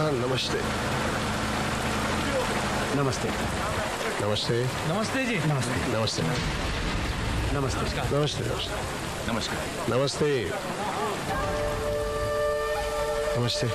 हाँ नमस्ते। नमस्ते। नमस्ते। नमस्ते जी। नमस्ते। नमस्ते। नमस्ते। नमस्ते। नमस्कार। नमस्ते। नमस्ते।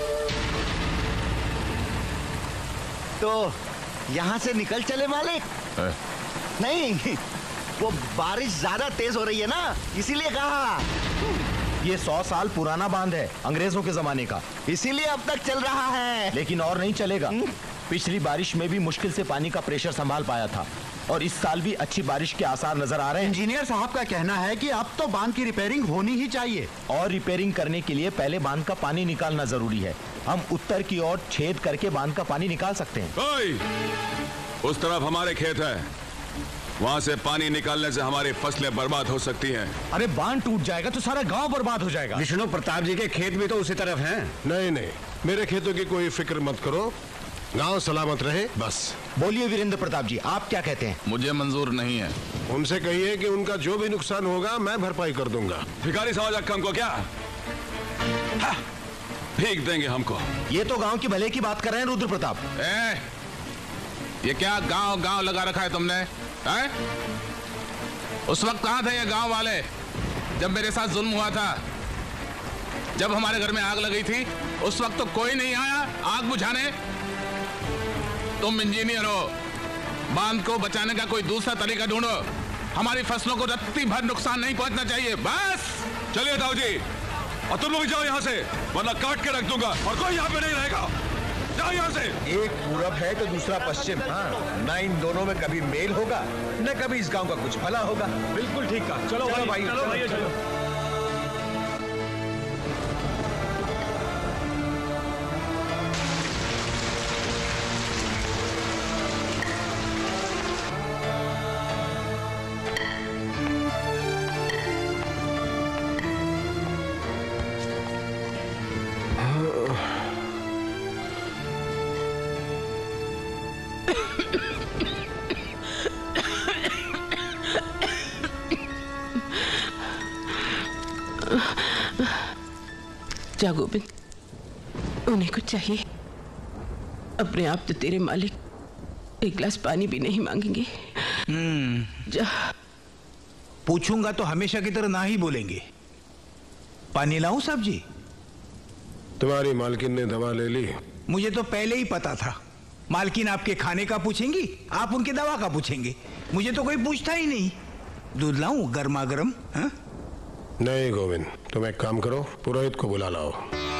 तो यहाँ से निकल चले मालिक? नहीं, वो बारिश ज्यादा तेज हो रही है ना, इसीलिए कहा। ये 100 साल पुराना बांध है, अंग्रेजों के जमाने का, इसीलिए अब तक चल रहा है। लेकिन और नहीं चलेगा। पिछली बारिश में भी मुश्किल से पानी का प्रेशर संभाल पाया था और इस साल भी अच्छी बारिश के आसार नजर आ रहे हैं। इंजीनियर साहब का कहना है कि अब तो बांध की रिपेयरिंग होनी ही चाहिए और रिपेयरिंग करने के लिए पहले बांध का पानी निकालना जरूरी है। हम उत्तर की ओर छेद करके बांध का पानी निकाल सकते हैं। उस तरफ हमारे खेत है, वहाँ से पानी निकालने से हमारी फसलें बर्बाद हो सकती हैं। अरे बांध टूट जाएगा तो सारा गांव बर्बाद हो जाएगा। विष्णु प्रताप जी के खेत भी तो उसी तरफ हैं। नहीं नहीं, मेरे खेतों की कोई फिक्र मत करो, गांव सलामत रहे बस। बोलिए वीरेंद्र प्रताप जी, आप क्या कहते हैं? मुझे मंजूर नहीं है। उनसे कहिए कि उनका जो भी नुकसान होगा मैं भरपाई कर दूंगा। भिखारी समझ रखा हमको क्या? भीख देंगे हमको। ये तो गांव की भले की बात कर रहे हैं रुद्र प्रताप। ये क्या गांव गांव लगा रखा है तुमने? उस वक्त कहां थे ये गांव वाले जब मेरे साथ जुल्म हुआ था? जब हमारे घर में आग लगी थी उस वक्त तो कोई नहीं आया आग बुझाने। तुम इंजीनियर हो, बांध को बचाने का कोई दूसरा तरीका ढूंढो। हमारी फसलों को रत्ती भर नुकसान नहीं पहुंचना चाहिए बस। चलिए दाऊ जी, और तुम लोग जाओ यहाँ से, वरना काट के रख दूंगा और कोई यहाँ पे नहीं रहेगा। जाओ यहाँ से। एक पूरब है तो दूसरा पश्चिम, न इन दोनों में कभी मेल होगा न कभी इस गांव का कुछ भला होगा। बिल्कुल ठीक कहा। चलो भाई, चलो। जा गोविंद, उन्हें कुछ चाहिए। अपने आप तो तेरे मालिक एक गिलास पानी भी नहीं मांगेंगे। जा। पूछूंगा तो हमेशा की तरह ना ही बोलेंगे। पानी लाऊं साहब जी? तुम्हारी मालकिन ने दवा ले ली? मुझे तो पहले ही पता था। मालकिन आपके खाने का पूछेंगी, आप उनके दवा का पूछेंगे। मुझे तो कोई पूछता ही नहीं। दूध लाऊं गर्मा गर्म? नहीं गोविंद, तुम एक काम करो, पुरोहित को बुला लाओ।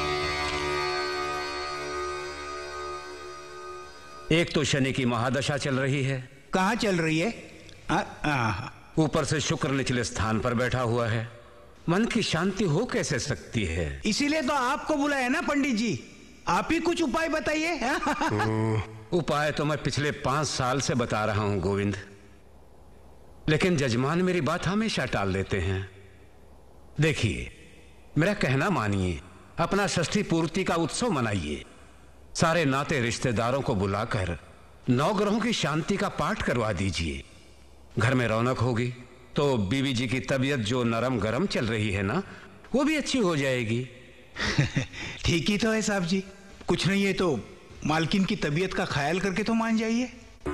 एक तो शनि की महादशा चल रही है। कहाँ चल रही है? ऊपर से शुक्र निचले स्थान पर बैठा हुआ है। मन की शांति हो कैसे सकती है? इसीलिए तो आपको बुलाया ना पंडित जी। आप ही कुछ उपाय बताइए। उपाय तो मैं पिछले 5 साल से बता रहा हूं गोविंद, लेकिन जजमान मेरी बात हमेशा टाल देते हैं। देखिए, मेरा कहना मानिए, अपना षष्ठी पूर्ति का उत्सव मनाइए। सारे नाते रिश्तेदारों को बुलाकर 9 ग्रहों की शांति का पाठ करवा दीजिए। घर में रौनक होगी तो बीवी जी की तबीयत जो नरम गरम चल रही है ना, वो भी अच्छी हो जाएगी। ठीक ही तो है साहब जी। कुछ नहीं है तो मालकिन की तबीयत का ख्याल करके तो मान जाइए।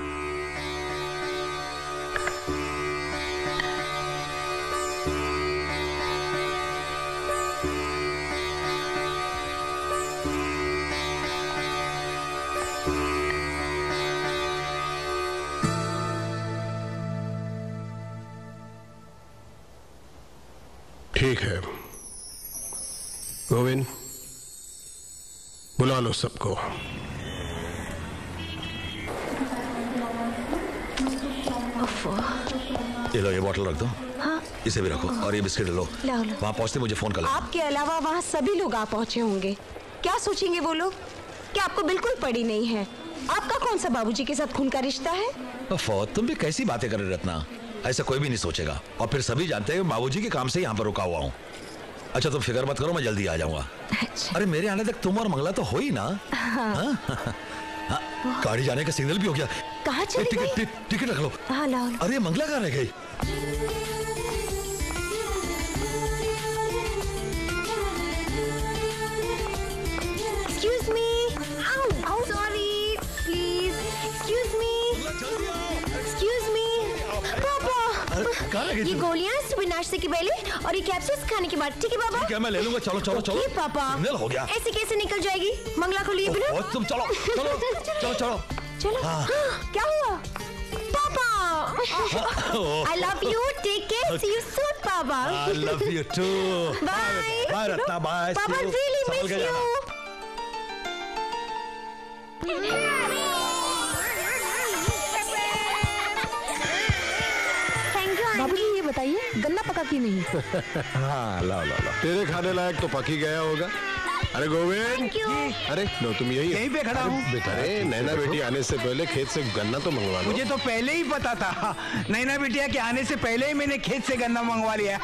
ठीक है गोविंद, बुला लो सबको। ये लो, ये बोतल रख दो। हाँ? इसे भी रखो और ये बिस्किट लो। वहाँ पहुँचते मुझे फोन कर लो। आपके अलावा वहाँ सभी लोग आ पहुँचे होंगे। क्या सोचेंगे वो लोग? क्या आपको बिल्कुल पड़ी नहीं है? आपका कौन सा बाबूजी के साथ खून का रिश्ता है? तुम भी कैसी बातें कर रहे रत्ना? ऐसा कोई भी नहीं सोचेगा। और फिर सभी जानते हैं बाबूजी के काम से यहाँ पर रुका हुआ हूँ। अच्छा तुम फिक्र मत करो, मैं जल्दी आ जाऊंगा। अच्छा। अरे मेरे आने तक तुम और मंगला तो हो ही ना। हाँ। गाड़ी जाने का सिग्नल भी हो गया। कहाँ चली गई? टिकट रख लो। हाँ लाओ। अरे मंगला कहाँ रह गई? Excuse me. Ow! ये गोलियां सुबह नाश्ते के पहले और ये कैप्सूल्स खाने के बाद, ठीक है पापा? ठीक है, मैं ले लूंगा। चलो चलो चलो। पापा हो गया। ऐसे कैसे निकल जाएगी? मंगला को लिए बिना? तुम चलो चलो चलो चलो चलो। क्या हुआ पापा? I love you. Take care. See you soon, Papa. I love you too. Bye. Bye Ratna. Bye. Papa really miss you. बाबूजी ये बताइए गन्ना पका क्यों नहीं? हाँ लाओ लाओ लाओ। तेरे खाने लायक तो पक ही गया होगा। अरे गोविंद, अरे लो तुम यहीं पे खड़ा हूँ। अरे नैना बेटी आने से पहले खेत से गन्ना तो मंगवा लो। मुझे तो पहले ही पता था। नैना बिटिया के आने से पहले ही मैंने खेत से गन्ना मंगवा लिया।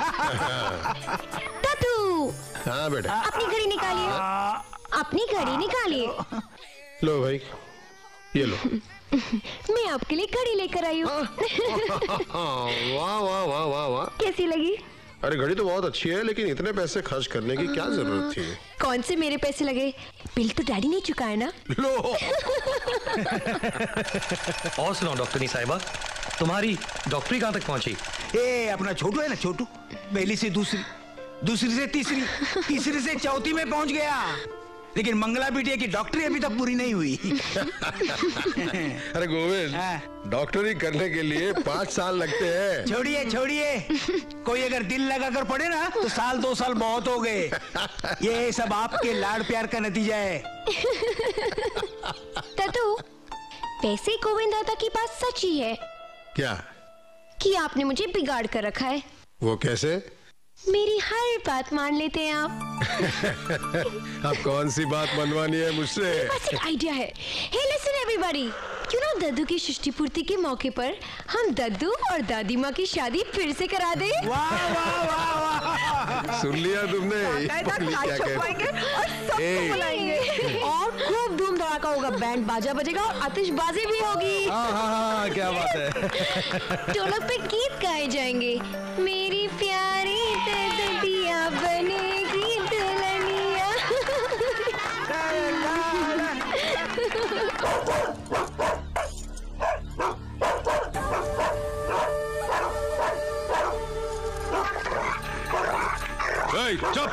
तू हाँ बेटा, अपनी घड़ी निकालिए। अपनी घड़ी निकालिए। लो भाई, ये लो। मैं आपके लिए घड़ी लेकर आई हूँ। वाह वाह वाह वाह वाह। कैसी लगी? अरे घड़ी तो बहुत अच्छी है, लेकिन इतने पैसे खर्च करने की क्या जरूरत थी? कौन से मेरे पैसे लगे? बिल तो डैडी ने चुकाया ना। लो। और सुनाओ डॉक्टरनी साहिबा, तुम्हारी डॉक्टरी कहाँ तक पहुंची? ए अपना छोटू है ना, छोटू पहली से दूसरी, दूसरी से तीसरी, तीसरी से चौथी में पहुंच गया। लेकिन मंगला बिटिया की डॉक्टरी अभी तक पूरी नहीं हुई। अरे गोविंद, डॉक्टरी करने के लिए 5 साल लगते हैं। छोड़िए छोड़िए, कोई अगर दिल लगाकर पढ़े ना तो 1-2 साल बहुत हो गए। ये सब आपके लाड प्यार का नतीजा है। ततु, वैसे गोविंद दादा की बात सच ही है। क्या? कि आपने मुझे बिगाड़ कर रखा है। वो कैसे? मेरी हर बात मान लेते हैं आप। अब कौन सी बात मनवानी है मुझसे? मेरे पास एक आइडिया है। Hey listen everybody, क्यों ना दद्दू की षष्ठी पूर्ति के मौके पर हम दद्दू और दादी माँ की शादी फिर से करा दे? वाह वाह वाह वाह। सुन लिया तुमने? और खूब धूम धड़ाका होगा, बैंड बाजा बजेगा और आतिशबाजी भी होगी। हाँ क्या बात है। ढोलक पे गीत गाए जाएंगे। मेरी प्यारी ददिया बनेगी दुल्हनिया। चुप!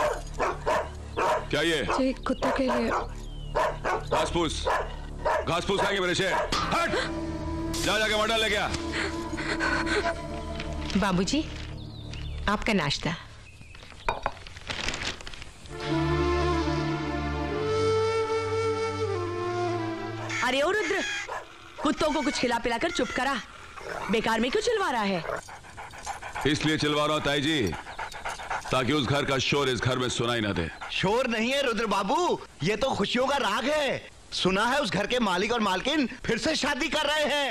क्या ये? जी कुत्तों के लिए। घास फूस खाएंगे मेरे शेर। हट! जाके मॉडल ले गया। बाबूजी, आपका नाश्ता। अरे ओ रुद्र, कुत्तों को कुछ खिला पिलाकर चुप करा। बेकार में क्यों चिल्वा रहा है? इसलिए चिल्वा रहा हूं ताई जी, ताकि उस घर का शोर इस घर में सुनाई ना दे। शोर नहीं है रुद्र बाबू, ये तो खुशियों का राग है। सुना है उस घर के मालिक और मालकिन फिर से शादी कर रहे हैं।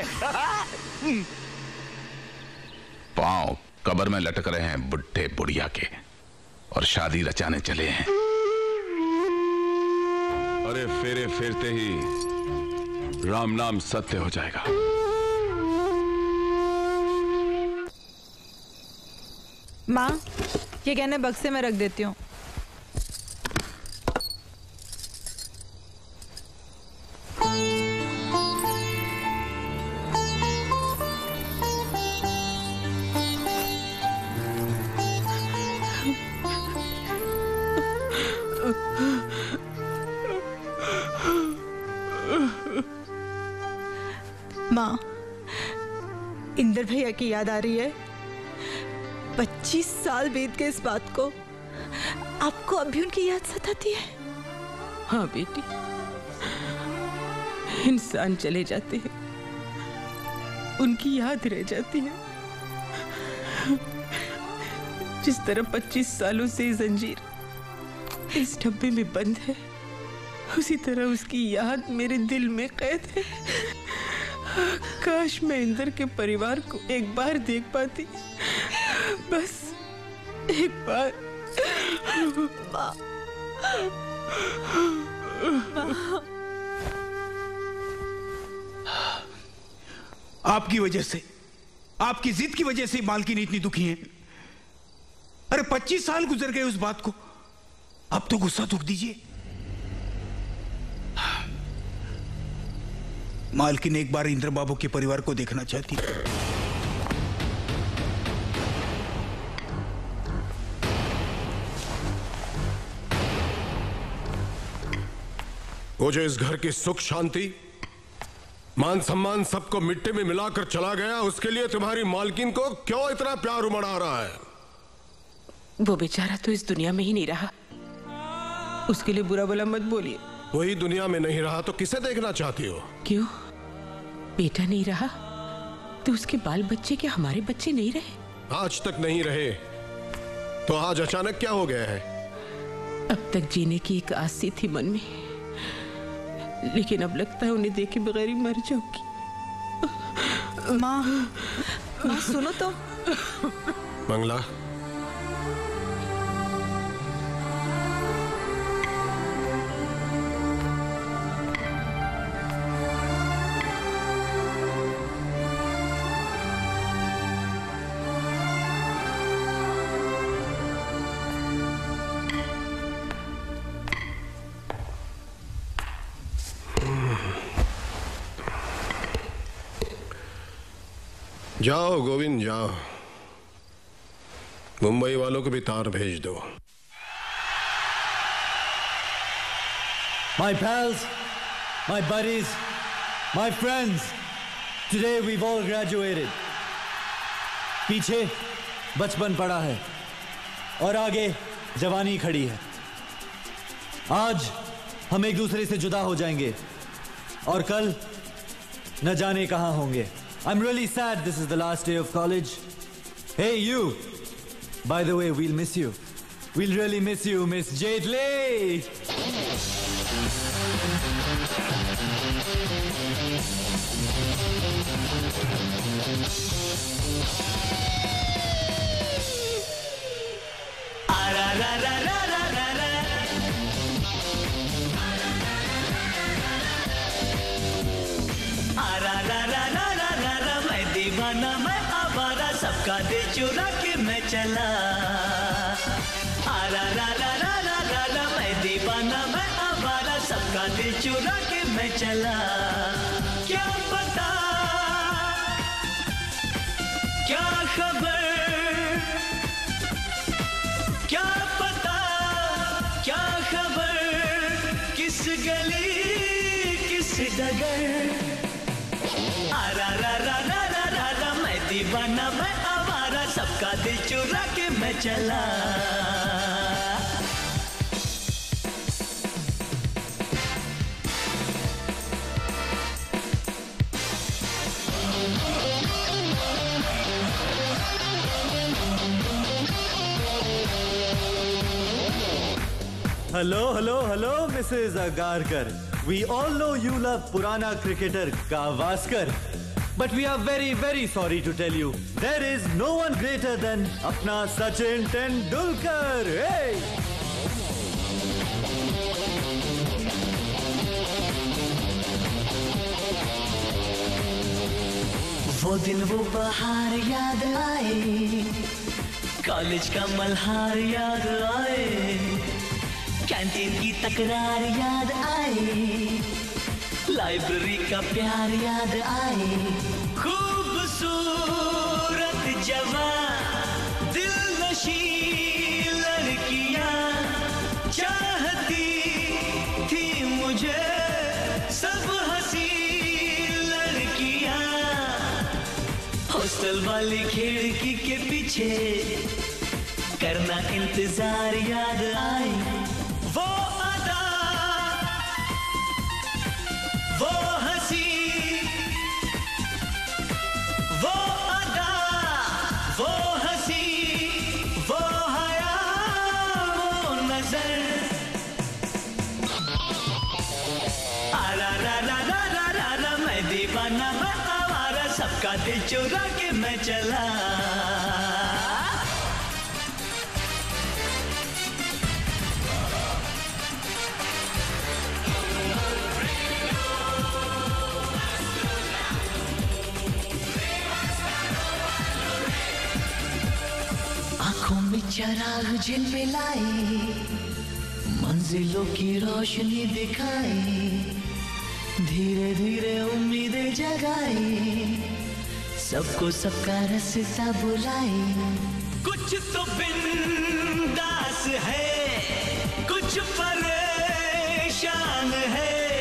पांव कब्र में लटक रहे हैं बुढ़े बुढ़िया के, और शादी रचाने चले हैं। अरे फेरे फेरते ही राम नाम सत्य हो जाएगा। माँ, ये गहने बक्से में रख देती हूँ। माँ, इंदर भैया की याद आ रही है। 25 साल बीत गए इस बात को, आपको अभी उनकी याद सताती है? हाँ बेटी, इंसान चले जाते हैं, उनकी याद रह जाती है। जिस तरह 25 सालों से जंजीर इस डब्बे में बंद है, उसी तरह उसकी याद मेरे दिल में कैद है। काश मैं इंदर के परिवार को एक बार देख पाती, बस एक बार। आपकी वजह से, आपकी जिद की वजह से मालकिन इतनी दुखी है। अरे 25 साल गुजर गए उस बात को, अब तो गुस्सा थूक दीजिए। मालकिन एक बार इंद्र बाबू के परिवार को देखना चाहती है। वो जो इस घर की सुख शांति मान सम्मान सबको मिट्टी में मिलाकर चला गया, उसके लिए तुम्हारी मालकिन को क्यों इतना प्यार उमड़ा रहा है? वो बेचारा तो इस दुनिया में ही नहीं रहा, उसके लिए बुरा भला मत बोलिए। वही दुनिया में नहीं रहा तो किसे देखना चाहती हो? क्यों? बेटा नहीं रहा तो उसके बाल बच्चे क्या हमारे बच्चे नहीं रहे? आज तक नहीं रहे तो आज अचानक क्या हो गया है? अब तक जीने की एक आस सी थी मन में, लेकिन अब लगता है उन्हें देखे बगैर ही मर जाऊंगी। माँ, माँ सुनो तो। मंगला, जाओ गोविंद जाओ, मुंबई वालों को भी तार भेज दो। My pals, my buddies, my friends, today we've all graduated. पीछे बचपन पड़ा है और आगे जवानी खड़ी है। आज हम एक दूसरे से जुदा हो जाएंगे और कल न जाने कहां होंगे। I'm really sad this is the last day of college. Hey you, by the way, we'll miss you. We'll really miss you, Miss Jaitley. सबका दिल चुरा के मैं चला, आरा रा रा रा रा रा रा, मैं दीवाना मैं आवारा, सबका दिल चुरा के मैं चला। क्या पता क्या खबर, क्या पता क्या खबर, किस गली किस डगर, आरा रा रा रा रा रा रा, मैं दीवाना मैं आवारा, सबका दिल चुरा के मैं चला। Hello, hello, hello, Mrs. Agarkar. We all know you love Purana cricketer Gavaskar. But we are very, very sorry to tell you, there is no one greater than apna Sachin Tendulkar. Hey! वो दिन वो बहार याद आए, college का मल्हार याद आए, canteen की तकरार याद आए, लाइब्रेरी का प्यार याद आए, खूबसूरत जवान दिलनशी लड़कियां चाहती थी मुझे, सब हंसी लड़कियां, हॉस्टल वाली खिड़की के पीछे करना इंतजार याद आए, वो अदा वो हंसी वो अदा वो हंसी वो हया वो नजर, आरा रा रा रा रा रा रा, मैं दीवाना मैं आवारा, सबका दिल चुरा के मैं चला। आंखों में चराग झिलमिलाए, मंजिलों की रोशनी दिखाए, धीरे धीरे उम्मीदें जगाए, सबको सबका रास्ता बुलाए, कुछ तो बिंदास है कुछ परेशान है,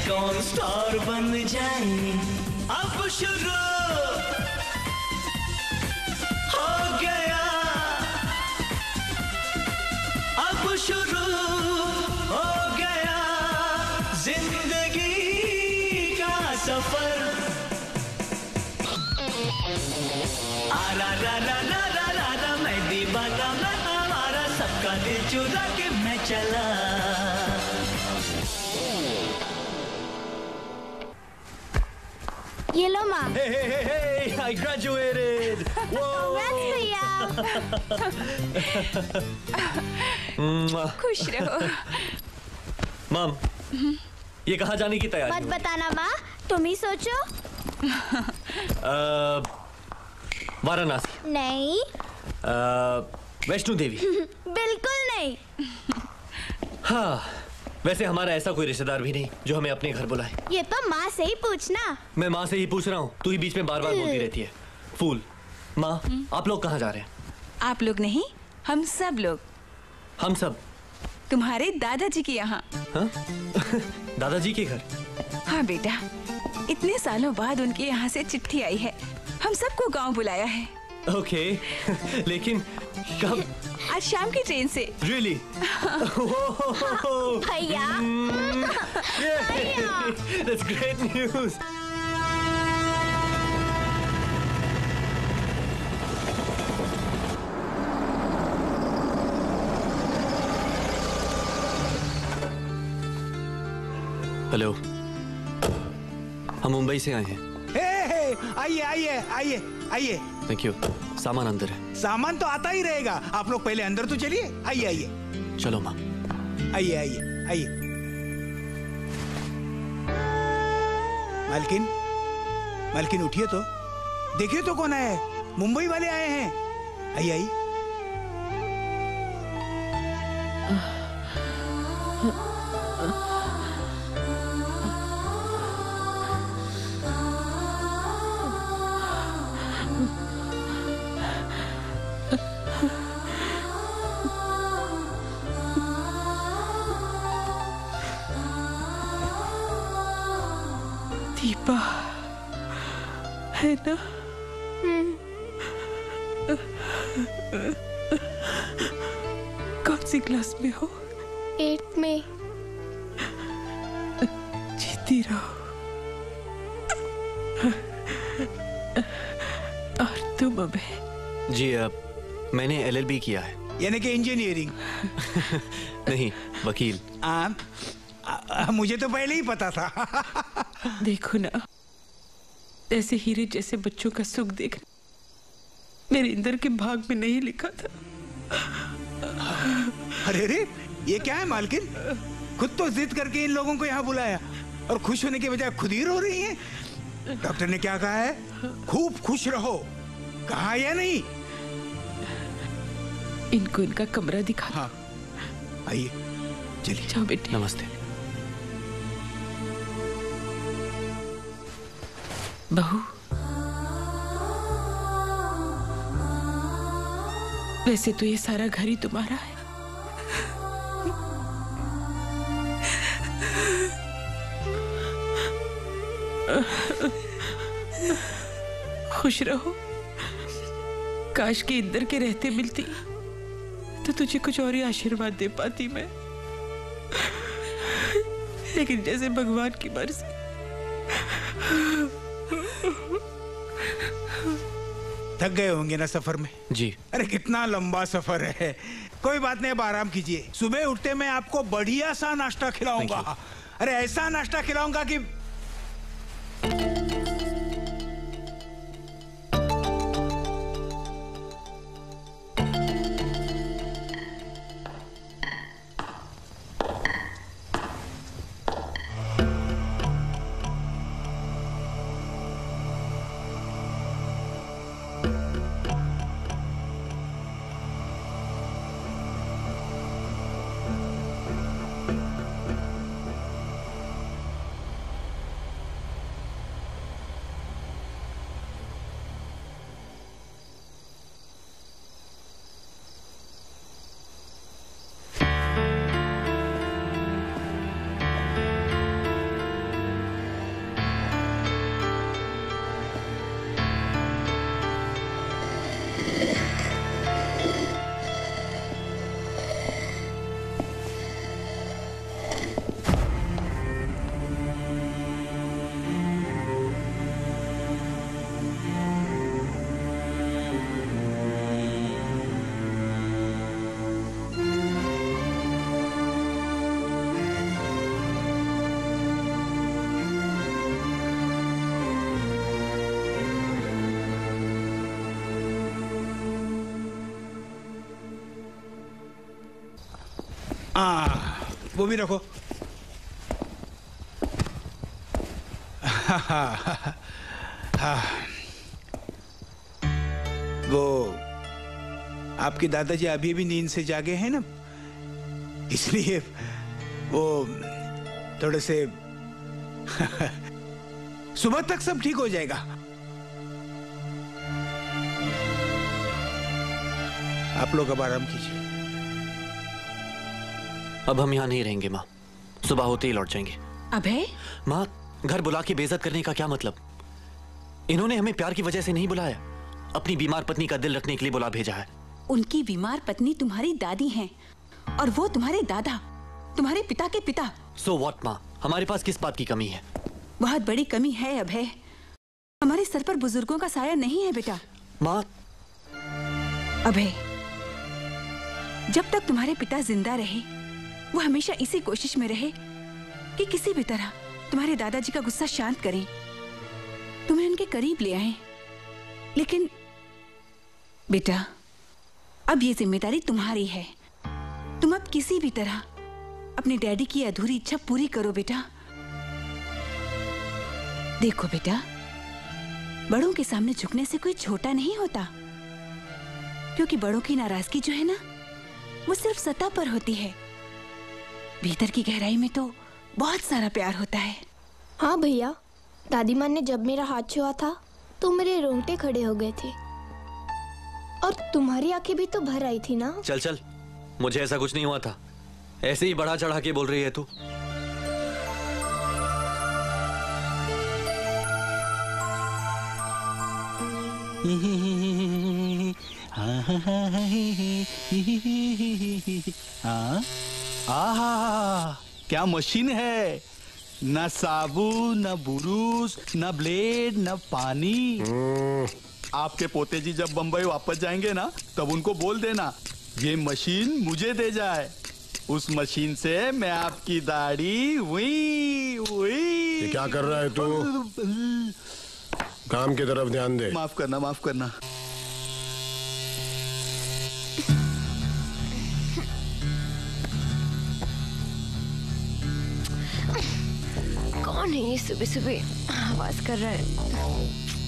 कौन स्टार बन जाए। अब शुरू हो गया, अब शुरू हो गया जिंदगी का सफर। आरा रा रा रा रा रा रा मैं दीवाना मैं आवारा, सबका दिल चुरा के मैं चला। ये लो माँ। Hey, hey, hey, hey! I graduated! Whoa! खुश रहो। मॉम, ये कहाँ जाने की तैयारी? मत बताना माँ, तुम ही सोचो। वाराणसी। नहीं। वैष्णो देवी। बिल्कुल नहीं। हाँ, वैसे हमारा ऐसा कोई रिश्तेदार भी नहीं जो हमें अपने घर बुलाए। ये तो माँ से ही पूछना। मैं माँ से ही पूछ रहा हूँ, तू ही बीच में बार बार बोलती रहती है। फूल। माँ, आप लोग कहाँ जा रहे हैं? आप लोग नहीं, हम सब लोग। हम सब? तुम्हारे दादाजी के यहाँ। हाँ? दादाजी के घर? हाँ बेटा, इतने सालों बाद उनके यहाँ से चिट्ठी आई है। हम सबको गांव बुलाया है। ओके, लेकिन कब? आज शाम की ट्रेन से। Really? भैया। That's great news. हेलो, हम मुंबई से आए हैं। आइए आइए आइए आइए। Thank you. सामान अंदर है। सामान तो आता ही रहेगा, आप लोग पहले अंदर तो चलिए। आइए आइए। चलो माँ। आइए आइए आइए। मालकिन, मालकिन उठिए तो, देखिए तो कौन आया है। मुंबई वाले आए हैं। आइए आइए। दीपा है ना? कौन सी क्लास में हो? 8 में। जीती रहो। और तुम अबे? जी, मैंने LLB किया है। यानी कि इंजीनियरिंग? नहीं, वकील। मुझे तो पहले ही पता था। देखो ना, ऐसे हीरे जैसे बच्चों का सुख देखना मेरे इंदर के भाग में नहीं लिखा था। अरे रे, ये क्या है मालकिन? खुद तो जिद करके इन लोगों को यहाँ बुलाया और खुश होने के बजाय खुद ही रो रही हैं। डॉक्टर ने क्या कहा है? खूब खुश रहो, कहा या नहीं? इनको इनका कमरा दिखा। हाँ, आइए चलिए। जाओ बेटे। नमस्ते। बहू, वैसे तो ये सारा घर ही तुम्हारा है। खुश रहो। काश के इंदर के रहते मिलती तो तुझे कुछ और ही आशीर्वाद दे पाती मैं, लेकिन जैसे भगवान की मर्जी। थक गए होंगे ना सफर में? जी। अरे कितना लंबा सफर है। कोई बात नहीं, अब आराम कीजिए। सुबह उठते मैं आपको बढ़िया सा नाश्ता खिलाऊंगा। अरे ऐसा नाश्ता खिलाऊंगा कि वो भी रखो। वो आपके दादाजी अभी भी नींद से जागे हैं ना, इसलिए वो थोड़े से सुबह तक सब ठीक हो जाएगा। आप लोग अब आराम कीजिए। अब हम यहाँ नहीं रहेंगे माँ, सुबह होते ही लौट जाएंगे। अभय? माँ, घर बुला के बेइज्जत करने का क्या मतलब? इन्होंने हमें प्यार की वजह से नहीं बुलाया, अपनी बीमार पत्नी का दिल रखने के लिए बुला भेजा है। उनकी बीमार पत्नी तुम्हारी दादी हैं और वो तुम्हारे दादा, तुम्हारे पिता के पिता। So what माँ, हमारे पास किस बात की कमी है? बहुत बड़ी कमी है अभय। हमारे सर पर बुजुर्गों का साया नहीं है बेटा। माँ। अभय, जब तक तुम्हारे पिता जिंदा रहे वो हमेशा इसी कोशिश में रहे कि किसी भी तरह तुम्हारे दादाजी का गुस्सा शांत करें, तुम्हें उनके करीब ले आए। लेकिन बेटा, अब ये जिम्मेदारी तुम्हारी है। तुम अब किसी भी तरह अपने डैडी की अधूरी इच्छा पूरी करो बेटा। देखो बेटा, बड़ों के सामने झुकने से कोई छोटा नहीं होता, क्योंकि बड़ों की नाराजगी जो है ना, वो सिर्फ सतह पर होती है, भीतर की गहराई में तो बहुत सारा प्यार होता है। हाँ भैया, दादी माँ ने जब मेरा हाथ छुआ था तो मेरे रोंगटे खड़े हो गए थे, और तुम्हारी आंखें भी तो भर आई थी ना। चल चल, मुझे ऐसा कुछ नहीं हुआ था, ऐसे ही बढ़ा चढ़ा के बोल रही है तू। आहा, क्या मशीन है! न साबुन, न बुरुश, न ब्लेड, न पानी। आपके पोते जी जब बंबई वापस जाएंगे ना, तब उनको बोल देना ये मशीन मुझे दे जाए। उस मशीन से मैं आपकी दाढ़ी हुई। ये क्या कर रहा है तू? काम की तरफ ध्यान दे। माफ करना, माफ करना। कौन है ये सुबह सुबह आवाज कर रहा है?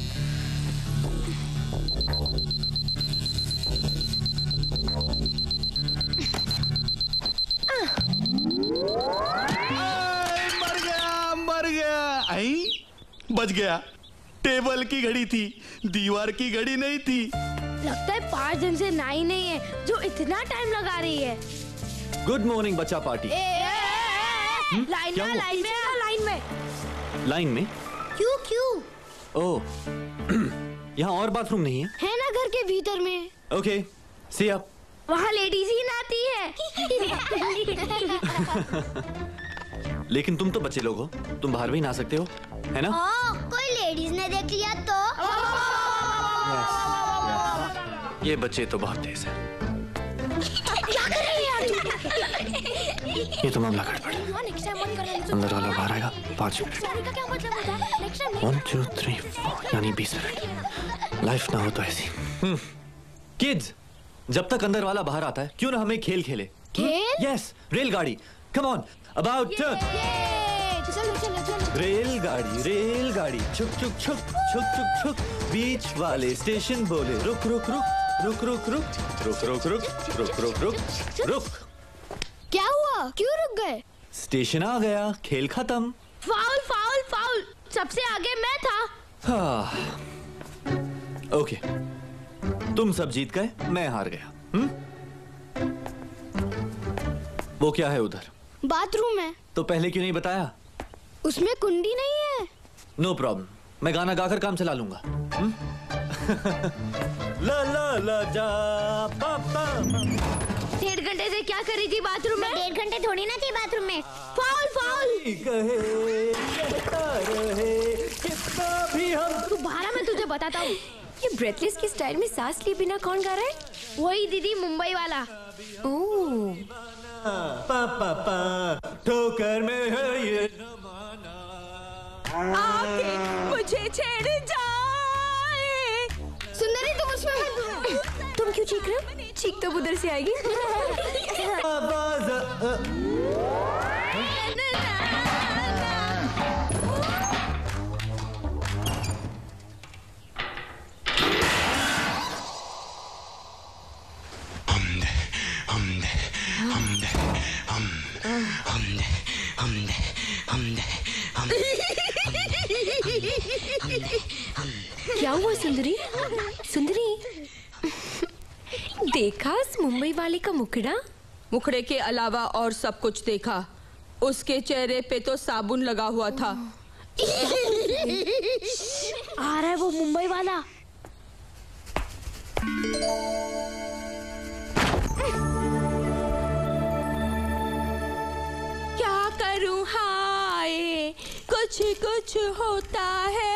मर गया। आई बच गया। टेबल की घड़ी थी, दीवार की घड़ी नहीं थी। लगता है 5 दिन से नाई नहीं है जो इतना टाइम लगा रही है। गुड मॉर्निंग बच्चा पार्टी। लाइन में, लाइन में, लाइन में। लाइन में? क्यों क्यों? ओह, यहाँ और बाथरूम नहीं है? है ना घर के भीतर में। Okay, see up. वहाँ लेडीज ही नहाती है। लेकिन तुम तो बच्चे लोग हो, तुम बाहर भी नहा सकते हो, है ना? कोई लेडीज ने देख लिया तो? ये बच्चे तो बहुत तेज है। क्या कर रही है यार? ये तो मामला गड़बड़ है। अंदर वाला बाहर आएगा 5 मिनट। 1 2 3 4 यानी 20 मिनट। लाइफ ना हो तो ऐसी। किड्स, जब तक अंदर वाला बाहर आता है, क्यों ना हमें खेल खेले? खेल? यस, रेलगाड़ी। Come on, about turn. रेलगाड़ी, रेलगाड़ी, छुक छुक छुक छुक छुक छुक। बीच वाले स्टेशन बोले रुक रुक रुक रुक रुक रुक रुक रुक रुक रुक रुक रुक रुक। क्या हुआ? क्यों रुक गए? स्टेशन आ गया, खेल खत्म। फाउल फाउल फाउल, सबसे आगे मैं था। हाँ, ओके, तुम सब जीत गए, मैं हार गया। वो क्या है उधर? बाथरूम है। तो पहले क्यों नहीं बताया? उसमें कुंडी नहीं है। नो प्रॉब्लम, मैं गाना गाकर काम चला लूंगा। ला ला ला जा पापा। 1.5 घंटे से क्या कर रही थी बाथरूम में? 1.5 घंटे थोड़ी ना थी बाथरूम में। Foul foul. भी हम तू बाहर, मैं तुझे बताता हूँ। ये ब्रेथलेस की स्टाइल में सांस लिए बिना कौन गा रहा है? वही दीदी, मुंबई वाला। ओह, पापा ठोकर में है ये आके मुझे छेड़ जाए। सुंदरी, तुम उसमें मत। तुम क्यों चीख रहे हो? चीख तो उधर से आएगी। क्या हुआ सुंदरी? सुंदरी, देखा उस मुंबई वाले का मुखड़ा? मुखड़े के अलावा और सब कुछ देखा। उसके चेहरे पे तो साबुन लगा हुआ था। आ रहा है वो मुंबई वाला। क्या करूं हाय, कुछ कुछ होता है।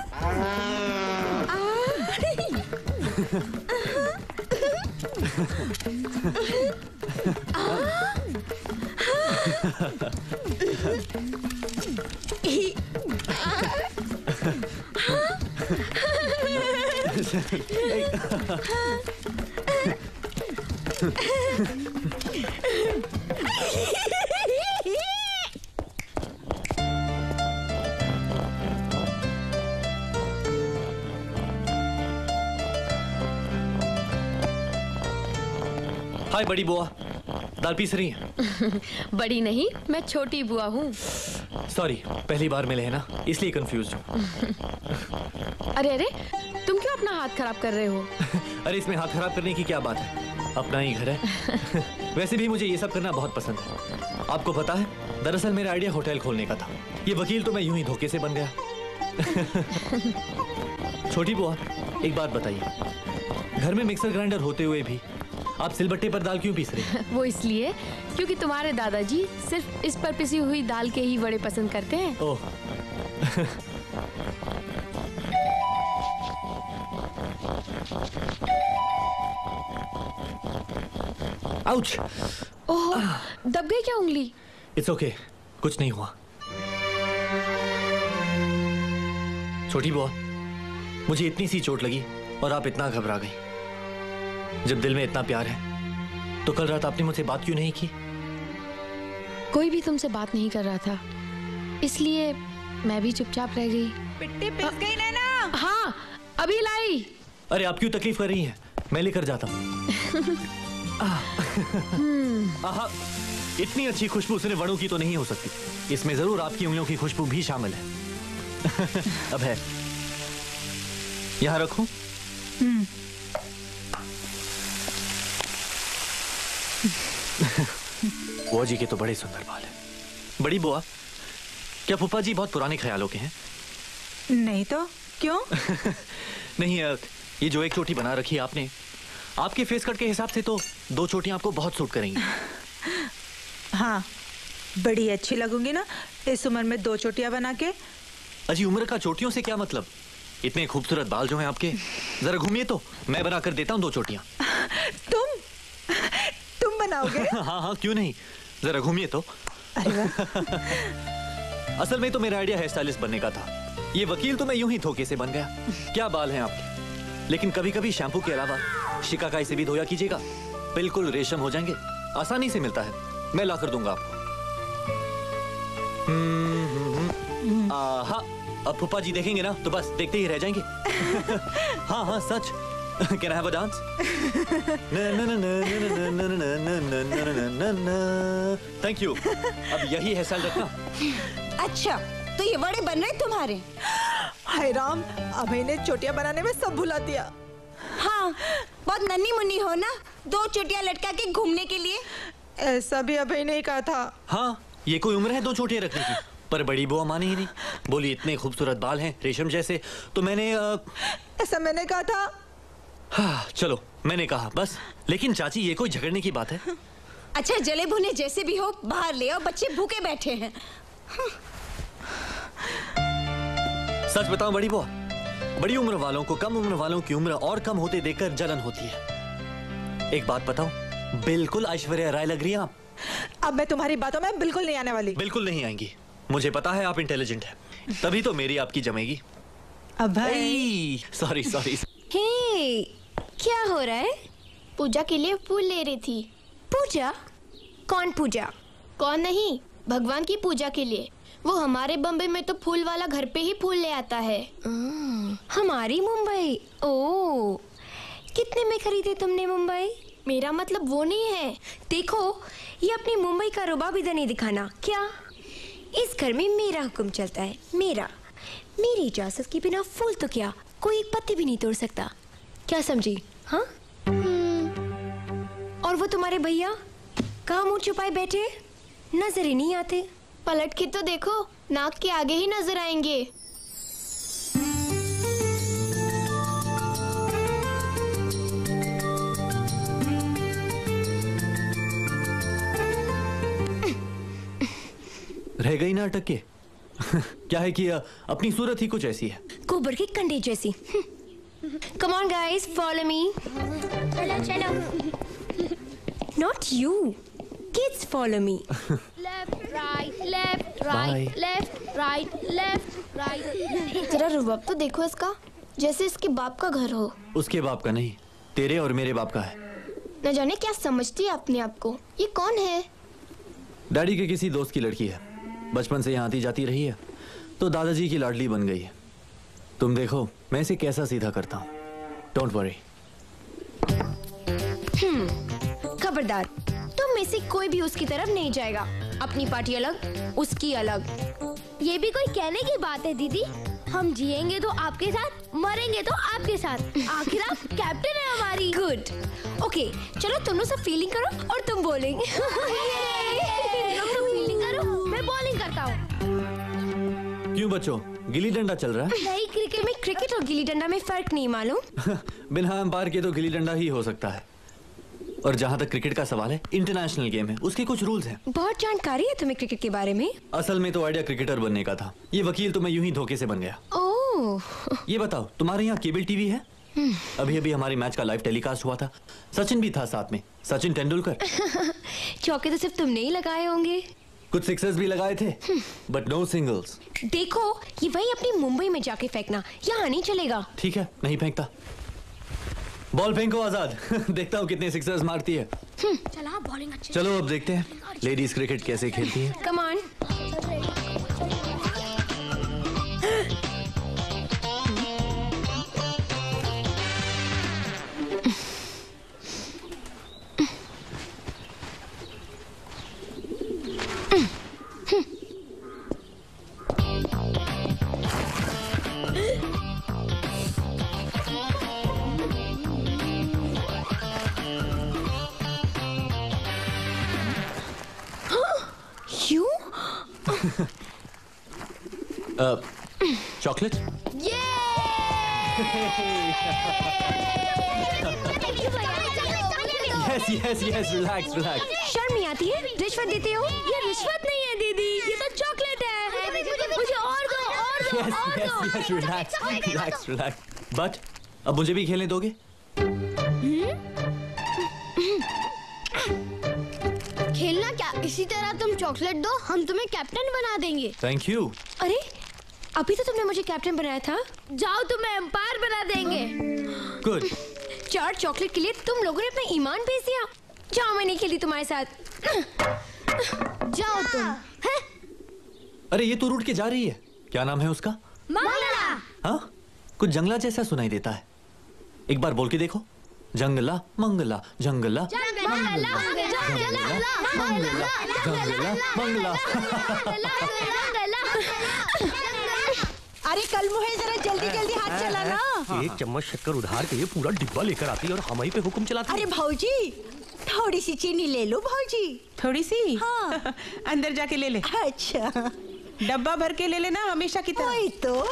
हाय बड़ी बुआ, दाल पीस रही हैं? बड़ी नहीं, मैं छोटी बुआ हूँ। सॉरी, पहली बार मिले हैं ना, इसलिए कंफ्यूज हूँ। अरे अरे, तुम क्यों अपना हाथ खराब कर रहे हो? अरे इसमें हाथ खराब करने की क्या बात है, अपना ही घर है। वैसे भी मुझे ये सब करना बहुत पसंद है। आपको पता है, दरअसल मेरा आइडिया होटल खोलने का था। ये वकील तो मैं यूं ही धोखे से बन गया। छोटी बुआ, एक बात बताइए, घर में मिक्सर ग्राइंडर होते हुए भी आप सिलबट्टे पर दाल क्यों पीस रहे हैं? वो इसलिए क्योंकि तुम्हारे दादाजी सिर्फ इस पर पिसी हुई दाल के ही वड़े पसंद करते हैं। ओह। आउच। ओह, दब गई क्या उंगली? इट्स ओके, कुछ नहीं हुआ। छोटी बुआ, मुझे इतनी सी चोट लगी और आप इतना घबरा गई। जब दिल में इतना प्यार है तो कल रात आपने मुझसे बात क्यों नहीं की? कोई भी तुमसे बात नहीं कर रहा था, इसलिए मैं भी चुपचाप रह गई। पिट्टी पिस गई नैना। हाँ, अभी लाई। अरे आप क्यों तकलीफ कर रही हैं? मैं लेकर जाता हूँ। आहा, इतनी अच्छी खुशबू सिर्फ वड़ों की तो नहीं हो सकती, इसमें जरूर आपकी उंगलियों की खुशबू भी शामिल है। अब है, यहाँ रखूं? बुआ जी के तो बड़े सुंदर बाल हैं। बड़ी बुआ, क्या फूफा जी बहुत पुराने ख्यालों के हैं? नहीं तो क्यों? नहीं, ये जो एक चोटी बना रखी है आपने, आपके फेस कट के हिसाब से तो 2 चोटियां आपको बहुत सूट करेंगी। हाँ, बड़ी अच्छी लगूंगी ना इस उम्र में 2 चोटियां बना के। अजी, उम्र का चोटियों से क्या मतलब? इतने खूबसूरत बाल जो हैं आपके, जरा घूमिए तो मैं बना कर देता हूँ 2 चोटियां। तुम बनाओगे? हाँ हाँ, क्यों नहीं, जरा घूमिए तो। असल में तो मेरा आइडिया हेयर स्टाइलिस्ट बनने का था। ये वकील तो मैं यूं ही धोखे से बन गया। क्या बाल हैं आपके, लेकिन कभी कभी शैम्पू के अलावा शिकाकाई से भी धोया कीजिएगा, बिल्कुल रेशम हो जाएंगे। आसानी से मिलता है, मैं ला कर दूंगा आपको। आहा, अब फूफा जी देखेंगे ना तो बस देखते ही रह जाएंगे। हाँ हाँ सच। Can I have a dance? Thank you. अब यही है स्टाइल रखना। अच्छा, तो ये बड़े बन रहे तुम्हारे? हाय राम, अभय ने चोटियां बनाने में सब भुला दिया। हाँ, बहुत नन्ही मुन्नी हो ना, 2 चोटियां लटका के घूमने के लिए। ऐसा भी अभय ने कहा था। हाँ, ये कोई उम्र है 2 चोटियां रखने की? पर बड़ी बुआ मानी ही नहीं, बोली इतने खूबसूरत बाल हैं रेशम जैसे, तो मैंने ऐसा मैंने कहा था। हाँ, चलो मैंने कहा बस। लेकिन चाची, ये कोई झगड़ने की बात है? अच्छा, जले भुने जैसे भी हो बाहर ले आओ, बच्चे भूखे बैठे हैं। सच बताओ बड़ी बुआ, बड़ी उम्र वालों को कम उम्र वालों की उम्र और कम होते देखकर जलन होती है। एक बात बताओ, बिल्कुल ऐश्वर्या राय लग रही है आप। अब मैं तुम्हारी बातों में बिल्कुल नहीं आने वाली। बिल्कुल नहीं आएंगी, मुझे पता है आप इंटेलिजेंट हैं, तभी तो मेरी आपकी जमेगी। अभय, सॉरी सॉरी। हे, क्या हो रहा है? पूजा के लिए फूल ले रही थी। पूजा? कौन पूजा? कौन नहीं, भगवान की पूजा के लिए। वो हमारे बम्बई में तो फूल वाला घर पे ही फूल ले आता है। हमारी मुंबई? ओ, कितने में खरीदे तुमने मुंबई? मेरा मतलब वो नहीं है। देखो, ये अपनी मुंबई का रुबाब इधर नहीं दिखाना। क्या? इस घर में मेरा हुक्म चलता है, मेरी इजाजत के बिना फूल तो क्या, कोई एक पत्ती भी नहीं तोड़ सकता। क्या समझी? हाँ? और वो तुम्हारे भैया कहाँ मुंह छुपाए बैठे, नजर ही नहीं आते। पलट के तो देखो, नाक के आगे ही नजर आएंगे। रह गई ना अटक के। क्या है कि अपनी सूरत ही कुछ ऐसी है, गोबर के कंडे जैसी। Come on guys, follow me. चलो। Not you. Kids follow me. Left, right, left, right, left, right. जरा रुबाब तो देखो इसका, जैसे इसके बाप का घर हो। उसके बाप का नहीं, तेरे और मेरे बाप का है। न जाने क्या समझती है अपने आप को। ये कौन है? डैडी के किसी दोस्त की लड़की है, बचपन से यहाँ आती जाती रही है, तो दादाजी की लाडली बन गई है। तुम देखो मैं इसे कैसा सीधा करता हूँ। Don't worry. खबरदार, तुम में से कोई भी उसकी तरफ नहीं जाएगा। अपनी पार्टी अलग, उसकी अलग। ये भी कोई कहने की बात है दीदी? हम जिएंगे तो आपके साथ, मरेंगे तो आपके साथ। आखिर आप कैप्टन है हमारी। गुड। ओके, चलो तुम लोग सब फीलिंग करो और तुम बॉलिंग। फीलिंग करो, मैं बॉलिंग करता हूँ। क्यों बच्चों, गिल्ली डंडा चल रहा है? नहीं, क्रिकेट में क्रिकेट और गिल्ली डंडा में फर्क नहीं मालूम। बिना अंपायर के तो गिल्ली डंडा ही हो सकता है। और जहाँ तक क्रिकेट का सवाल है, इंटरनेशनल गेम है, उसके कुछ रूल्स हैं। बहुत जानकारी है तुम्हें क्रिकेट के बारे में। असल में तो आइडिया क्रिकेटर बनने का था, ये वकील तो मैं यूं ही धोखे से बन गया। ओह। ये बताओ, तुम्हारे यहाँ केबल टीवी है? अभी अभी हमारी मैच का लाइव टेलीकास्ट हुआ था, सचिन भी था साथ में, सचिन तेंदुलकर। चौके तो सिर्फ तुमने ही लगाए होंगे। कुछ सिक्सर्स भी लगाए थे, बट नो सिंगल्स। देखो, ये वही अपनी मुंबई में जाके फेंकना, यहाँ नहीं चलेगा। ठीक है, नहीं फेंकता। बॉल फेंको आजाद। देखता हूँ कितने सिक्सर्स मारती है। चला बॉलिंग अच्छी। चलो अब देखते हैं लेडीज क्रिकेट कैसे खेलती है। Come on. Chocolate? Yes, relax. शर्म नहीं आती है? रिश्वत देते हो? ये रिश्वत नहीं है दीदी, ये तो चॉकलेट है। मुझे और दो। Yes, relax. बट अब मुझे भी खेलने दोगे? खेलना क्या? इसी तरह तुम चॉकलेट दो, हम तुम्हें कैप्टन बना देंगे। Thank you. अरे, अभी तो तुमने मुझे कैप्टन बनाया था। जाओ, तुम्हें एम्पायर बना देंगे। गुड। 4 चॉकलेट के लिए तुम लोगों ने अपना ईमान बेच दिया। जाओ, मैं नहीं खेली तुम्हारे साथ। जाओ तुम। है? अरे ये तो रूट के जा रही है, क्या नाम है उसका? मंगला। हाँ, कुछ जंगला जैसा सुनाई देता है। एक बार बोल के देखो। जंगला मंगला, जंगला मंगला। अरे कल मुहे जरा जल्दी हाथ चलाना। एक चम्मच शक्कर उधार के लिए पूरा डिब्बा लेकर आती है और हम ही पे हुक्म चलाती। अरे भाऊजी, थोड़ी सी चीनी ले लो भाऊजी। थोड़ी सी? हाँ। अंदर जाके ले ले। अच्छा। डब्बा भर के ले लेना, हमेशा की तरह। वही तो।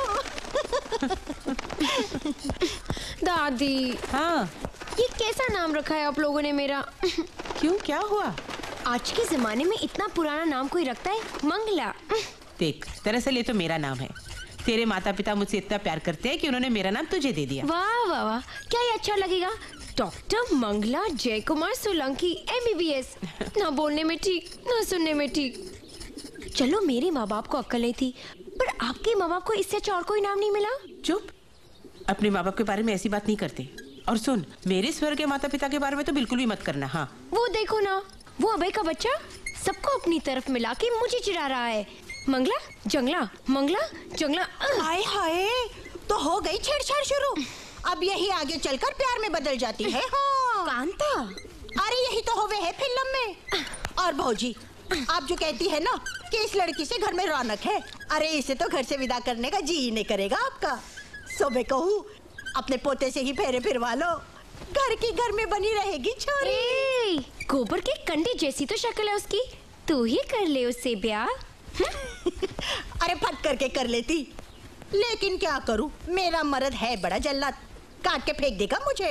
दादी। हाँ। ये कैसा नाम रखा है आप लोगों ने मेरा? क्यों, क्या हुआ? आज के जमाने में इतना पुराना नाम कोई रखता है? मंगला। देख, दरअसल ये तो मेरा नाम है। तेरे माता पिता मुझसे इतना प्यार करते हैं कि उन्होंने मेरा नाम तुझे दे दिया। वाह वाह वाह, क्या ये अच्छा लगेगा? डॉक्टर मंगला जय कुमार सोलंकी MBBS। ना बोलने में ठीक, ना सुनने में ठीक। चलो, मेरे माँ बाप को अक्ल नहीं थी, पर आपके माँ बाप को इससे अच्छा और कोई नाम नहीं मिला? चुप, अपने माँ बाप के बारे में ऐसी बात नहीं करते। और सुन, मेरे स्वर के माता पिता के बारे में तो बिल्कुल भी मत करना। हाँ, वो देखो ना, वो अभय का बच्चा सबको अपनी तरफ मिला के मुझे चिढ़ा रहा है। मंगला जंगला, मंगला जंगला। हाय हाय, तो हो गई छेड़छाड़ शुरू। अब यही आगे चलकर प्यार में बदल जाती है। हाँ कांता, अरे यही तो होवे है फिल्म में। और भौजी, आप जो कहती है ना कि इस लड़की से घर में रौनक है, अरे इसे तो घर से विदा करने का जी ही नहीं करेगा आपका। सो मैं कहूँ अपने पोते से ही फेरे फिरवा लो, घर की घर में बनी रहेगी छोरी। गोबर के कंडे जैसी तो शक्ल है उसकी, तू ही कर ले उससे ब्याह। अरे फट करके कर लेती, लेकिन क्या करूं, मेरा मर्द है बड़ा जल्लाद, काट के फेंक देगा मुझे।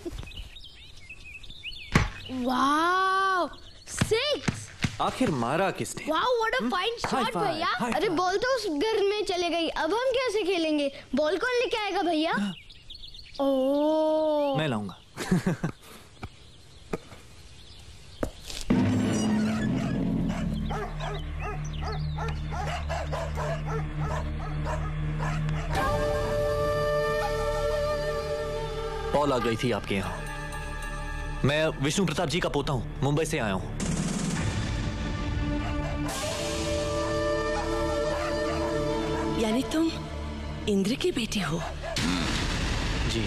वाओ, 6। आखिर मारा किसने? Wow, what a fine shot भैया। अरे बॉल तो उस घर में चले गई, अब हम कैसे खेलेंगे? बॉल कौन लेके आएगा भैया? ओह, मैं लाऊंगा। कॉल आ गई थी आपके यहाँ। मैं विष्णु प्रताप जी का पोता हूँ, मुंबई से आया हूँ। यानी तुम इंद्र की बेटी हो? जी।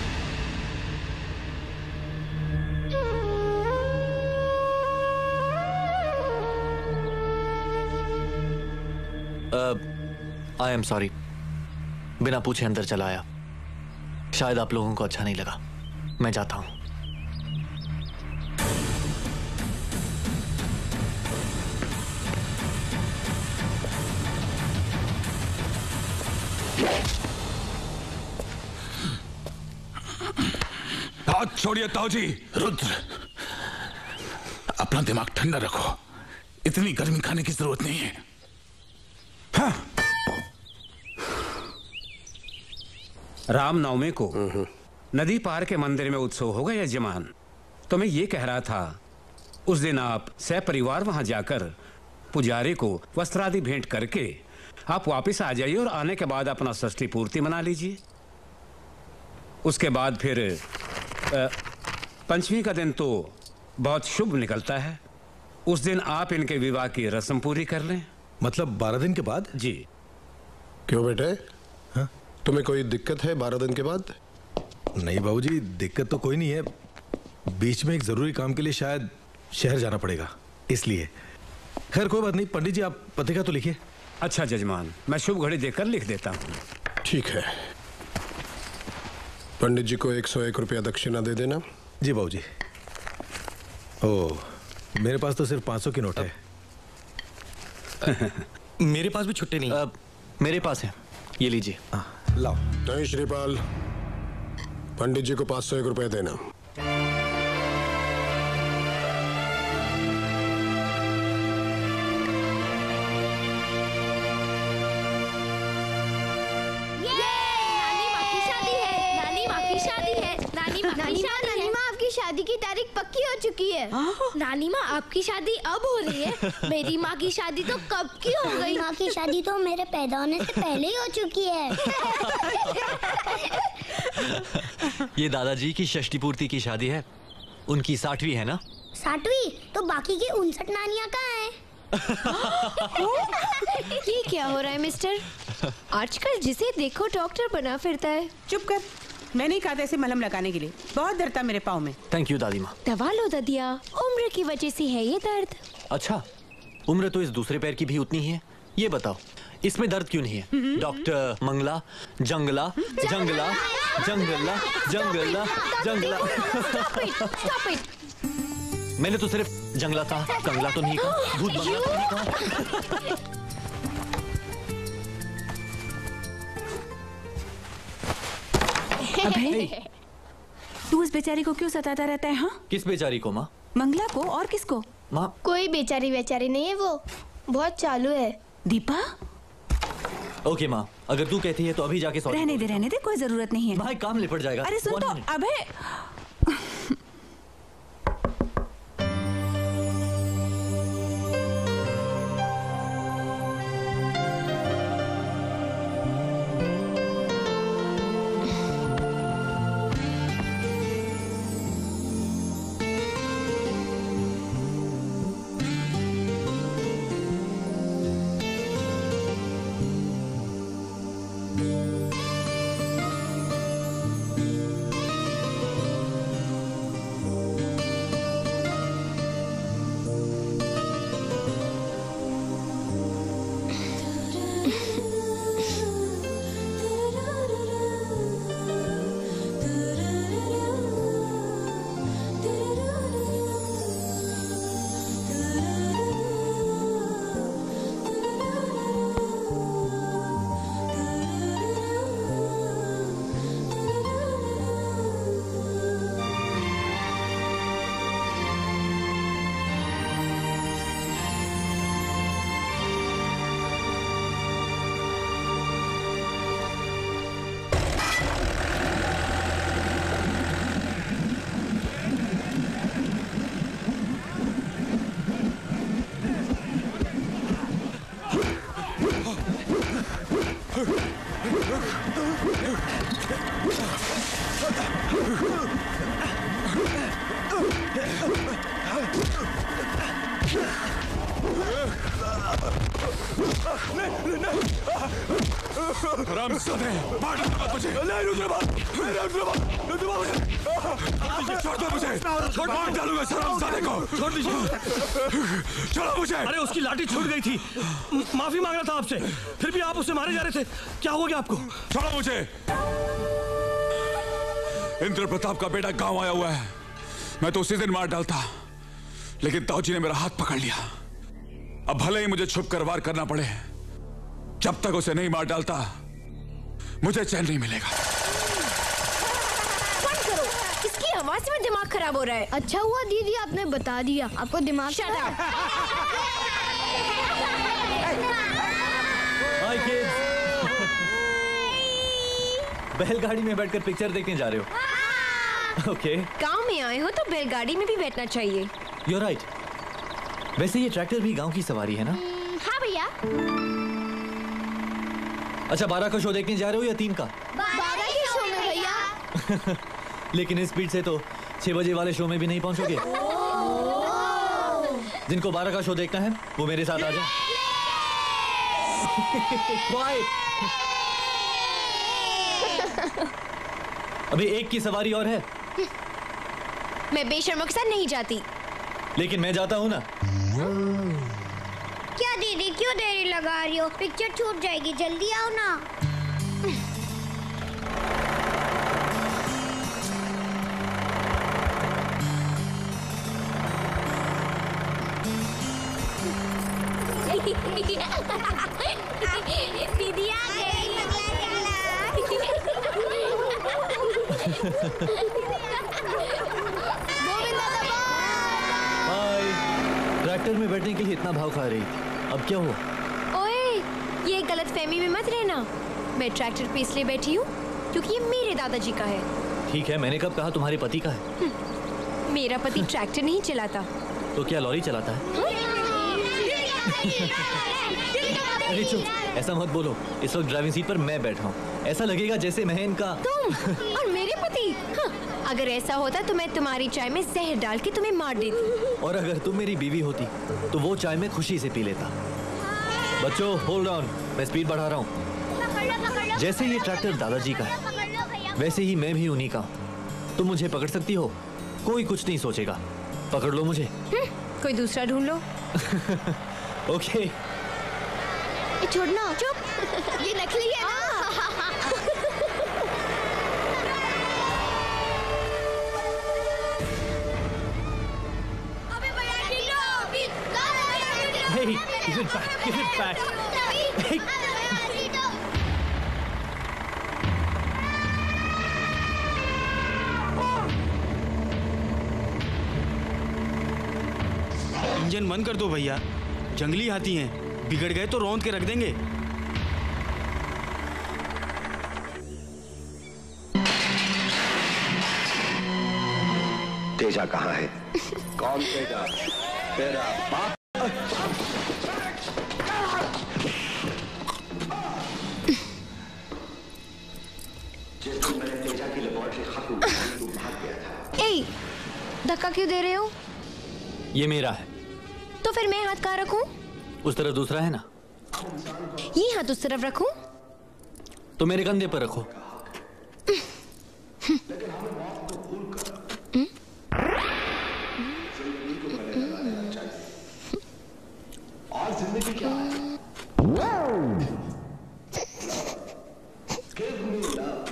आई एम सॉरी, बिना पूछे अंदर चला आया। शायद आप लोगों को अच्छा नहीं लगा, मैं जाता हूं। हाथ छोड़िए ताऊ जी। रुद्र, अपना दिमाग ठंडा रखो, इतनी गर्मी खाने की जरूरत नहीं है। हाँ। रामनवमी को नदी पार के मंदिर में उत्सव होगा यजमान। तो मैं ये कह रहा था, उस दिन आप सपरिवार वहां जाकर पुजारी को वस्त्रादि भेंट करके आप वापस आ जाइए और आने के बाद अपना षष्ठी पूर्ति मना लीजिए। उसके बाद फिर पंचमी का दिन तो बहुत शुभ निकलता है। उस दिन आप इनके विवाह की रस्म पूरी कर लें। मतलब 12 दिन के बाद? जी। क्यों बेटे, हाँ? तुम्हें कोई दिक्कत है 12 दिन के बाद? नहीं बाबूजी, दिक्कत तो कोई नहीं है। बीच में एक जरूरी काम के लिए शायद शहर जाना पड़ेगा, इसलिए। खैर कोई बात नहीं, पंडित जी आप पत्रिका तो लिखिए। अच्छा जजमान, मैं शुभ घड़ी देखकर लिख देता हूँ। ठीक है, पंडित जी को 101 रुपया दक्षिणा दे देना। जी बाबूजी। ओह, मेरे पास तो सिर्फ 500 की नोट है। मेरे पास भी छुट्टी नहीं। मेरे पास है, ये लीजिए। लाओ। नहीं श्रीपाल, पंडित जी को 501 रुपया देना। नानी माँ आपकी शादी की तारीख पक्की हो चुकी है। नानी माँ आपकी शादी अब हो रही है, मेरी माँ की शादी तो कब की हो गई। माँ की शादी तो मेरे पैदा होने से पहले ही हो चुकी है। ये दादाजी की षष्ठी पूर्ति की शादी है, उनकी 60वीं है ना? 60वीं? तो बाकी की 59 नानियाँ कहाँ हैं? ये क्या हो रहा है मिस्टर? आजकल जिसे देखो डॉक्टर बना फिरता है। चुप कर, मैं नहीं कहा था इसे मलहम लगाने के लिए, बहुत दर्द था मेरे पाँव में। थैंक यू दादी माँ। दवा लो ददिया, उम्र की वजह से है ये दर्द। अच्छा, उम्र तो इस दूसरे पैर की भी उतनी ही है। ये बताओ, इसमें दर्द क्यों नहीं है? डॉक्टर मंगला जंगला जंगला जंगला जंगला जंगला। Stop it. मैंने तो सिर्फ जंगला कहा, कंगला तो नहीं कहा, भूत बंगला तो नहीं कहा। अबे, तू उस बेचारी को क्यों सताता रहता है? हाँ, किस बेचारी को माँ? मंगला को। और किसको? माँ कोई बेचारी बेचारी नहीं है, वो बहुत चालू है। दीपा? ओके माँ, अगर तू कहती है तो अभी जाके सॉरी। रहने दे, कोई जरूरत नहीं है। भाई काम निपट जाएगा। अरे सुन तो, अबे हरामजादे, मार डालो मत मुझे। नहीं रुद्रबाद, रुद्रबाद, छोड़ दो मुझे, मार डालूंगा हरामजादे को। छोड़ दीजिए, छोड़ो मुझे। अरे उसकी लाठी छूट गई थी, माफी मांग रहा था आपसे, फिर भी आप उसे मारे जा रहे थे। क्या हो गया आपको? छोड़ो मुझे। इंद्र प्रताप का बेटा गांव आया हुआ है, मैं तो उसी दिन मार डालता, लेकिन ताऊजी ने मेरा हाथ पकड़ लिया। अब भले ही मुझे छुप कर वार करना पड़े, जब तक उसे नहीं मार डालता मुझे चैन नहीं मिलेगा। बंद करो, इसकी आवाज में दिमाग खराब हो रहा है। अच्छा हुआ दीदी आपने बता दिया, आपको दिमाग हाय किड्स, बैलगाड़ी में बैठकर पिक्चर देखने जा रहे हो? ओके। गांव में आए हो तो बैलगाड़ी में भी बैठना चाहिए। You're right. वैसे ये ट्रैक्टर भी गांव की सवारी है ना? हाँ भैया। अच्छा 12 का शो देखने जा रहे हो या 3 का? 12 के शो में भैया। लेकिन इस स्पीड से तो 6 बजे वाले शो में भी नहीं पहुंचोगे। जिनको 12 का शो देखना है वो मेरे साथ आ जाए। अभी एक की सवारी और है। मैं बेशर्मों के साथ नहीं जाती। लेकिन मैं जाता हूँ ना। क्या दीदी क्यों देरी लगा रही हो? पिक्चर छूट जाएगी, जल्दी आओ ना। दीदी आ गई। हाय, ट्रैक्टर में बैठने के लिए इतना भाव खा रही, अब क्या हुआ? ओए, ये गलतफहमी में मत रहना। मैं ट्रैक्टर पे इसलिए बैठी हूँ क्योंकि ये मेरे दादाजी का है। ठीक है, मैंने कब कहा तुम्हारे पति का है? मेरा पति ट्रैक्टर नहीं चलाता। तो क्या लॉरी चलाता है? अरे चुप, ऐसा मत बोलो। इस वक्त ड्राइविंग सीट पर मैं बैठा हूँ, ऐसा लगेगा जैसे मैं इनका। तुम और मेरे पति? हाँ, अगर ऐसा होता तो मैं तुम्हारी चाय में जहर डाल के तुम्हें मार देती। और अगर तुम मेरी बीवी होती तो वो चाय में खुशी से पी लेता। बच्चों होल्ड ऑन, मैं स्पीड बढ़ा रहा हूँ। जैसे ये ट्रैक्टर दादाजी का है, वैसे ही मैं भी उन्हीं का हूँ। तुम मुझे पकड़ सकती हो, कोई कुछ नहीं सोचेगा। पकड़ लो मुझे। कोई दूसरा ढूंढ लो। ओके। छोड़ना, चुप। ये नकली है ना। Hey, give it back, give it back. Hey. Engine बंद कर दो भैया, जंगली हाथी हैं, बिगड़ गए तो रौंद के रख देंगे। तेजा कहाँ है? कौन तेजा? तेरा बाप। मैंने तेजा की लेबोरेटरी खत्म की, तू भाग गया था। ए, धक्का क्यों दे रहे हो? ये मेरा है। तो फिर मैं हाथ कहाँ रखूं? उस तरफ दूसरा है ना। ये हाथ उस तरफ रखूं? तो मेरे कंधे पर रखो। और जिंदगी क्या है? Give me love.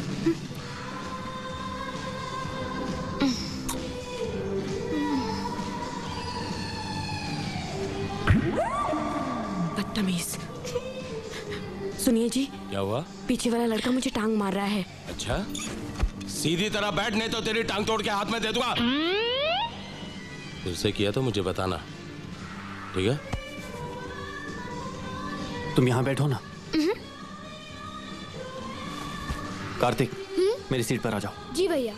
बदतमीज। सुनिए जी, क्या हुआ? पीछे वाला लड़का मुझे टांग मार रहा है। अच्छा, सीधी तरह बैठ, नहीं तो तेरी टांग तोड़ के हाथ में दे दूंगा। फिर से किया तो मुझे बताना, ठीक है? तुम यहाँ बैठो ना। कार्तिक, मेरी सीट पर आ जाओ। जी भैया।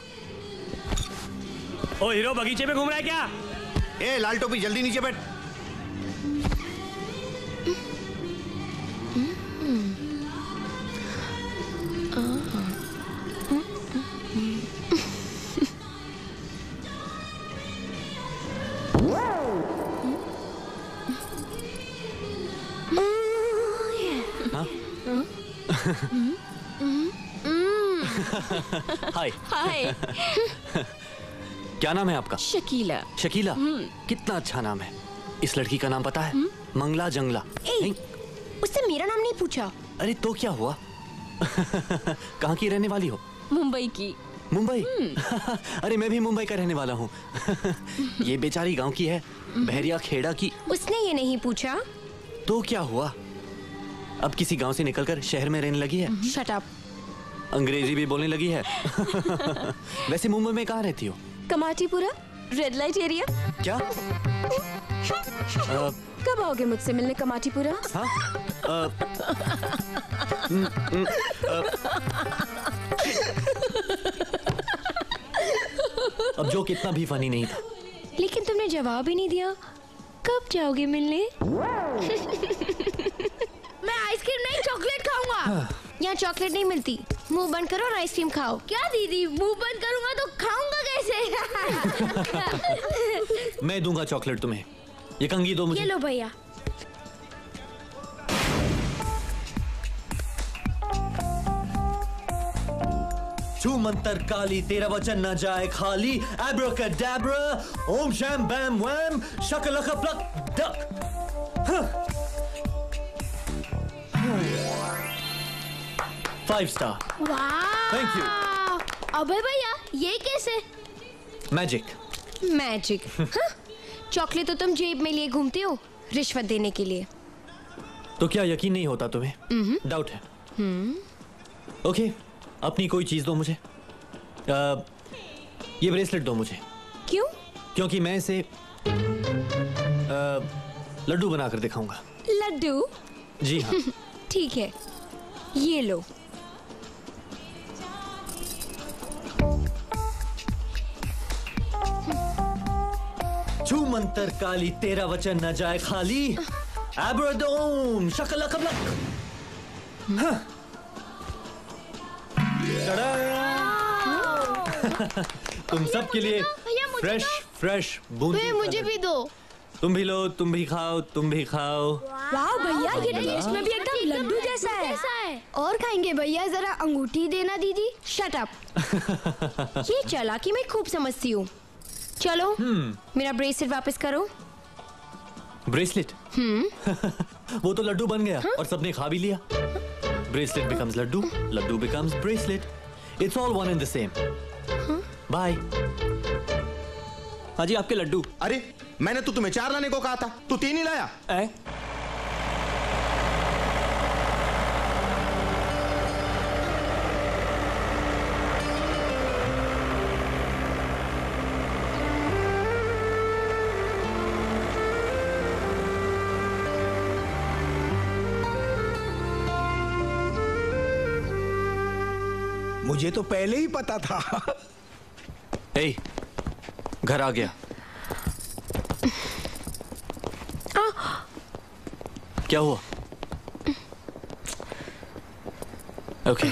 ओ हीरो, बगीचे में घूम रहा है क्या? ए लाल टोपी, जल्दी नीचे बैठ। हाय। हाय। क्या नाम है आपका? शकीला। शकीला, कितना अच्छा नाम है। इस लड़की का नाम पता है? मंगला जंगला। उससे मेरा नाम नहीं पूछा। अरे तो क्या हुआ? कहाँ की रहने वाली हो? मुंबई की। मुंबई? अरे मैं भी मुंबई का रहने वाला हूँ। ये बेचारी गांव की है, बहरिया खेड़ा की। उसने ये नहीं पूछा। तो क्या हुआ? अब किसी गांव से निकलकर शहर में रहने लगी है। Shut up. अंग्रेजी भी बोलने लगी है। वैसे मुंबई में कहाँ रहती हो? Kamathipura, red light area. क्या? कब आओगे मुझसे मिलने कमाटीपुरा? हाँ? अब जो कितना भी फनी नहीं था। लेकिन तुमने जवाब ही नहीं दिया। कब जाओगे मिलने? मैं आइसक्रीम नहीं चॉकलेट खाऊंगा। यहाँ चॉकलेट नहीं मिलती। मुंह बंद करो और आइसक्रीम खाओ। क्या दीदी, मुंह बंद करूंगा तो खाऊंगा कैसे? मैं दूंगा चॉकलेट तुम्हें। ये कंघी दो मुझे। ये लो भैया। छू मंतर काली, तेरा वचन न जाए खाली। एब्राकैडाब्रा, ओम शैम बैम वैम, शकलक प्लक डक। 5 स्टार। वाह, थैंक यू। अबे भैया ये कैसे? मैजिक। मैजिक? चॉकलेट तो तुम जेब में लिए घूमते हो रिश्वत देने के लिए। तो क्या यकीन नहीं होता तुम्हें? डाउट है? ओके, अपनी कोई चीज दो मुझे। ये ब्रेसलेट दो मुझे। क्यों? क्योंकि मैं इसे लड्डू बनाकर दिखाऊंगा। लड्डू? जी हाँ। ठीक है, ये लो। छू मंतर काली, तेरा वचन न जाए खाली। एब्राडोम शकलक प्लक। तुम सब के लिए फ्रेश फ्रेश बूंदी। मुझे भी दो। तुम भी लो, तुम भी खाओ, तुम भी खाओ। वाह भैया, ये टेस्ट में भी एकदम लड्डू जैसा है। और खाएंगे भैया, जरा अंगूठी देना दीदी। Shut up. ये चालाकी मैं खूब समझती हूँ। चलो मेरा ब्रेसलेट वापस करो। ब्रेसलेट? वो तो लड्डू बन गया और सबने खा भी लिया। Bracelet becomes laddoo, laddoo becomes bracelet. It's all one and the same. Bye. हाँ जी, आपके लड्डू। अरे मैंने तो तुम्हें 4 लाने को कहा था, तू 3 ही लाया। मुझे तो पहले ही पता था। ए, घर आ गया। क्या हुआ? ओके।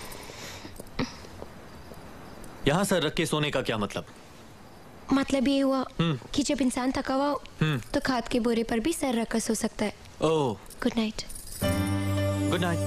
यहां सर रख के सोने का क्या मतलब? मतलब ये हुआ कि जब इंसान थका हुआ हो तो खाद के बोरे पर भी सर रखकर सो सकता है। Oh, good night. Good night.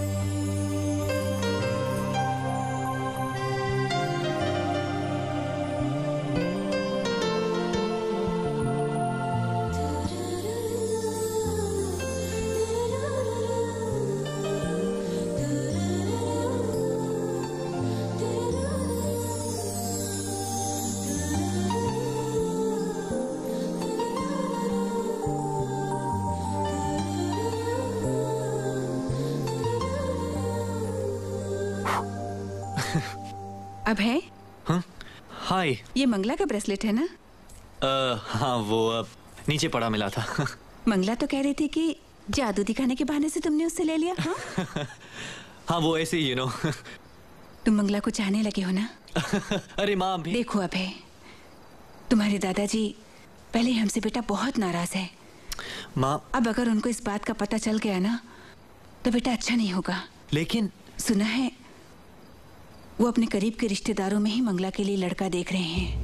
अब है? हाँ, हाय। ये मंगला का ब्रेसलेट है ना? हाँ, वो नीचे पड़ा मिला था। मंगला तो कह रही थी कि जादू दिखाने के बहाने से तुमने उससे ले लिया। हाँ, हाँ वो ऐसे ही, तुम मंगला को चाहने लगे हो ना? अरे माँ भी। देखो अब है, तुम्हारे दादाजी पहले हमसे बेटा बहुत नाराज है। माँ, अब अगर उनको इस बात का पता चल गया ना तो बेटा अच्छा नहीं होगा। लेकिन सुना है वो अपने करीब के रिश्तेदारों में ही मंगला के लिए लड़का देख रहे हैं।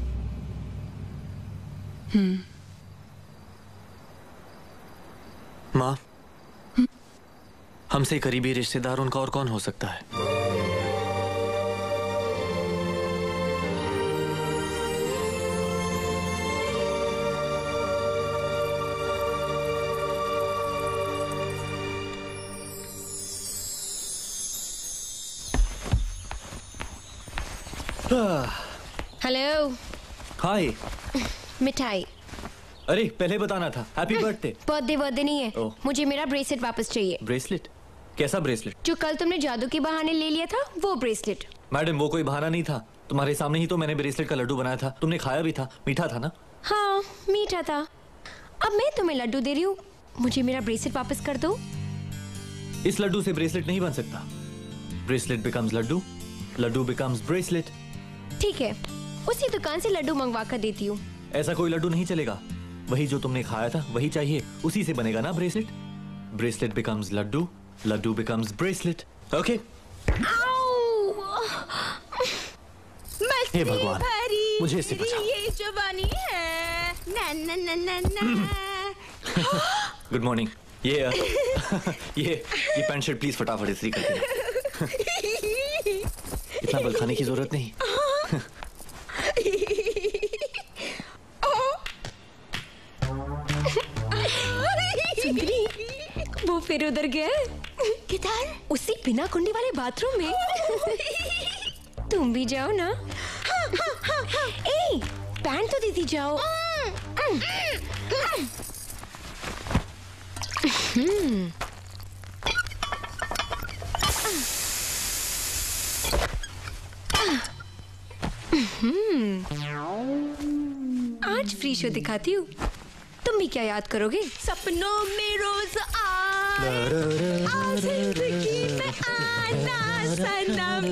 माँ, हमसे करीबी रिश्तेदार उनका और कौन हो सकता है? हेलो। हाय। मिठाई। अरे पहले बताना था। Happy birthday. बर्थडे नहीं है। मुझे मेरा ब्रेसलेट वापस चाहिए। ब्रेसलेट? कैसा ब्रेसलेट? जो कल तुमने जादू के बहाने ले लिया था, वो ब्रेसलेट। मैडम वो कोई बहाना नहीं था, तुम्हारे सामने ही तो मैंने ब्रेसलेट का लड्डू बनाया था, तुमने खाया भी था, मीठा था ना? हाँ मीठा था। अब मैं तुम्हें लड्डू दे रही हूँ, मुझे मेरा ब्रेसलेट वापस कर दो। इस लड्डू से ब्रेसलेट नहीं बन सकता। Bracelet becomes laddoo, laddoo becomes bracelet. ठीक है, उसी दुकान से लड्डू मंगवा कर देती हूँ। ऐसा कोई लड्डू नहीं चलेगा, वही जो तुमने खाया था वही चाहिए, उसी से बनेगा ना bracelet. Bracelet becomes laddoo, laddoo becomes bracelet. Okay? हे भगवान, मुझे इससे बचाओ। ये जवानी है। ना ना ना ना ना। Good morning. ये पैंट शर्ट प्लीज फटाफट इस्त्री कर देना। इतना बल खाने की जरूरत नहीं। वो फिर उधर गया। किधर? उसी बिना कुंडी वाले बाथरूम में। तुम भी जाओ ना। ए, पैंट तो दीदी जाओ। आज फ्री शो दिखाती हूँ, तुम भी क्या याद करोगे? सपनों में रोज जिंदगी में आना सनम।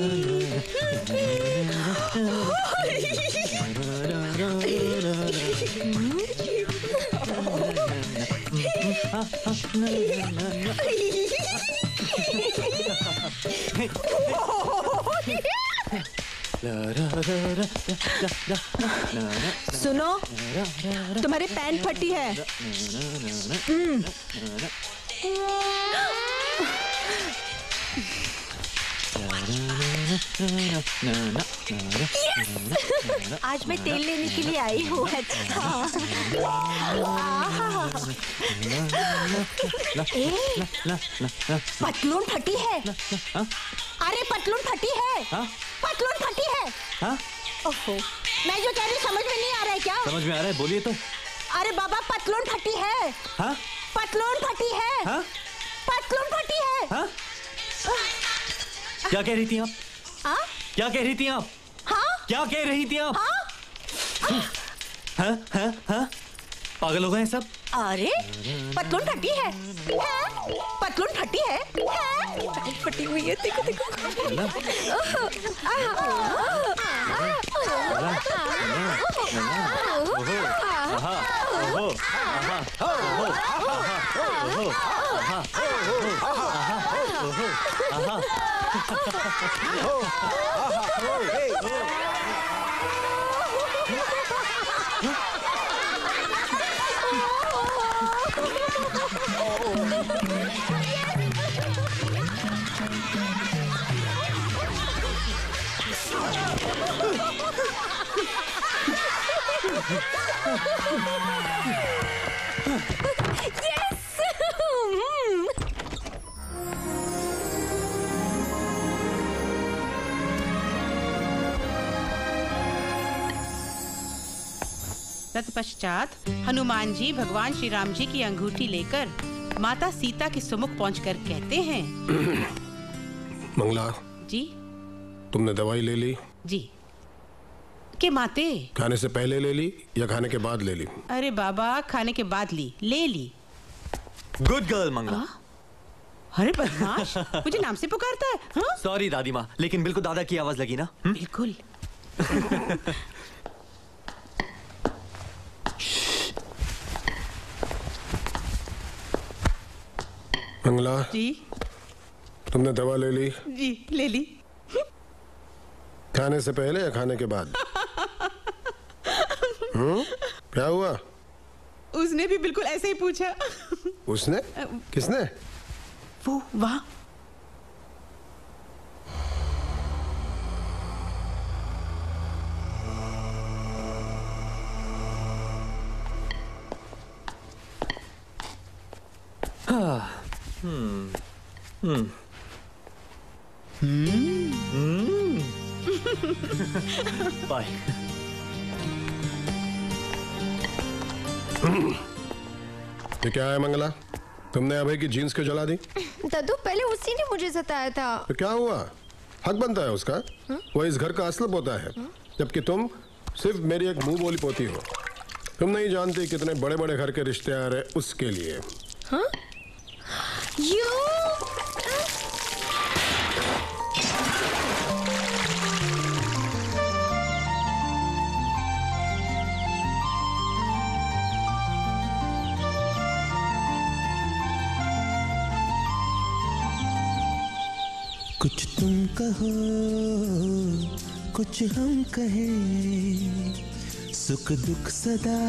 सुनो, तुम्हारे पैंट फटी है। आज मैं तेल लेने के लिए आई हूँ। पतलून फटी है। अरे पतलून फटी है। पतलून फटी है। ओहो, मैं जो कह रही समझ में नहीं आ रहा है क्या? समझ में आ रहा है, बोलिए तो। अरे बाबा पतलून फटी है। पतलून फटी है। पतलून फटी है। क्या कह रही थी आप? क्या कह रही थी आप? क्या कह रही थी आप? पागल हो गए सब? अरे पतलून फटी है। पतलून फटी है। फटी हुई है, देखो देखो। तत्पश्चात हनुमान जी भगवान श्री राम जी की अंगूठी लेकर माता सीता के सम्मुख पहुंचकर कहते हैं, मंगला जी तुमने दवाई ले ली? जी। के माते? खाने से पहले ले ली या खाने के बाद ले ली? अरे बाबा खाने के बाद ली, ले ली। Good girl Mangla. अरे बदमाश, मुझे नाम से पुकारता है। सॉरी दादी माँ, लेकिन बिल्कुल दादा की आवाज लगी ना? बिल्कुल। मंगला जी तुमने दवा ले ली? जी ले ली। खाने से पहले या खाने के बाद? क्या हुआ? उसने भी बिल्कुल ऐसे ही पूछा। उसने? किसने? वो वहाँ बाय। ये क्या है मंगला? तुमने अभय की जीन्स क्यों जला दी? दादू पहले उसी ने मुझे सताया था। तो क्या हुआ? हक बनता है उसका। वो इस घर का असली पोता है, जबकि तुम सिर्फ मेरी एक मुंह बोली पोती हो। तुम नहीं जानती कितने बड़े बड़े घर के रिश्ते आ रहे उसके लिए। हाँ? कुछ तुम कहो कुछ हम कहें, सुख दुख सदा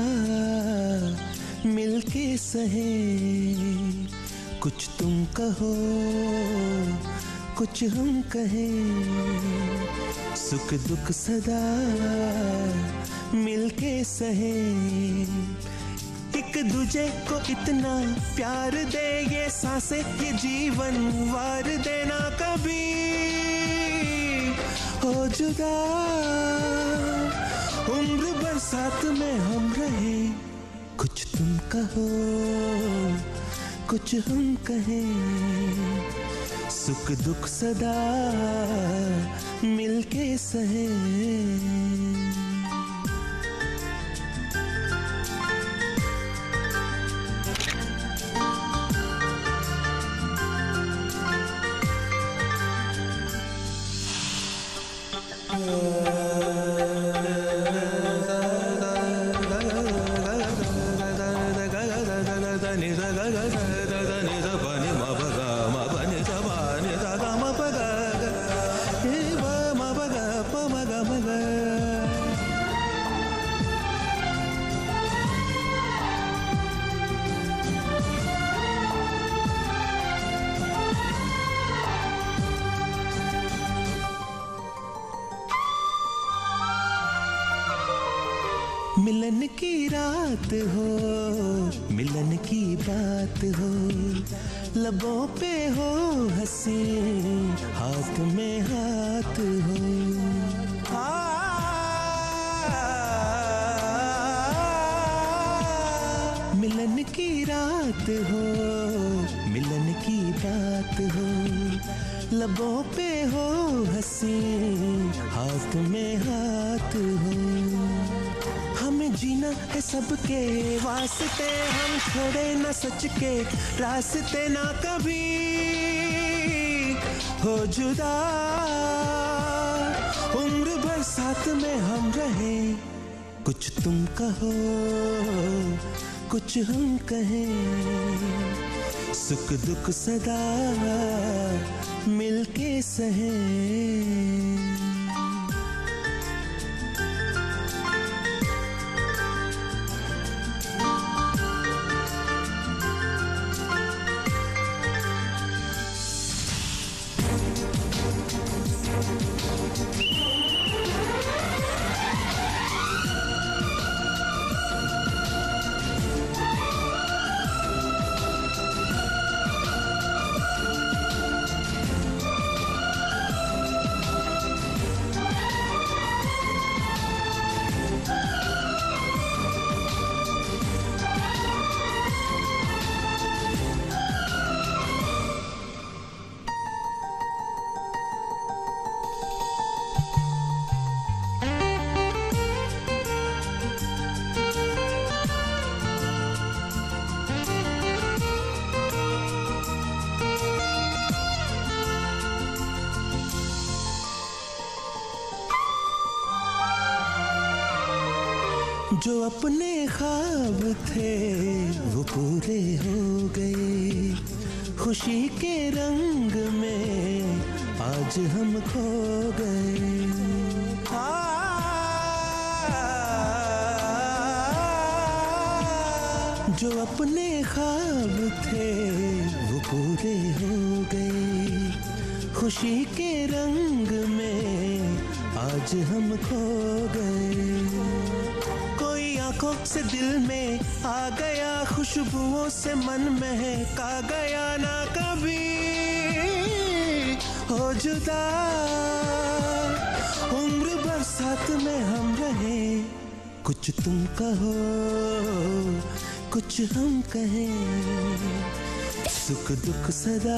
मिलके सहे। कुछ तुम कहो कुछ हम कहें, सुख दुख सदा मिलके सहे। एक दूजे को इतना प्यार दे, ये सांसें ये जीवन वार देना कभी हो जुदा। उम्र भर साथ में हम रहे, कुछ तुम कहो कुछ हम कहें, सुख दुख सदा मिलके सहे। मिलन की रात हो, मिलन की बात हो, लबों पे हो हंसी, हाथ में हाथ हो। मिलन की रात हो, मिलन की बात हो, लबों पे हो हंसी, हाथ में हाथ हो। हमें जीना है सबके वास्ते, हम छोड़े न सच के रास्ते, ना कभी हो जुदा। उम्र भर साथ में हम रहे, कुछ तुम कहो कुछ हम कहें, सुख दुख सदा मिलके सहे। जो अपने ख्वाब थे वो पूरे हो गए, खुशी के रंग में आज हम खो गए। जो अपने ख्वाब थे वो पूरे हो गए, खुशी के रंग में आज हम खो गए। कोई आंखों से दिल में आ गया, खुशबुओं से मन महका गया, ना कभी हो जुदा। उम्र भर साथ में हम रहे, कुछ तुम कहो कुछ हम कहें, सुख दुख सदा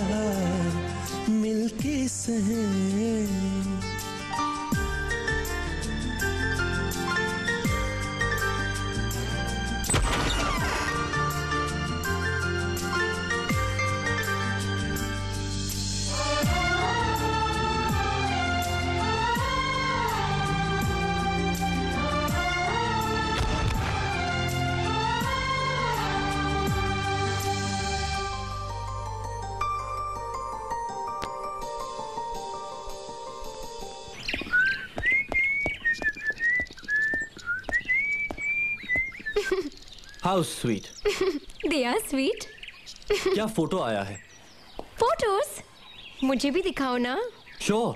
मिलके सहें। How sweet. They are sweet. क्या फोटो आया है? फोटोज? मुझे भी दिखाओ ना। Sure.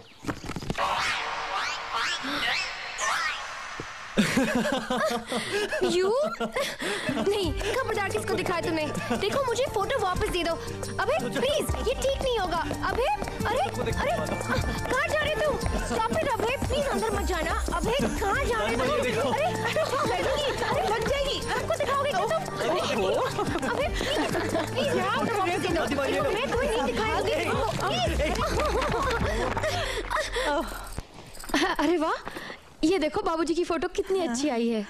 You? नहीं, खबरदार किसको दिखाया तुमने? देखो मुझे फोटो वापस दे दो। अबे प्लीज, ये ठीक नहीं होगा। अबे, अरे, कहाँ जा रहे तुम? Stop it, अबे प्लीज अंदर मत जाना। अबे कहाँ जा रहे तुम? अरे लग जाएगी। आपको दिखाओगे क्या तुम? अबे प्लीज यार वापस दे दो। मैं तुम्हें नहीं दिखाऊंगी। अरे वाह, ये देखो बाबूजी की फोटो कितनी अच्छी आई है।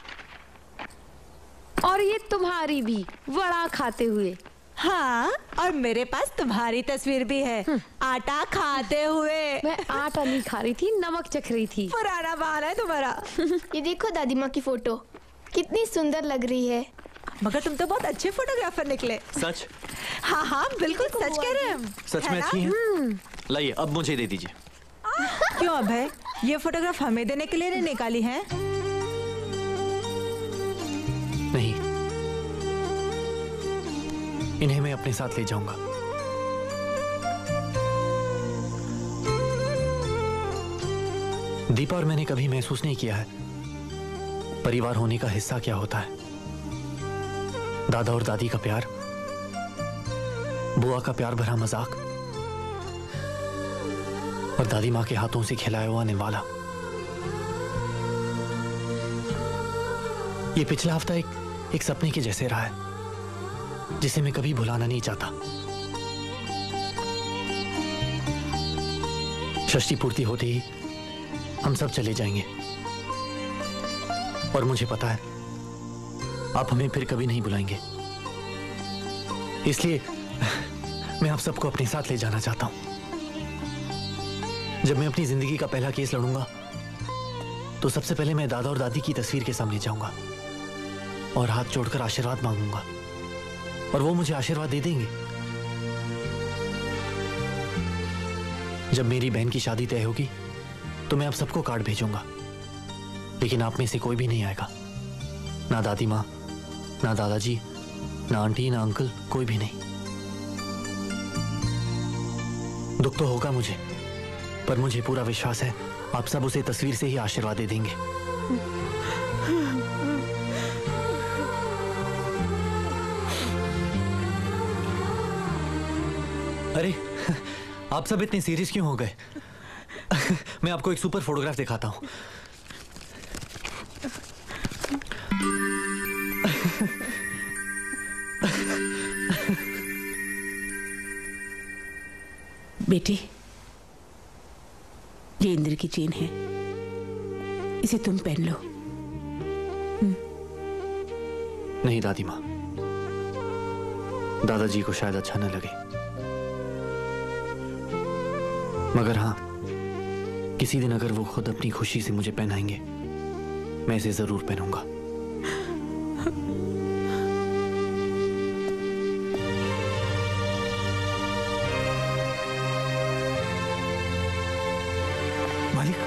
और ये तुम्हारी भी, वड़ा खाते हुए। हाँ, और मेरे पास तुम्हारी तस्वीर भी है, आटा खाते हुए। मैं आटा नहीं खा रही थी, नमक चख रही थी। पुराना बहाना है तुम्हारा। ये देखो दादी माँ की फोटो कितनी सुंदर लग रही है। मगर तुम तो बहुत अच्छे फोटोग्राफर निकले। सच? हाँ हाँ बिल्कुल सच कह रहे हैं हम। सच में अच्छी हैं? लाइए अब मुझे दे दीजिए। क्यों अभय, ये फोटोग्राफ हमें देने के लिए नहीं निकाली है? नहीं, इन्हें मैं अपने साथ ले जाऊंगा। दीपा और मैंने कभी महसूस नहीं किया है परिवार होने का हिस्सा क्या होता है। दादा और दादी का प्यार, बुआ का प्यार भरा मजाक और दादी माँ के हाथों से खिलाया हुआ निवाला। ये पिछला हफ्ता एक सपने के जैसे रहा है जिसे मैं कभी भुलाना नहीं चाहता। षष्ठी पूर्ति होते ही हम सब चले जाएंगे और मुझे पता है आप हमें फिर कभी नहीं बुलाएंगे, इसलिए मैं आप सबको अपने साथ ले जाना चाहता हूं। जब मैं अपनी जिंदगी का पहला केस लड़ूंगा तो सबसे पहले मैं दादा और दादी की तस्वीर के सामने जाऊंगा और हाथ जोड़कर आशीर्वाद मांगूंगा और वो मुझे आशीर्वाद दे देंगे। जब मेरी बहन की शादी तय होगी तो मैं आप सबको कार्ड भेजूंगा, लेकिन आप में से कोई भी नहीं आएगा। ना दादी माँ, ना दादाजी, ना आंटी, ना अंकल, कोई भी नहीं। दुख तो होगा मुझे, पर मुझे पूरा विश्वास है आप सब उसे तस्वीर से ही आशीर्वाद दे देंगे। अरे आप सब इतने सीरियस क्यों हो गए? मैं आपको एक सुपर फोटोग्राफ दिखाता हूं। बेटी, ये इंद्र की चेन है, इसे तुम पहन लो। नहीं दादी माँ, दादाजी को शायद अच्छा न लगे, मगर हाँ, किसी दिन अगर वो खुद अपनी खुशी से मुझे पहनाएंगे मैं इसे जरूर पहनूंगा। मालिक,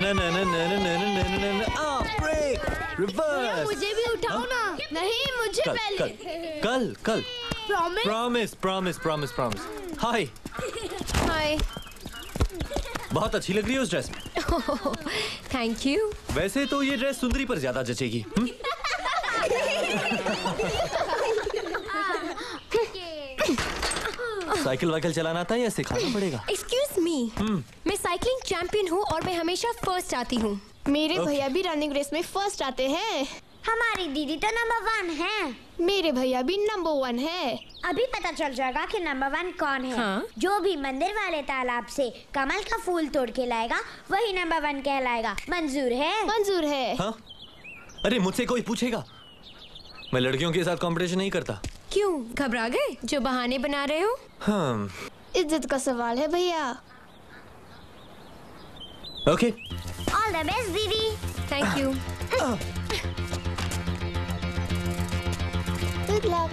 ना ना ना ना ना ना ना ना ना ब्रेक रिवर्स। मुझे भी उठाओ ना। नहीं मुझे पहले। कल promise promise promise promise. Hi hi. बहुत अच्छी लग रही है उस ड्रेस में। Thank you. वैसे तो ये ड्रेस सुंदरी पर ज्यादा जचेगी। साइकिल वाइकिल चलाना आता है या सिखाना पड़ेगा? एक्सक्यूज मी, मैं साइकिलिंग चैंपियन हूँ और मैं हमेशा फर्स्ट आती हूँ। मेरे भैया भी रनिंग रेस में फर्स्ट आते हैं। हमारी दीदी तो नंबर 1 है। मेरे भैया भी नंबर 1 है। अभी पता चल जाएगा कि नंबर 1 कौन है। हाँ? जो भी मंदिर वाले तालाब से कमल का फूल तोड़ के लाएगा वही नंबर 1 कहलाएगा। मंजूर है? मंजूर है। हाँ? अरे मुझसे कोई पूछेगा? मैं लड़कियों के साथ कंपटीशन नहीं करता। क्यों, घबरा गए जो बहाने बना रहे हो? हाँ। इज्जत का सवाल है भैया। ओके। ऑल द बेस्ट दीदी। Thank you. Good luck.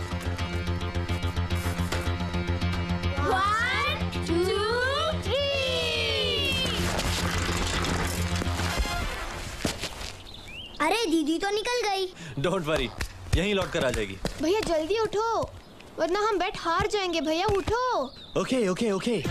1 2 3। अरे दीदी तो निकल गई। डोंट वरी, यहीं लौट कर आ जाएगी। भैया जल्दी उठो वरना हम बैट हार जाएंगे। भैया उठो। Okay okay okay.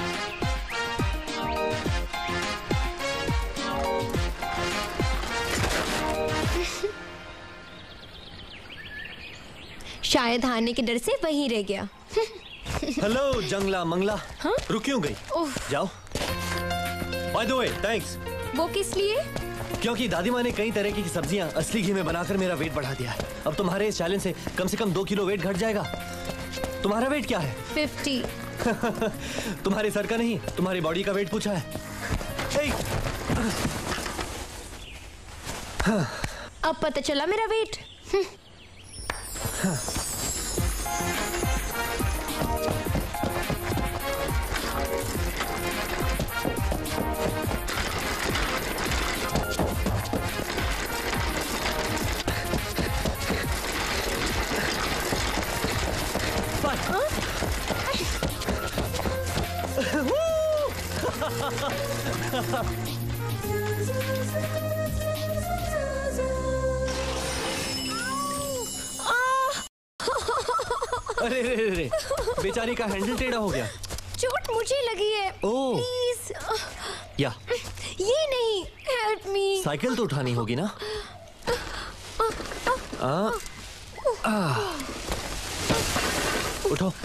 शायद हारने के डर से वहीं रह गया। हेलो जंगला मंगला। हाँ? रुक क्यों गई? जाओ। By the way thanks. वो किस लिए? क्योंकि दादी माँ ने कई तरह की सब्जियां असली घी में बनाकर मेरा वेट बढ़ा दिया है। अब तुम्हारे इस चैलेंज से कम 2 किलो वेट घट जाएगा। तुम्हारा वेट क्या है? 50। तुम्हारे सर का नहीं, तुम्हारी बॉडी का वेट पूछा है। अब पता चला मेरा वेट। अरे रे रे रे, बेचारी का हैंडल टेढ़ा हो गया। चोट मुझे लगी है। ओह। प्लीज। या ये नहीं, हेल्प मी। साइकिल तो उठानी होगी ना? उठो।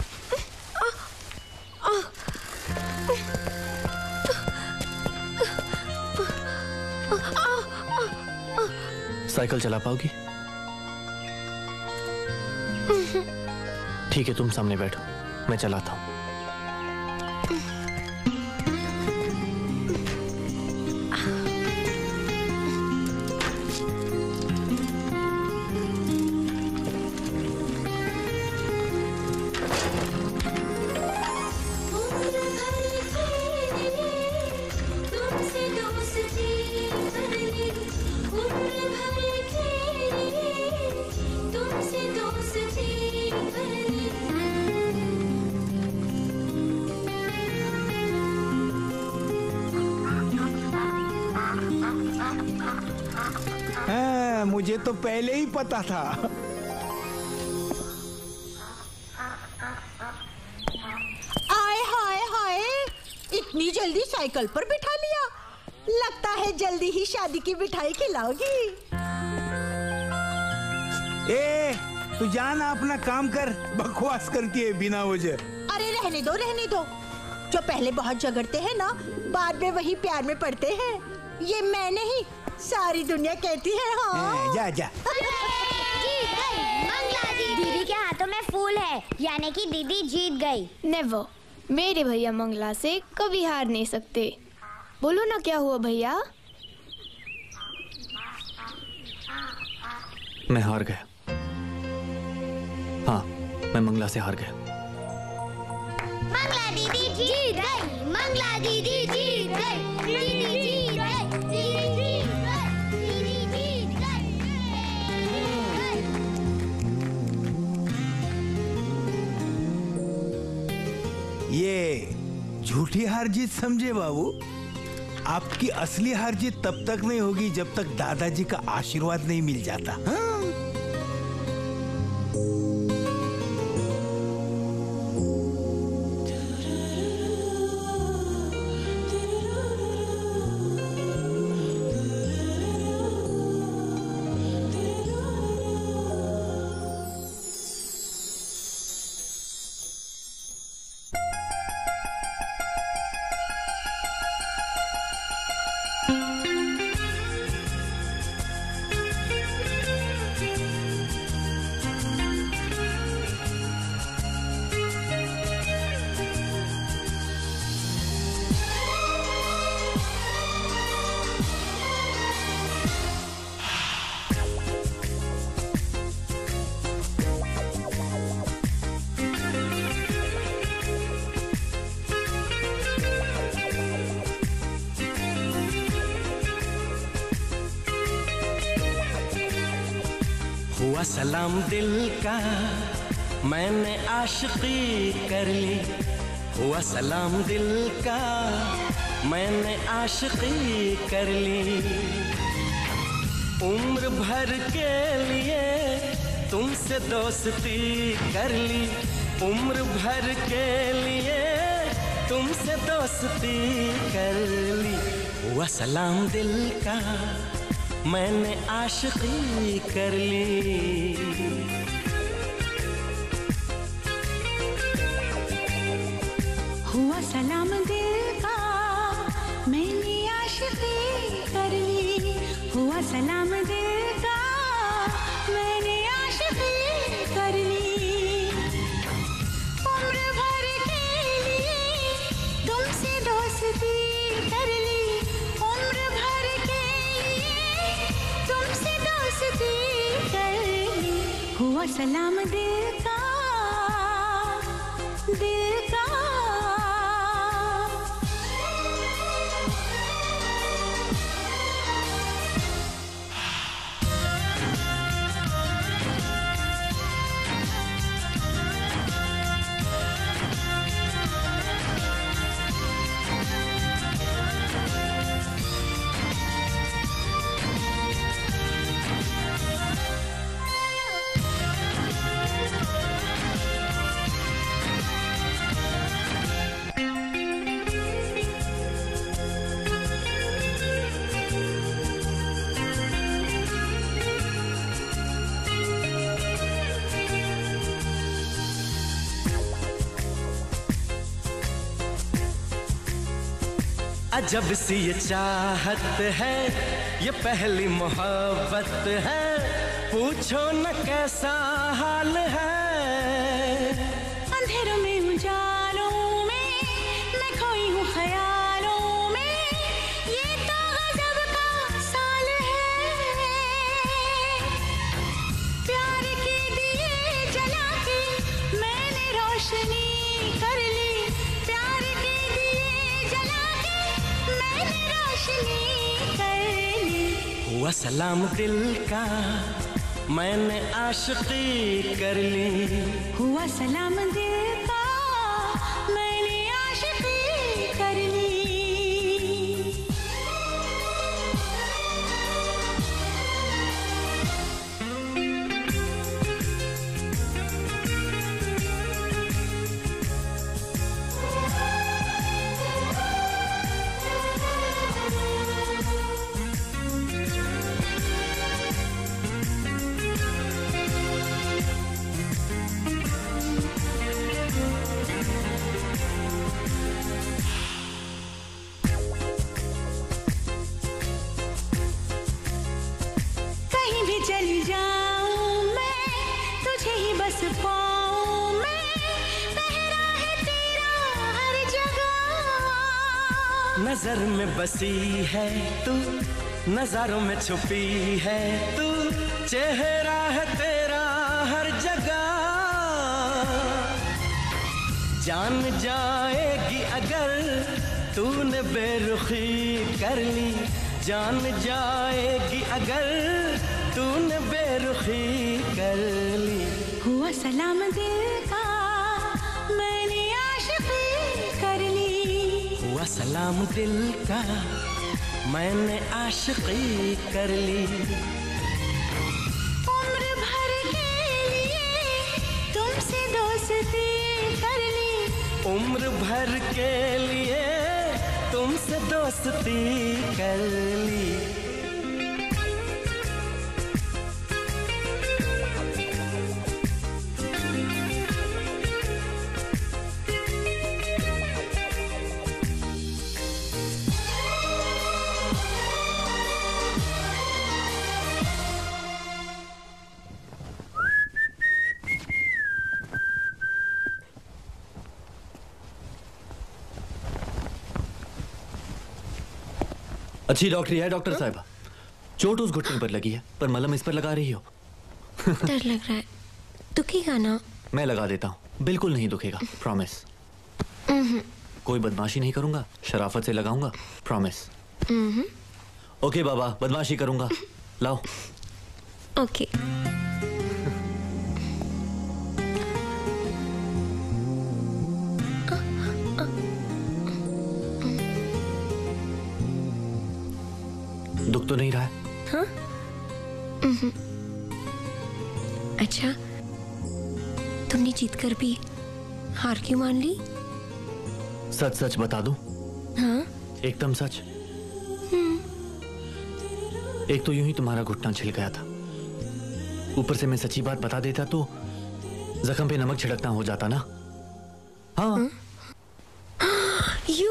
साइकिल चला पाओगी? ठीक है, तुम सामने बैठो, मैं चलाता हूँ। मुझे तो पहले ही पता था। आए हाय हाय, इतनी जल्दी साइकिल पर बिठा लिया। लगता है जल्दी ही शादी की मिठाई खिलाओगी। ए, तू जाना अपना काम कर, बकवास करती है बिना वजह। अरे रहने दो रहने दो, जो पहले बहुत झगड़ते हैं ना, बाद में वही प्यार में पड़ते हैं। ये मैं नहीं, सारी दुनिया कहती है। हाँ जा जा। जीत गई मंगला दीदी के हाथों में फूल है, यानी कि दीदी जीत गई। नेवर, मेरे भैया मंगला से कभी हार नहीं सकते। बोलो ना क्या हुआ भैया? मैं हार गया। हाँ, मैं मंगला से हार गया। मंगला दीदी जीत गई, मंगला दीदी जीत गई, दीदी जीत गई, दीदी जीत गई, दीदी जीत गई। ये झूठी हार जीत समझे बाबू। आपकी असली हार जीत तब तक नहीं होगी जब तक दादाजी का आशीर्वाद नहीं मिल जाता। हाँ? हुआ सलाम दिल का मैंने आशिकी कर ली, हुआ सलाम दिल का मैंने आशिकी कर ली। उम्र भर के लिए तुमसे दोस्ती कर ली, उम्र भर के लिए तुमसे दोस्ती कर ली। हुआ सलाम दिल का मैंने आशिकी कर ली। हुआ सलाम दिल का मैंने आशिकी कर ली, हुआ सलाम दिल का मैंने आशिकी कर ली। उम्र भर के लिए तुमसे दोस्ती कर ली, उम्र भर के लिए तुमसे दोस्ती कर ली। हुआ सलाम दिल का, दिल का। अजब सी ये चाहत है, ये पहली मोहब्बत है, पूछो न कैसा हाल है। अंधेरों में उजालों में मैं खोई हूँ ख्यालों में, ये तो गजब का साल है। प्यार के दिए जला के मैंने रोशनी कर ली, प्यार के दिए जला के मैंने रोशनी कर ली। हुआ सलाम दिल का मैंने आशिकी कर ली, हुआ सलाम दिल का मैंने आशिकी कर ली। चली जाऊं मैं तुझे ही बस पाऊं मैं, पहरा है तेरा हर जगह। नजर में बसी है तू, नजारों में छुपी है तू, चेहरा है तेरा हर जगह। जान जाएगी अगर तूने बेरुखी कर ली, जान जाएगी अगर तूने बेरुखी कर ली। हुआ सलाम दिल का मैंने आशिकी कर ली, हुआ सलाम दिल का मैंने आशिकी कर ली। उम्र भर के लिए तुमसे दोस्ती कर ली। उम्र भर के लिए तुमसे दोस्ती कर ली। अच्छी डॉक्टरी है डॉक्टर साहिबा। चोट उस घुटने पर लगी है पर मलहम इस पर लगा रही हो। डर लग रहा है, दुखेगा ना? मैं लगा देता हूँ, बिल्कुल नहीं दुखेगा, प्रॉमिस। कोई बदमाशी नहीं करूंगा, शराफत से लगाऊंगा, प्रॉमिस। ओके बाबा, बदमाशी करूंगा, लाओ। ओके। दुख तो नहीं रहा है? हाँ? अच्छा, तुमने जीतकर भी हार क्यों मान ली? सच सच बता दूं? हाँ? एकदम सच। एक तो यूं ही तुम्हारा घुटना छिल गया था, ऊपर से मैं सच्ची बात बता देता तो जख्म पे नमक छिड़कना हो जाता ना। हाँ। यू?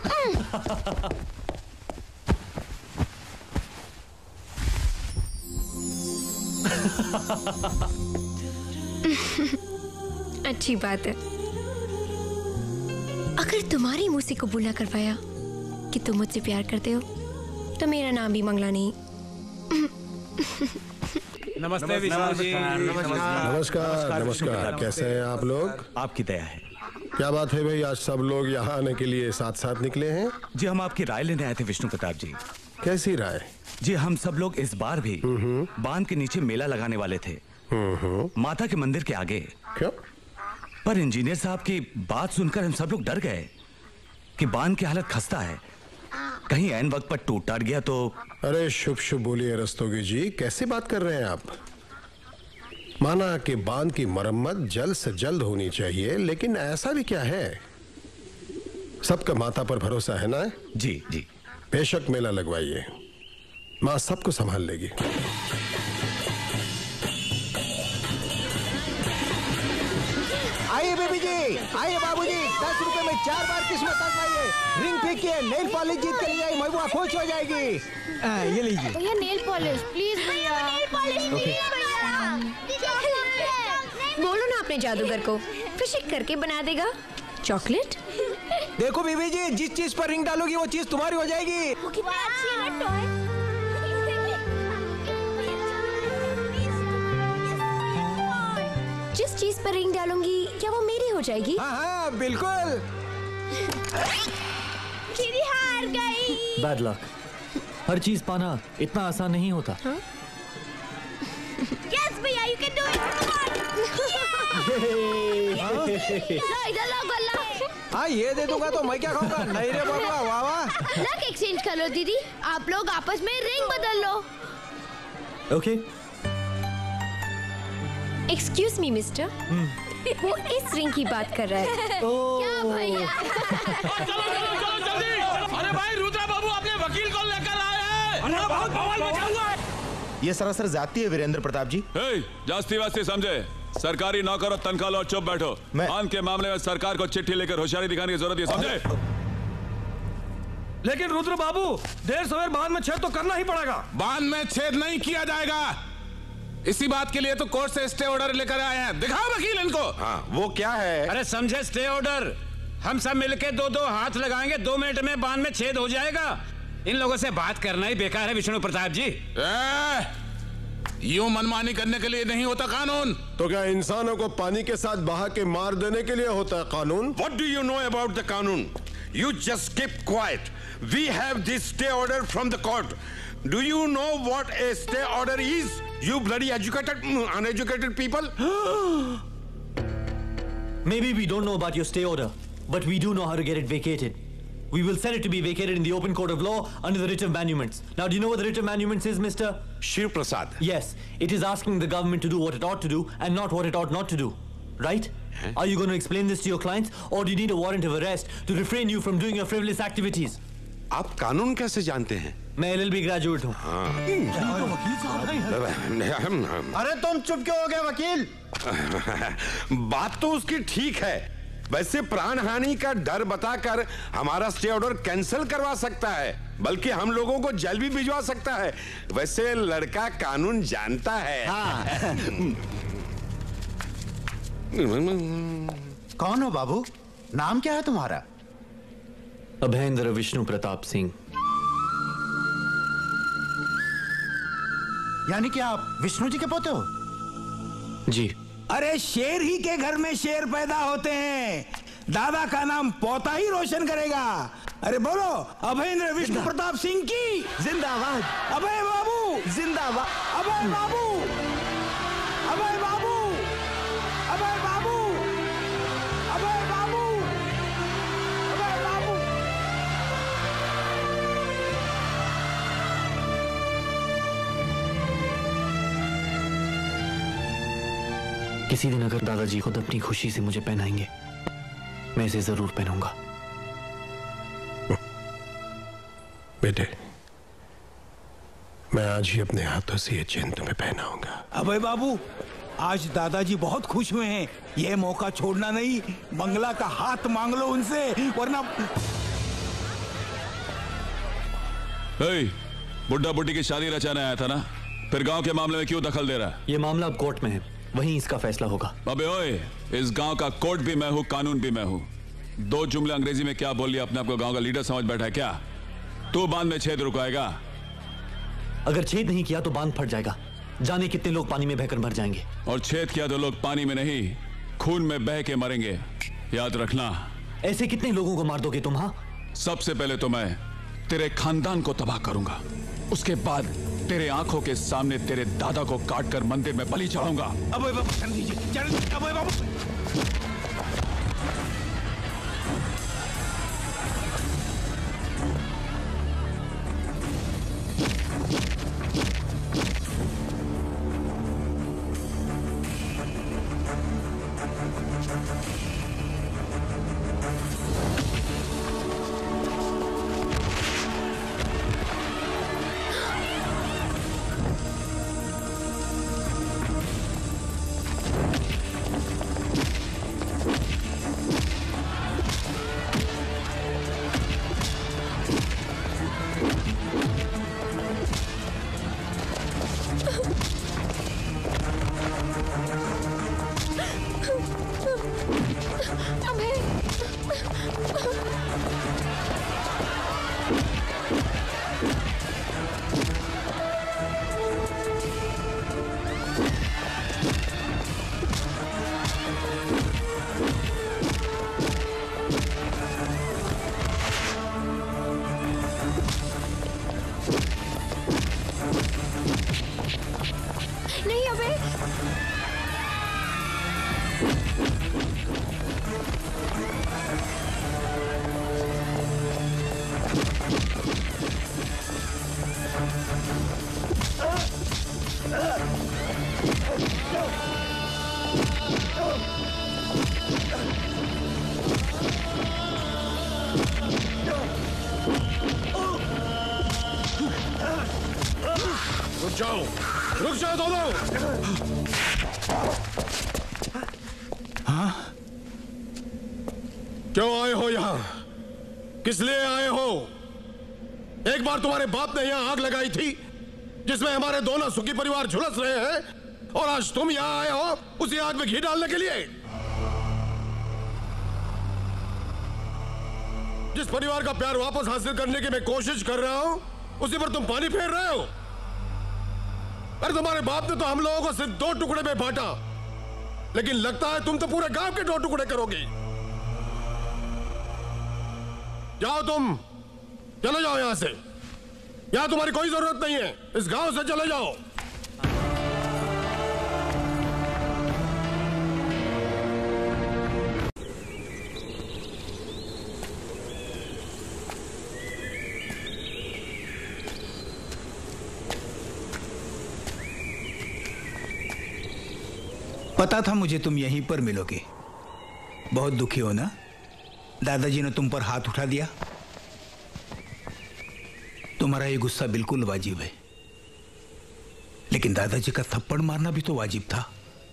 अच्छी बात है। अगर तुम्हारी मुंह से कबूल ना कर पाया कि तुम मुझसे प्यार करते हो तो मेरा नाम भी मंगला नहीं। नमस्ते विशाल जी। नमस्कार नमस्कार। कैसे हैं आप लोग? आपकी दया है। क्या बात है भाई, आज सब लोग यहाँ आने के लिए साथ साथ निकले हैं? जी हम आपकी राय लेने आए थे विष्णु प्रताप जी। कैसी राय? जी हम सब लोग इस बार भी बांध के नीचे मेला लगाने वाले थे, माता के मंदिर के आगे। क्यों? पर इंजीनियर साहब की बात सुनकर हम सब लोग डर गए कि बांध की हालत खस्ता है, कहीं ऐन वक्त पर टूट टाट गया तो। अरे शुभ शुभ बोलिए रस्तोगी जी, कैसे बात कर रहे हैं आप? माना कि बांध की मरम्मत जल्द से जल्द होनी चाहिए, लेकिन ऐसा भी क्या है, सबका माता पर भरोसा है ना? जी जी। बेशक मेला लगवाइए, माँ सबको संभाल लेगी। आइए बेबी जी, आइए बाबूजी, 10 रुपए में 4 बार किस्मत आजमाइए। रिंग फेंकिए, नेल पॉलिश जीत कर ले आई, महबूबा खुश हो जाएगी। ये लीजिए भैया नेल पॉलिश प्लीज भैया। नेल पॉलिश प्लीज भैया। बोलो ना अपने जादूगर को, फिशिक करके बना देगा चॉकलेट। देखो बीबी जी, जिस चीज पर रिंग डालोगी वो चीज तुम्हारी हो जाएगी। वो कितना अच्छी है ना टॉय। जिस चीज पर रिंग डालूंगी क्या वो मेरी हो जाएगी? हाँ हाँ बिल्कुल। खीरी हार गई। Bad luck. हर चीज पाना इतना आसान नहीं होता। यस भैया, यू कैन डू इट। इधर लो गल्ला। हाँ ये दे दूंगा तो मैं क्या खाऊंगा? नहीं रे बाबा, वाह वाह। लक एक्सचेंज कर लो दीदी, आप लोग आपस में रिंग बदल लो। ओके। एक्सक्यूज मी मिस्टर, वो इस रिंग की बात कर रहा है। क्या भैया? चलो जल्दी। अरे भाई रुद्रा बाबू अपने वकील को लेकर आए हैं। अरे बहुत बवाल मचाऊंगा। ये सरासर जाती है वीरेंद्र प्रताप जी। जास्ती वास्ती समझे, सरकारी नौकर और तनख्वाह लो, चुप बैठो। बांध के मामले में सरकार को चिट्ठी लेकर होशियारी दिखाने की जरूरत है, समझे? लेकिन रुद्र बाबू, देर सवेर बांध में छेद तो करना ही पड़ेगा। बांध में छेद नहीं किया जाएगा, इसी बात के लिए तो कोर्ट से स्टे ऑर्डर लेकर आए हैं। दिखाओ वकील इनको। हाँ वो क्या है? अरे समझे, स्टे ऑर्डर। हम सब मिलके 2-2 हाथ लगाएंगे, 2 मिनट में बांध में छेद हो जाएगा। इन लोगों से बात करना ही बेकार है विष्णु प्रताप जी। यूं मनमानी करने के लिए नहीं होता कानून। तो क्या इंसानों को पानी के साथ बहा के मार देने के लिए होता है कानून? What do you know about the कानून? You just keep quiet. We have this stay order from the court. Do you know what a stay order is? You bloody educated, uneducated people. Maybe we don't know about your stay order, but we do know how to get it vacated. we will send it to be vacated in the open court of law under the writ of manuments. Now, do you know what the writ of manuments is, Mr. Shiv Prasad? Yes, it is asking the government to do what it ought to do and not what it ought not to do. Right? Are you going to explain this to your clients, or do you need a warrant of arrest to refrain you from doing your frivolous activities? आप कानून कैसे जानते हैं? मैं LLB graduate हूँ। अरे तुम चुप क्यों हो गए वकील? बात तो उसकी ठीक है, वैसे प्राण हानि का डर बताकर हमारा स्टे ऑर्डर कैंसिल करवा सकता है, बल्कि हम लोगों को जेल भी भिजवा सकता है। वैसे लड़का कानून जानता है। हाँ। कौन हो बाबू? नाम क्या है तुम्हारा? अभेंद्र विष्णु प्रताप सिंह। यानी कि आप विष्णु जी के पोते हो? जी। अरे शेर ही के घर में शेर पैदा होते हैं। दादा का नाम पोता ही रोशन करेगा। अरे बोलो, अभेंद्र विष्णु प्रताप सिंह की जिंदाबाद। अभय बाबू जिंदाबाद। अभय बाबू, अभय बाबू, अभय बाबू, अभय बाबू, अभय बाबू। किसी दिन अगर दादाजी खुद अपनी खुशी से मुझे पहनाएंगे, मैं इसे जरूर पहनूंगा। बेटे, मैं आज ही अपने हाथों से ये चेन तुम्हें पहनाऊंगा। अभय बाबू, आज दादाजी बहुत खुश हुए हैं। यह मौका छोड़ना नहीं। बंगला का हाथ मांग लो उनसे, वरना। बुड्ढा बुड्ढी की शादी रचाने आया था ना, फिर गांव के मामले में क्यों दखल दे रहा है? ये मामला अब कोर्ट में है, वहीं इसका फैसला होगा। अबे ओए, इस गांव का कोर्ट भी मैं हूं, कानून भी मैं हूं। दो जुमले अंग्रेजी में क्या बोल लिया? अपने आप को गांव का लीडर समझ बैठा है क्या? तू बांध में छेद रुकाएगा? अगर छेद नहीं किया तो बांध फट जाएगा। जाने कितने लोग पानी में बहकर मर जाएंगे। और छेद किया तो लोग पानी में नहीं, खून में बह के मरेंगे, याद रखना। ऐसे कितने लोगों को मार दोगे तुम? हाँ, सबसे पहले तो मैं तेरे खानदान को तबाह करूंगा, उसके बाद तेरे आंखों के सामने तेरे दादा को काटकर मंदिर में बलि चढ़ाऊंगा। अभय बाबू, चल दीजिए, चल अभय बाबू। रुक जाओ दोनों। हाँ? क्यों आए हो यहाँ? किस लिए आए हो? एक बार तुम्हारे बाप ने यहाँ आग लगाई थी, जिसमें हमारे दोनों सुखी परिवार झुलस रहे हैं, और आज तुम यहाँ आए हो उसी आग में घी डालने के लिए। जिस परिवार का प्यार वापस हासिल करने की मैं कोशिश कर रहा हूं, उसी पर तुम पानी फेर रहे हो। अरे तुम्हारे बाप ने तो हम लोगों को सिर्फ 2 टुकड़े में बांटा, लेकिन लगता है तुम तो पूरे गांव के 2 टुकड़े करोगे। जाओ, तुम चले जाओ यहां से। यहां तुम्हारी कोई जरूरत नहीं है। इस गांव से चले जाओ। पता था मुझे तुम यहीं पर मिलोगे। बहुत दुखी हो ना? दादाजी ने तुम पर हाथ उठा दिया। तुम्हारा ये गुस्सा बिल्कुल वाजिब है, लेकिन दादाजी का थप्पड़ मारना भी तो वाजिब था।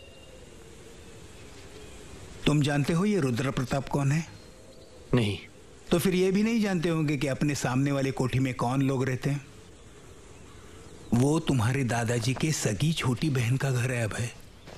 तुम जानते हो ये रुद्र प्रताप कौन है? नहीं। तो फिर ये भी नहीं जानते होंगे कि अपने सामने वाले कोठी में कौन लोग रहते हैं? वो तुम्हारे दादाजी के सगी छोटी बहन का घर है अभय।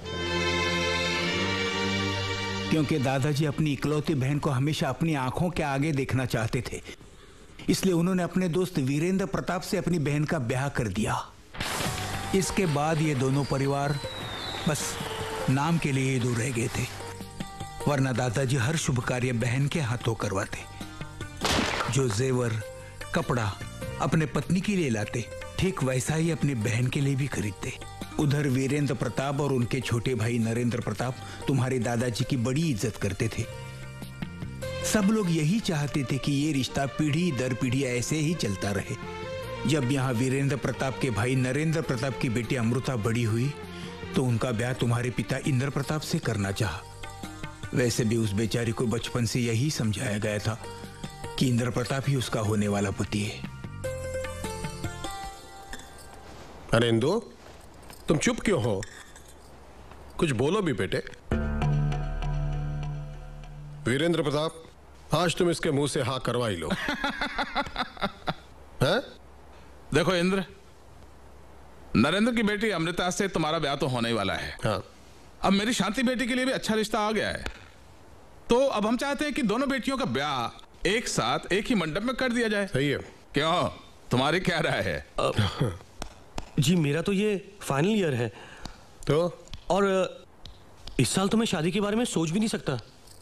क्योंकि दादाजी अपनी इकलौती बहन को हमेशा अपनी आंखों के आगे देखना चाहते थे, इसलिए उन्होंने अपने दोस्त वीरेंद्र प्रताप से अपनी बहन का ब्याह कर दिया। इसके बाद ये दोनों परिवार बस नाम के लिए ही दूर रह गए थे, वरना दादाजी हर शुभ कार्य बहन के हाथों करवाते। जो जेवर कपड़ा अपने पत्नी के लिए लाते, ठीक वैसा ही अपनी बहन के लिए भी खरीदते। उधर वीरेंद्र प्रताप और उनके छोटे भाई नरेंद्र प्रताप तुम्हारे दादाजी की बड़ी इज्जत करते थे। सब लोग यही चाहते थे कि ये रिश्ता पीढ़ी दर पीढ़ी ऐसे ही चलता रहे। जब यहाँ वीरेंद्र प्रताप के भाई नरेंद्र प्रताप की बेटी अमृता बड़ी हुई तो उनका ब्याह तुम्हारे पिता इंद्र प्रताप से करना चाहा। वैसे भी उस बेचारी को बचपन से यही समझाया गया था कि इंद्र प्रताप ही उसका होने वाला पति है। अरे इंदु, तुम चुप क्यों हो? कुछ बोलो भी बेटे। वीरेंद्र प्रताप, आज तुम इसके मुंह से हाँ करवा ही लो। हैं? देखो इंद्र, नरेंद्र की बेटी अमृता से तुम्हारा ब्याह तो होने ही वाला है। हाँ। अब मेरी शांति बेटी के लिए भी अच्छा रिश्ता आ गया है, तो अब हम चाहते हैं कि दोनों बेटियों का ब्याह एक साथ एक ही मंडप में कर दिया जाए। सही है। क्यों, तुम्हारी क्या राय है? जी मेरा तो ये फाइनल ईयर है, तो और इस साल तो मैं शादी के बारे में सोच भी नहीं सकता।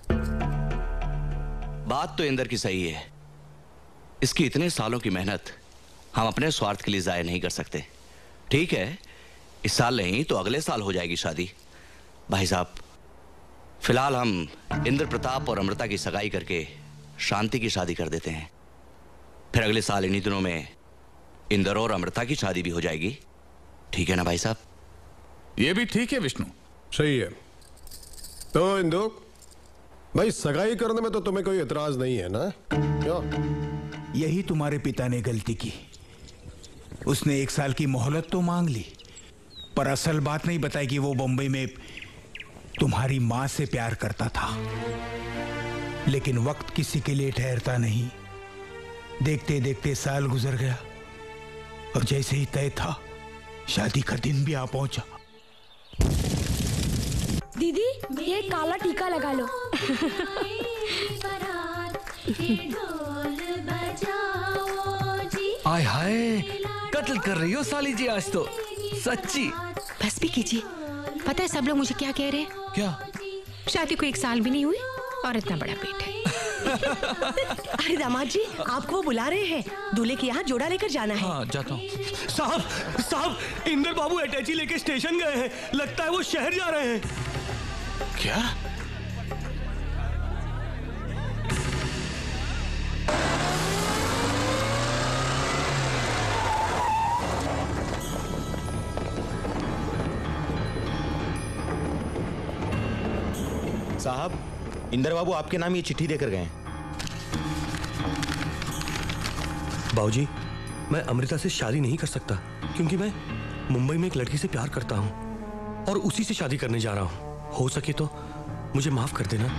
बात तो इंदर की सही है। इसकी इतने सालों की मेहनत हम अपने स्वार्थ के लिए जाया नहीं कर सकते। ठीक है, इस साल नहीं तो अगले साल हो जाएगी शादी। भाई साहब, फिलहाल हम इंद्र प्रताप और अमृता की सगाई करके शांति की शादी कर देते हैं। फिर अगले साल इन्हीं दिनों में इंदर और अमृता की शादी भी हो जाएगी। ठीक है ना भाई साहब? ये भी ठीक है विष्णु। सही है। तो इंदु भाई, सगाई करने में तो तुम्हें कोई एतराज नहीं है ना? क्यों? यही तुम्हारे पिता ने गलती की। उसने 1 साल की मोहलत तो मांग ली, पर असल बात नहीं बताई कि वो बंबई में तुम्हारी मां से प्यार करता था। लेकिन वक्त किसी के लिए ठहरता नहीं। देखते देखते साल गुजर गया और जैसे ही तय था, शादी का दिन भी आ पहुंचा। दीदी, ये काला टीका लगा लो। आय हाय, कत्ल कर रही हो साली जी आज तो, सच्ची। बस भी कीजिए। पता है सब लोग मुझे क्या कह रहे हैं? क्या? शादी को 1 साल भी नहीं हुई और इतना बड़ा पेट है। अरे दामाद जी, आपको वो बुला रहे हैं। दूल्हे के यहाँ जोड़ा लेकर जाना है। हाँ, जाता हूँ। साहब, इंदर बाबू अटैची लेके स्टेशन गए हैं। लगता है वो शहर जा रहे हैं। क्या? साहब, इंदर बाबू आपके नाम ये चिट्ठी देकर गए हैं। बाबूजी, मैं अमृता से शादी नहीं कर सकता क्योंकि मैं मुंबई में एक लड़की से प्यार करता हूं और उसी से शादी करने जा रहा हूं। हो सके तो मुझे माफ कर देना।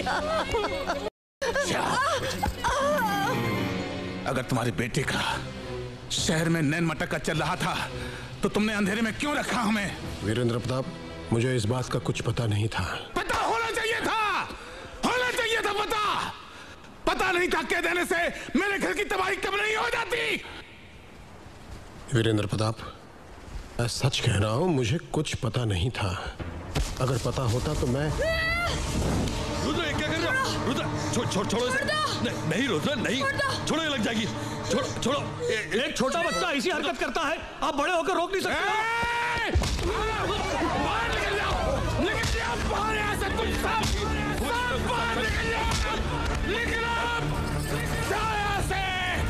अगर तुम्हारे बेटे का शहर में नैन मटका चल रहा था तो तुमने अंधेरे में क्यों रखा हमें? वीरेंद्र प्रताप, मुझे इस बात का कुछ पता नहीं था। पता होना चाहिए था, होना चाहिए था पता। पता नहीं था कह देने से मेरे घर की तबाही कब नहीं हो जाती। वीरेंद्र प्रताप, मैं सच कह रहा हूं, मुझे कुछ पता नहीं था। अगर पता होता तो मैं। रुद्र, क्या कर रहे हो? रुद्र, छोड़ो इसे। नहीं रुद्र, नहीं, छोड़ो, ये लग जाएगी। छोड़ो। एक छोटा बच्चा ऐसी हरकत करता है, आप बड़े होकर रोक नहीं सकते। बाहर निकल जाओ, निकल जाओ बाहर यहाँ से, तुम सब बाहर निकल जाओ, निकलो जाओ यहाँ से।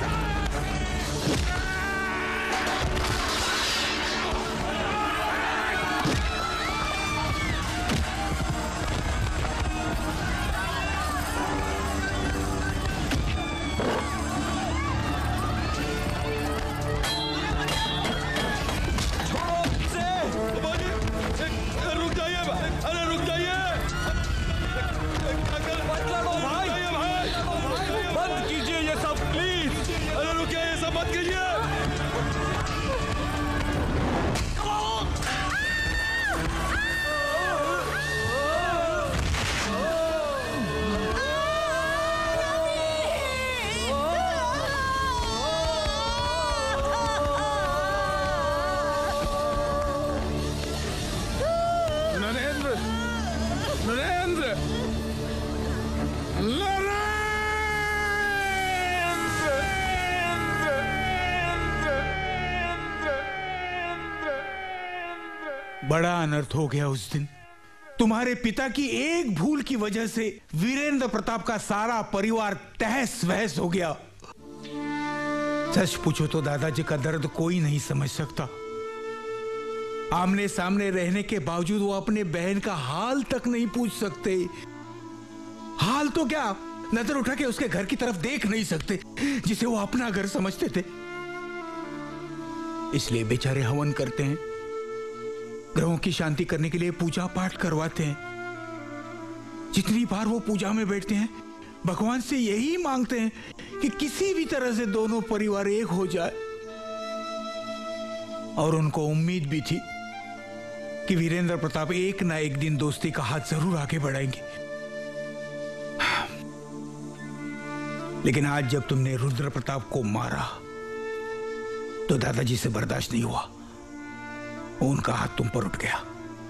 बड़ा अनर्थ हो गया उस दिन। तुम्हारे पिता की एक भूल की वजह से वीरेंद्र प्रताप का सारा परिवार तहस वहस हो गया। सच पूछो तो दादाजी का दर्द कोई नहीं समझ सकता। आमने सामने रहने के बावजूद वो अपने बहन का हाल तक नहीं पूछ सकते। हाल तो क्या, नजर उठा के उसके घर की तरफ देख नहीं सकते जिसे वो अपना घर समझते थे। इसलिए बेचारे हवन करते हैं, ग्रहों की शांति करने के लिए पूजा पाठ करवाते हैं। जितनी बार वो पूजा में बैठते हैं, भगवान से यही मांगते हैं कि किसी भी तरह से दोनों परिवार एक हो जाए। और उनको उम्मीद भी थी कि वीरेंद्र प्रताप एक ना एक दिन दोस्ती का हाथ जरूर आगे बढ़ाएंगे। लेकिन आज जब तुमने रुद्र प्रताप को मारा तो दादाजी से बर्दाश्त नहीं हुआ। उनका हाथ तुम पर उठ गया।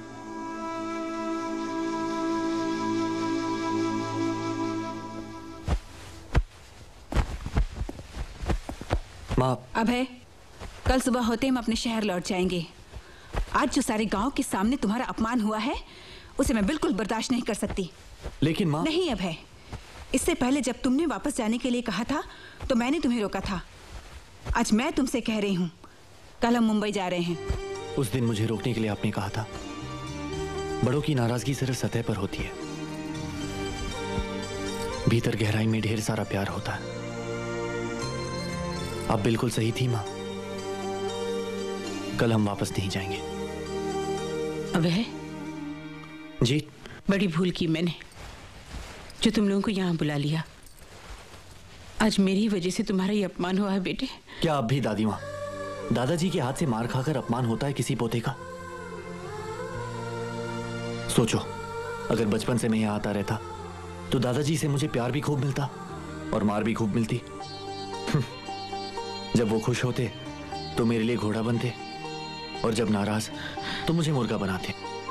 माँ, अभय, कल सुबह होते हम अपने शहर लौट जाएंगे। आज जो सारे गांव के सामने तुम्हारा अपमान हुआ है, उसे मैं बिल्कुल बर्दाश्त नहीं कर सकती। लेकिन माँ। नहीं अभय, इससे पहले जब तुमने वापस जाने के लिए कहा था तो मैंने तुम्हें रोका था। आज मैं तुमसे कह रही हूँ, कल हम मुंबई जा रहे हैं। उस दिन मुझे रोकने के लिए आपने कहा था, बड़ों की नाराजगी सिर्फ सतह पर होती है, भीतर गहराई में ढेर सारा प्यार होता है। आप बिल्कुल सही थी माँ, कल हम वापस नहीं जाएंगे। अभय जी, बड़ी भूल की मैंने जो तुम लोगों को यहाँ बुला लिया। आज मेरी वजह से तुम्हारा ये अपमान हुआ है बेटे। क्या आप भी दादी माँ, दादाजी के हाथ से मार खाकर अपमान होता है किसी पोते का? सोचो, अगर बचपन से मैं यहाँ आता रहता तो दादाजी से मुझे प्यार भी खूब मिलता और मार भी खूब मिलती। जब वो खुश होते तो मेरे लिए घोड़ा बनते और जब नाराज तो मुझे मुर्गा बनाते।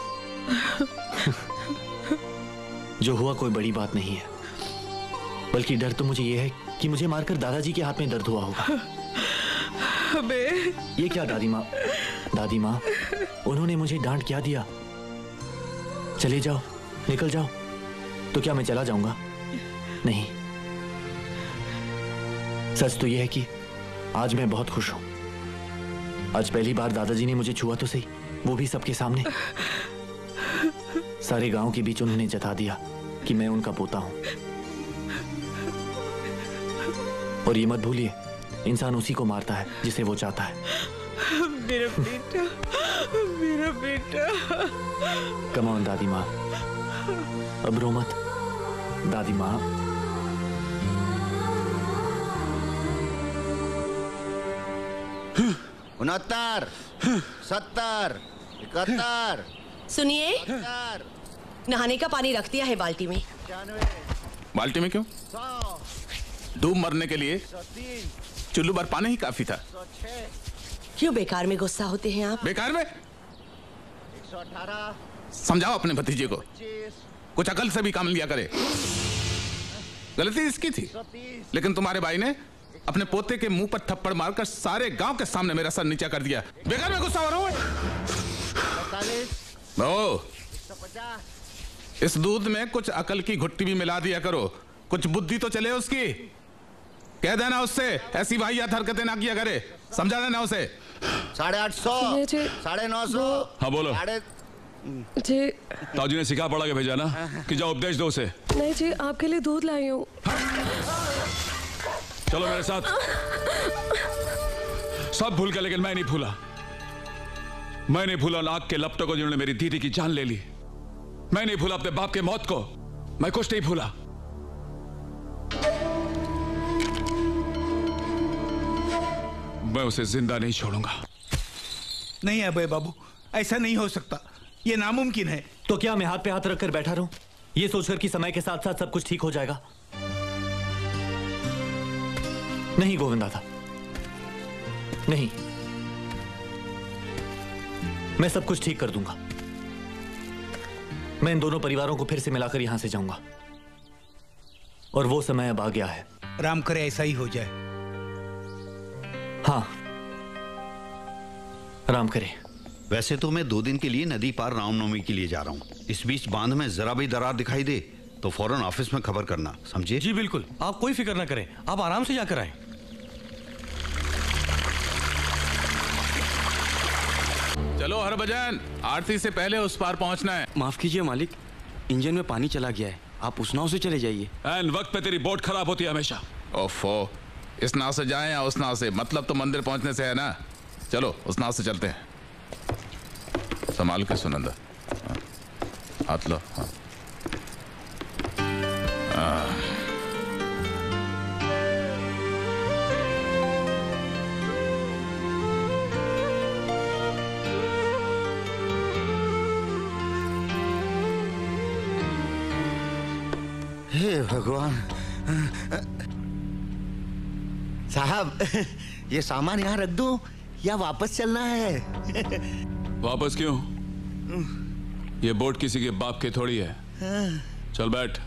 जो हुआ कोई बड़ी बात नहीं है, बल्कि डर तो मुझे ये है कि मुझे मारकर दादाजी के हाथ में दर्द हुआ होगा। ये क्या दादी माँ? दादी माँ, उन्होंने मुझे डांट क्या दिया? चले जाओ, निकल जाओ। तो क्या मैं चला जाऊंगा? नहीं। सच तो यह है कि आज मैं बहुत खुश हूं। आज पहली बार दादाजी ने मुझे छुआ तो सही, वो भी सबके सामने। सारे गांव के बीच उन्होंने जता दिया कि मैं उनका पोता हूं। और ये मत भूलिए, इंसान उसी को मारता है जिसे वो चाहता है। मेरा बेटा, मेरा बेटा। कम ऑन दादी माँ, अब रो मत। दादी माँ, 69, 70, 71। सुनिए, नहाने का पानी रख दिया है बाल्टी में। बाल्टी में क्यों? डूब मरने के लिए चुल्लू भर पानी ही काफी था। क्यों बेकार में गुस्सा होते हैं आप? बेकार में? 118, समझाओ अपने भतीजे को, कुछ अकल से भी काम लिया करे। गलती इसकी थी, लेकिन तुम्हारे भाई ने अपने पोते के मुंह पर थप्पड़ मारकर सारे गांव के सामने मेरा सर नीचा कर दिया। बेकार में गुस्सा हो रहा हूं। इस दूध में कुछ अकल की घुट्टी भी मिला दिया करो, कुछ बुद्धि तो चले उसकी। कह देना उससे ऐसी वाहियात हरकतें ना किया करे, समझा देना उसे। 850, 950। हाँ बोलो जी। ताऊजी ने सिखा पढ़ा के भेजा ना कि जाओ उपदेश दो उसे। नहीं जी, आपके लिए दूध लाई हूँ। चलो मेरे साथ। सब भूल गए लेकिन मैं नहीं भूला। मैं नहीं भूला नाक के लपटों को जिन्होंने मेरी दीदी की जान ले ली। मैं नहीं भूला अपने बाप के मौत को। मैं कुछ नहीं भूला। मैं उसे जिंदा नहीं छोड़ूंगा। नहीं अभय बाबू, ऐसा नहीं हो सकता, ये नामुमकिन है। तो क्या मैं हाथ पे हाथ रखकर बैठा रहूं, ये सोचकर कि समय के साथ साथ सब कुछ ठीक हो जाएगा? नहीं गोविंद दादा, नहीं, मैं सब कुछ ठीक कर दूंगा। मैं इन दोनों परिवारों को फिर से मिलाकर यहां से जाऊंगा, और वो समय अब आ गया है। राम करे ऐसा ही हो जाए। हाँ, राम करे। वैसे तो मैं 2 दिन के लिए नदी पार रामनवमी के लिए जा रहा हूँ। इस बीच बांध में जरा भी दरार दिखाई दे तो फौरन ऑफिस में खबर करना, समझे? जी बिल्कुल, आप कोई फिक्र ना करें, आप आराम से जाकर आएं। चलो हरभजन, आरती से पहले उस पार पहुंचना है। माफ कीजिए मालिक, इंजन में पानी चला गया है, आप उस नाव से चले जाइए। एन वक्त पे तेरी बोट खराब होती है हमेशा। ओफो, इस नाव से जाएं या उस नाव से, मतलब तो मंदिर पहुंचने से है ना। चलो उस नाव से चलते हैं। संभाल के सुनंदा, हाथ लो। हाँ। हे भगवान। साहब, ये सामान यहाँ रख दूं या वापस चलना है? वापस क्यों? ये बोट किसी के बाप के थोड़ी है। चल बैठ।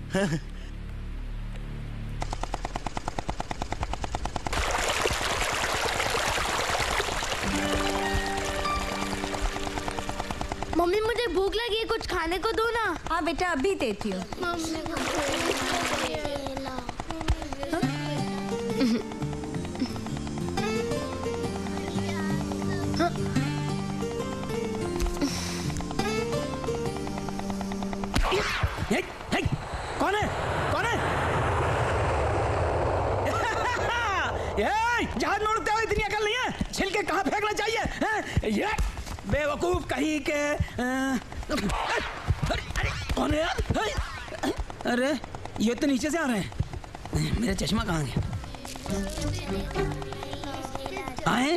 मम्मी मुझे भूख लगी है, कुछ खाने को दो ना। हाँ बेटा, अभी देती हूँ। कौन है? कौन है? जहाज में उड़ते हुए इतनी अकल नहीं है, छिलके कहाँ फेंकना चाहिए? ये बेवकूफ कहीं के। अरे कौन है यार? अरे ये तो नीचे से आ रहे हैं। मेरा चश्मा कहाँ गया? आए?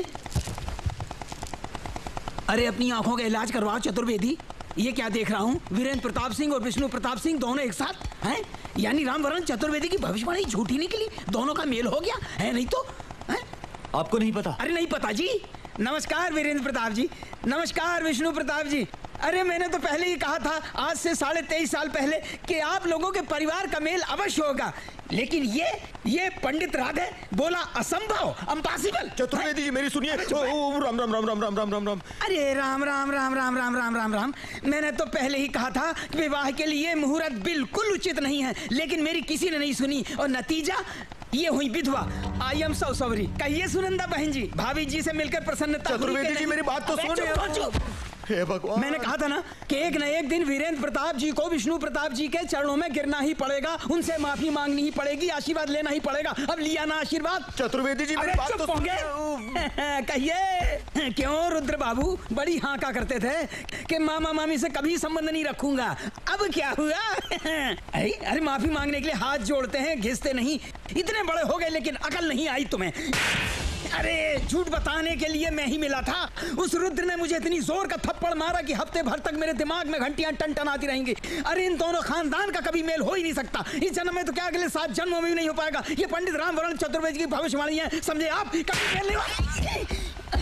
अरे अपनी आंखों का इलाज करवाओ चतुर्वेदी। ये क्या देख रहा हूँ? वीरेंद्र प्रताप सिंह और विष्णु प्रताप सिंह दोनों एक साथ हैं? यानी रामवरण चतुर्वेदी की भविष्यवाणी झूठी निकली, दोनों का मेल हो गया है। नहीं तो है? आपको नहीं पता? अरे नहीं पता जी। नमस्कार वीरेंद्र प्रताप जी। नमस्कार विष्णु प्रताप जी। अरे मैंने तो पहले ही कहा था, आज से 23.5 साल पहले, कि आप लोगों के परिवार का मेल अवश्य होगा, लेकिन ये पंडित राधे बोला असंभव, इम्पॉसिबल। चतुर्वेदी जी मेरी सुनिए। राम राम राम राम राम राम राम राम। अरे राम राम राम राम राम राम राम राम। मैंने तो पहले ही कहा था कि विवाह के लिए मुहूर्त बिल्कुल उचित नहीं है, लेकिन मेरी किसी ने नहीं सुनी, और नतीजा ये हुई विधवा। I am so sorry. कहिए सुनंदा बहन जी, भाभी जी से मिलकर प्रसन्नता। चतुर्वेदी जी मेरी बात तो सुनिए। हे भगवान, मैंने कहा था ना कि एक न एक दिन वीरेंद्र प्रताप जी को विष्णु प्रताप जी के चरणों में गिरना ही पड़ेगा, उनसे माफी मांगनी ही पड़ेगी, आशीर्वाद लेना ही पड़ेगा। अब लिया ना आशीर्वाद? चतुर्वेदी जी मेरी बात तो कहिए। क्यों रुद्र बाबू बड़ी हाँका करते थे? कि मामा मामी से कभी संबंध नहीं रखूंगा। अब क्या हुआ? अरे माफी मांगने के लिए हाथ जोड़ते हैं, घिसते नहीं। इतने बड़े हो गए लेकिन अकल नहीं आई तुम्हें। अरे झूठ बताने के लिए मैं ही मिला था। उस रुद्र ने मुझे इतनी जोर का थप्पड़ मारा कि हफ्ते भर तक मेरे दिमाग में घंटियां टनटनाती रहेंगी। अरे इन दोनों खानदान का कभी मेल हो ही नहीं सकता। इस जन्म में तो क्या अगले 7 जन्मों में भी नहीं हो पाएगा। ये पंडित रामवरण चतुर्वेदी की भविष्यवाणी है, समझे आप? कभी मेल नहीं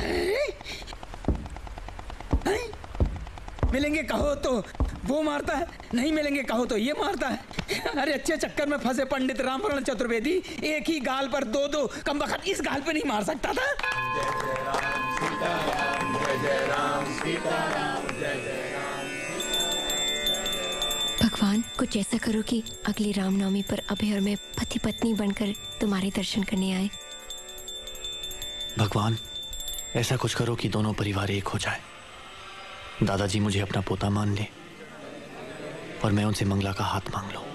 मिलेंगे कहो तो वो मारता है, नहीं मिलेंगे कहो तो ये मारता है। अरे अच्छे चक्कर में फंसे पंडित रामवरण चतुर्वेदी। एक ही गाल पर 2-2 कमबख्त इस गाल पे नहीं मार सकता था। भगवान कुछ ऐसा करो कि अगली रामनवमी पर अभय और मैं पति पत्नी बनकर तुम्हारे दर्शन करने आए। भगवान ऐसा कुछ करो कि दोनों परिवार एक हो जाए। दादाजी मुझे अपना पोता मान ले और मैं उनसे मंगला का हाथ मांग लूं।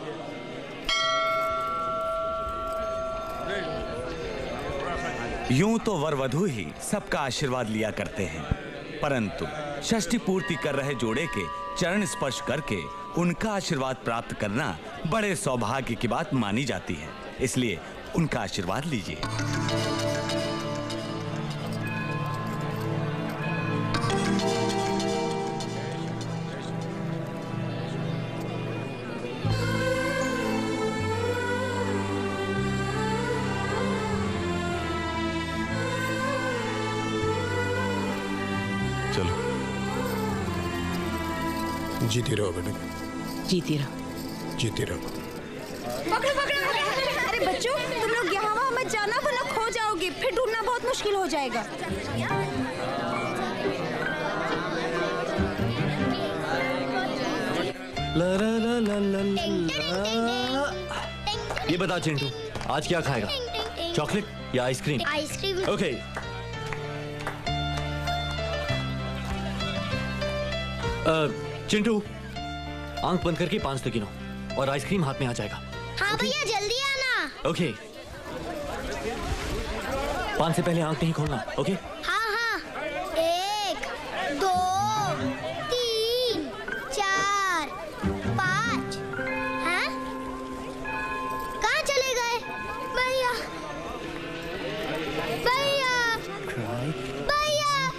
यूं तो वर वधू ही सबका आशीर्वाद लिया करते हैं, परंतु षष्ठी पूर्ति कर रहे जोड़े के चरण स्पर्श करके उनका आशीर्वाद प्राप्त करना बड़े सौभाग्य की बात मानी जाती है। इसलिए उनका आशीर्वाद लीजिए। जीती रहो बेटे, जीती रहो, जीती रहो। पकड़ो पकड़ो। अरे बच्चों तुम लोग यहाँ वहाँ मत जाना वरना खो जाओगे, फिर ढूंढना बहुत मुश्किल हो जाएगा। ला ला ला ला ला ला। ये बता चिंटू आज क्या खाएगा, चॉकलेट या आइसक्रीम? आइसक्रीम। ओके। चिंटू आंख बंद करके 5 तक गिनो और आइसक्रीम हाथ में आ जाएगा। हाँ भैया जल्दी आना। ओके। 5 से पहले आंख नहीं खोलना। ओके हाँ हाँ। 1 2 3 4 5। हाँ कहाँ चले गए भैया? भैया भैया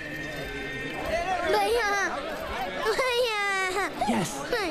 भैया यस।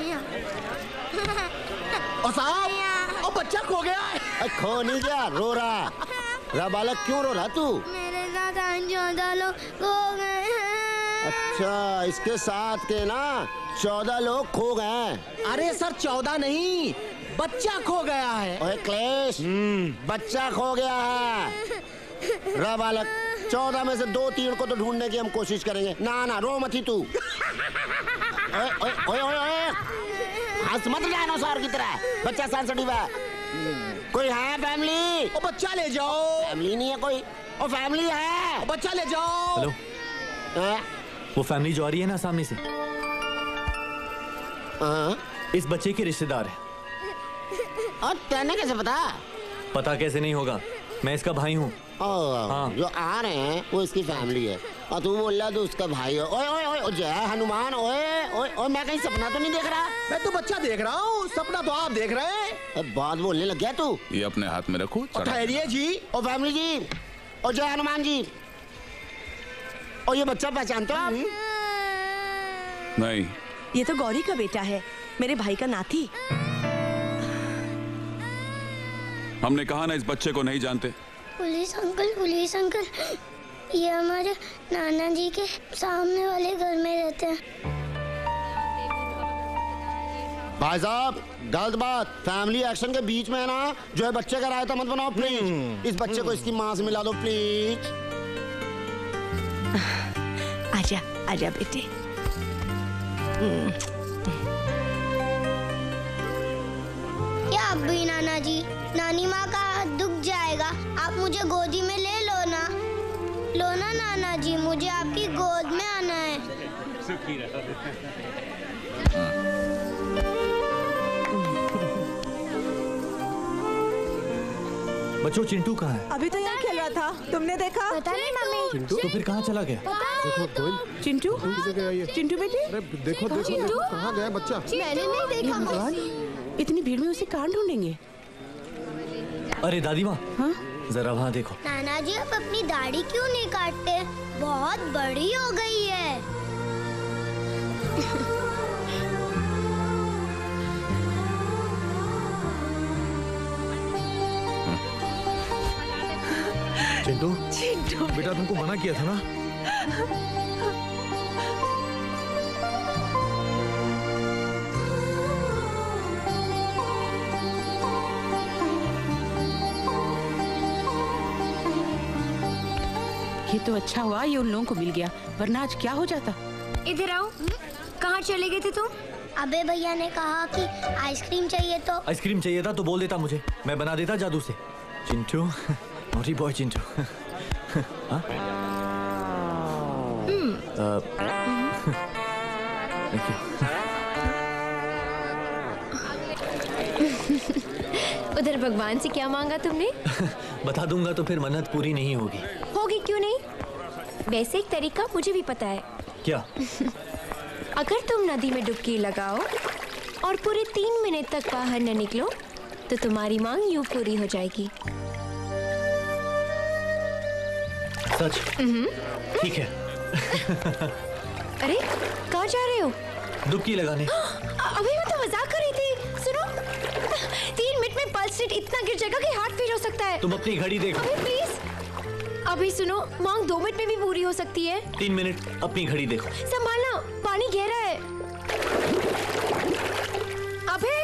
और साहब और बच्चा खो गया है। खो नहीं गया, रो रहा। बालक क्यों रो रहा तू? मेरे साथ 14 लोग खो गए हैं। अच्छा इसके साथ के ना 14 लोग खो गए हैं। अरे सर 14 नहीं, बच्चा खो गया है। ओए क्लेश, बच्चा खो गया है। बालक 14 में से 2-3 को तो ढूंढने की हम कोशिश करेंगे। ना ना रो मत ही तू। ओए ओए ओए ओए हंस मत डायनासोर की तरह, बच्चा सेंसिटिव है। कोई है फैमिली? ओ बच्चा ले जाओ। फैमिली नहीं है कोई। ओ फैमिली है, ओ बच्चा ले जाओ। हेलो वो फैमिली जो आ रही है ना सामने से, इस बच्चे के रिश्तेदार है। और तेने कैसे पता? पता कैसे नहीं होगा, मैं इसका भाई हूँ। हाँ। जो आ रहे हैं वो इसकी फैमिली है और तू बोल रहा तो उसका भाई है। ओए ओए ओए जय हनुमान। ओए ओए ओए मैं कहीं सपना तो नहीं देख रहा? मैं तो बच्चा देख रहा हूँ, सपना तो आप देख रहे हैं। बात बोलने लग गया तू। ये अपने हाथ में रखो। ठहरिए जी। ओ फैमिली जी, ओ जय हनुमान जी। और ये बच्चा पहचानते हो आप? नहीं। ये तो गौरी का बेटा है, मेरे भाई का नाती। हमने कहा ना इस बच्चे को नहीं जानते। पुलिस अंकल ये हमारे नाना जी के सामने वाले घर में रहते हैं। भाई साहब गलत बात, फैमिली एक्शन के बीच में है ना, जो है बच्चे का रायता मत बनाओ प्लीज। इस बच्चे को इसकी माँ से मिला दो प्लीज। आजा आजा बेटे। क्या अभी नाना जी, नानी माँ का हाथ दुख जाएगा, आप मुझे गोदी में ले लो ना। लो ना नाना जी, मुझे आपकी गोद में आना है। बच्चों चिंटू कहाँ है? अभी तो यहाँ खेल रहा था, तुमने देखा? पता नहीं मम्मी। चिंटू तो फिर कहाँ चला गया? देखो कोयल, चिंटू किधर गया ये? चिंटू बेटे, अरे देखो देखो कहाँ गया बच्चा? मैंने नहीं देखा भगवान, इतनी भीड़ में उसे कहाँ ढूंढेंगे? अरे दादी माँ, हाँ? जरा वहाँ देखो। नाना जी आप अपनी दाढ़ी क्यों नहीं काटते? बहुत बड़ी हो गई है। चिंटू, चिंटू बेटा तुमको मना किया था ना? ये तो अच्छा हुआ ये उन लोगों को मिल गया, वरना आज क्या हो जाता। इधर आओ। कहाँ चले गए थे तुम? अबे भैया ने कहा कि आइसक्रीम चाहिए तो। आइसक्रीम चाहिए था तो बोल देता मुझे, मैं बना देता जादू से। Chintu, naughty boy Chintu. हाँ? Thank you. उधर भगवान से क्या मांगा तुमने? बता दूंगा तो फिर मन्नत पूरी नहीं होगी। होगी क्यों नहीं? वैसे एक तरीका मुझे भी पता है। क्या? अगर तुम नदी में डुबकी लगाओ और पूरे 3 मिनट तक बाहर न निकलो तो तुम्हारी मांग यूं पूरी हो जाएगी। सच? ठीक है। अरे कहाँ जा रहे हो? डुबकी लगाने। अभी मैं तो मजाक कर रही थी। सुनो, 3 मिनट में पल्स रेट इतना गिर जाएगा कि हार्ट फेल हो सकता है। तुम अपनी घड़ी देखो। अभी प्लीज। अभी सुनो, मांग 2 मिनट में भी पूरी हो सकती है। 3 मिनट, अपनी घड़ी देखो। संभालना, पानी गहरा है। अबे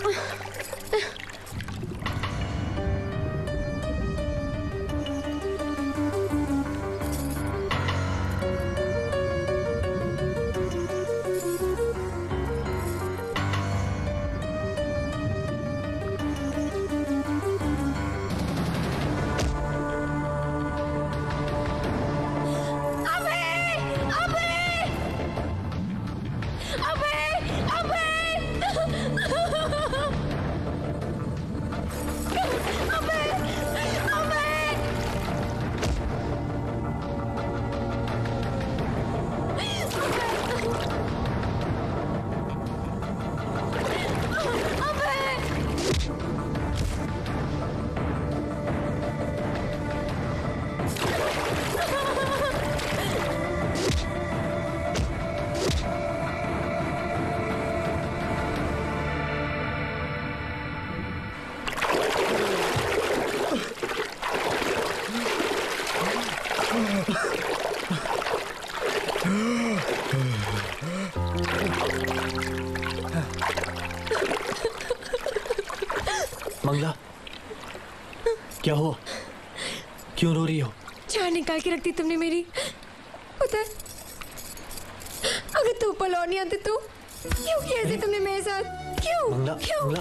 मंगला, क्या हुआ? क्यों रो रही हो? जान निकाल के रखती तुमने मेरी। पता है, अगर तू पलौर नहीं आते तो क्यों किया ऐसे तुमने मेरे साथ? क्यों? मंगला, क्यों? मंगला।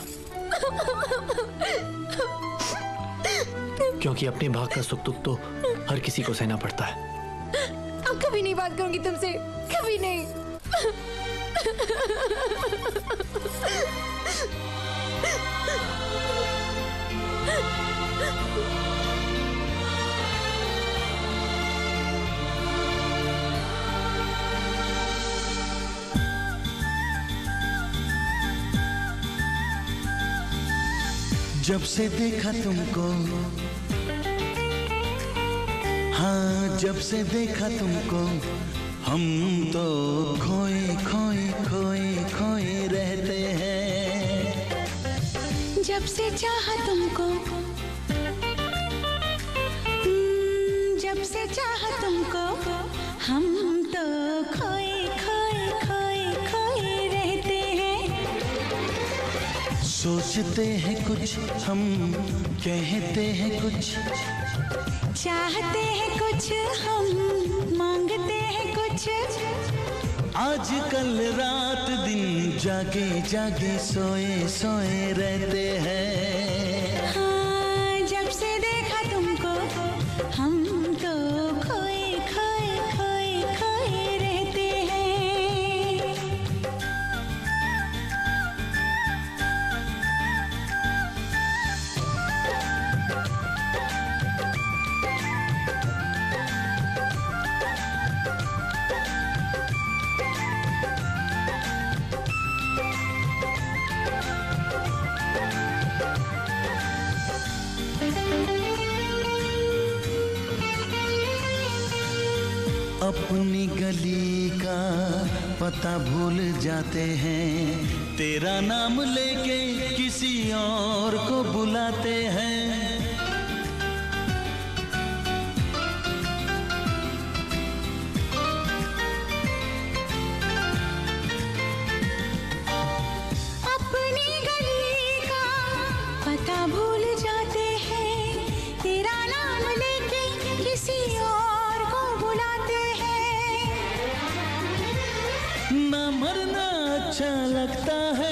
क्योंकि अपने भाग का सुख दुख तो हर किसी को सहना पड़ता है। अब कभी नहीं बात करूंगी तुमसे, कभी नहीं। जब से देखा तुमको, हाँ जब से देखा तुमको, हम तो खोए खोए खोए खोए रहते हैं। जब से चाहा तुमको, जब से चाहा तुमको, हम तो खोए खोए खोए खोए रहते हैं। सोचते हैं कुछ हम, कहते हैं कुछ, चाहते हैं कुछ हम, मांगते हैं कुछ। आज कल रात दिन जागे जागे सोए सोए रहते हैं। हाँ जब से देखा तुमको, हम तो खोए खोए खोए खोए रहते हैं। अपनी गली का पता भूल जाते हैं, तेरा नाम लेके किसी और को बुलाते हैं। अपनी गली का पता भूल जाते हैं, तेरा नाम लेके किसी और को बुलाते हैं। ना मरना अच्छा लगता है,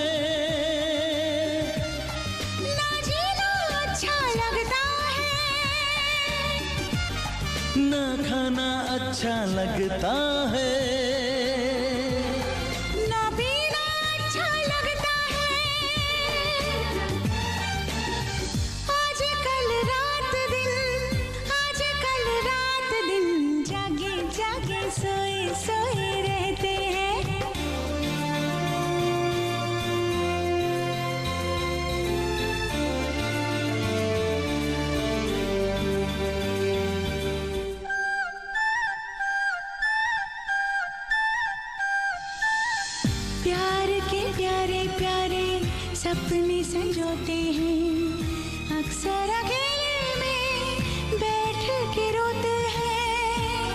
ना जीना अच्छा लगता है, ना खाना अच्छा लगता है, ना पीना अच्छा लगता है। आज कल रात दिन जागे जागे सोए सोए रहते हैं। प्यार के प्यारे प्यारे सपने संजोते हैं, अक्सर अकेले में बैठ के रोते हैं।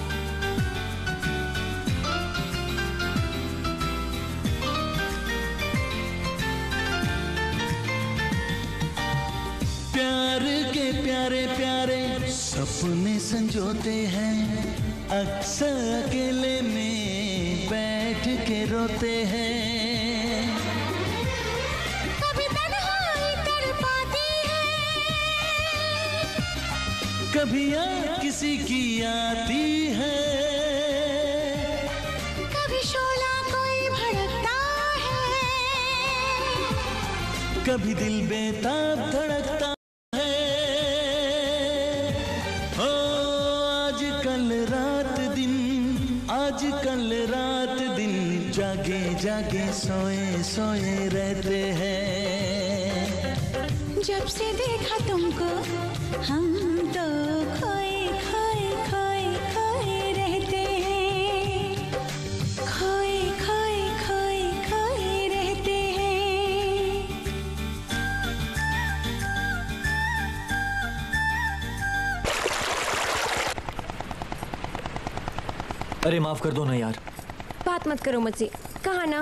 प्यार के प्यारे प्यारे सपने संजोते हैं, अक्सर अकेले में बैठ के रोते हैं। कभी तन्हाई तड़पाती है, कभी याद किसी की आती है, कभी शोला कोई भड़कता है, कभी दिल बेताब धड़कता है। ओ आजकल रात दिन जागे जागे सोए सोए रहते हैं। जब से देखा तुमको हम तो खोए खोए खोए खोए रहते हैं, खोए खोए खोए खोए रहते हैं। अरे माफ कर दो ना यार। बात मत करो मुझसे, कहा ना।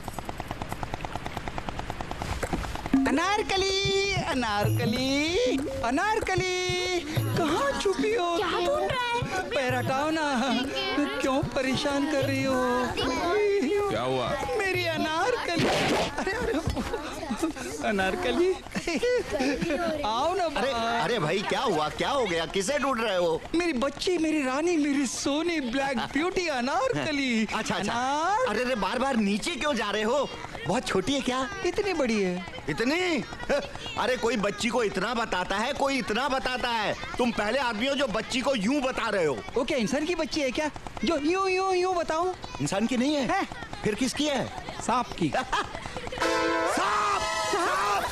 अनारकली अनारकली अनारकली, कहाँ छुपी हो? क्या ढूंढ रहा है? पैर हटाओ ना, क्यों परेशान कर रही हो? क्या हुआ? मेरी अनारकली। अरे अरे अनारकली आओ ना। अरे अरे भाई क्या हुआ, क्या हो गया, किसे ढूंढ रहे हो? मेरी बच्ची, मेरी रानी, मेरी सोनी ब्लैक ब्यूटी अनारकली। अच्छा अच्छा। अरे अरे बार बार नीचे क्यों जा रहे हो? बहुत छोटी है क्या? इतनी बड़ी है। इतनी? अरे कोई बच्ची को इतना बताता है, कोई इतना बताता है। तुम पहले आदमी हो जो बच्ची को यूं बता रहे हो। वो क्या इंसान की बच्ची है क्या जो यूं यूं यूं बताऊं? इंसान की नहीं है, फिर किसकी है? सांप की। सांप! सांप!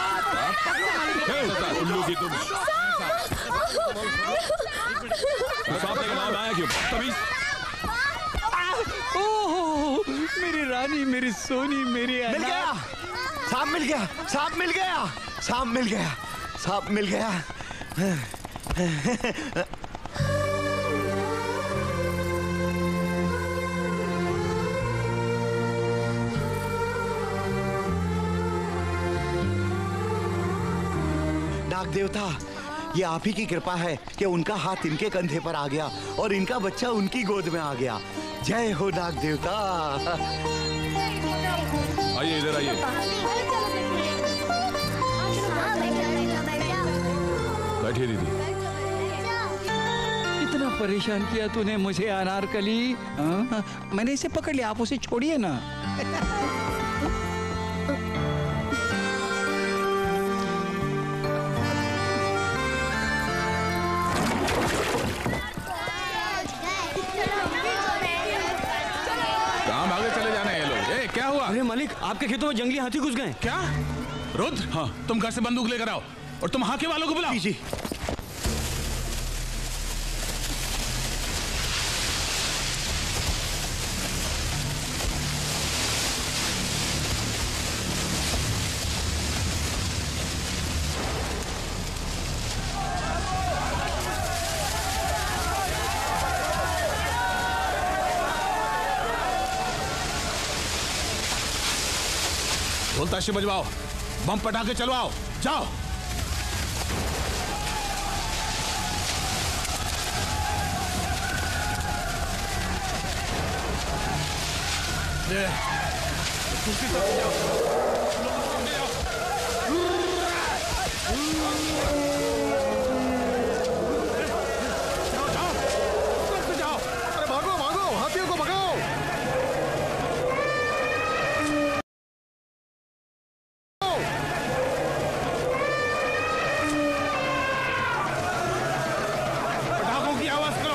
उल्लू की तुम सांप लेकर नाम आया क्यों? तमीज। ओह मेरी रानी, मेरी सोनी, मेरी मिल गया, सांप मिल गया, सांप मिल गया, सांप मिल गया, सांप मिल गया। नाग देवता, ये आप ही की कृपा है कि उनका हाथ इनके कंधे पर आ गया और इनका बच्चा उनकी गोद में आ गया। जय हो नाग देवता। आइए इधर आइए। बैठिए दीदी। इतना परेशान किया तूने मुझे अनारकली। मैंने इसे पकड़ लिया, आप उसे छोड़िए ना। क्या हुआ? अरे मालिक, आपके खेतों में जंगली हाथी घुस गए। क्या? रुद्र, हाँ, तुम घर से बंदूक लेकर आओ और तुम हाके वालों को बुलाओ। जी। ताशे बजवाओ, बम पटाखे चलवाओ, जाओ। दूसरी तरफ जाओ, जाओ। अरे भागो भागो, हाथियों को भगाओ। पटाखों की आवाज करो।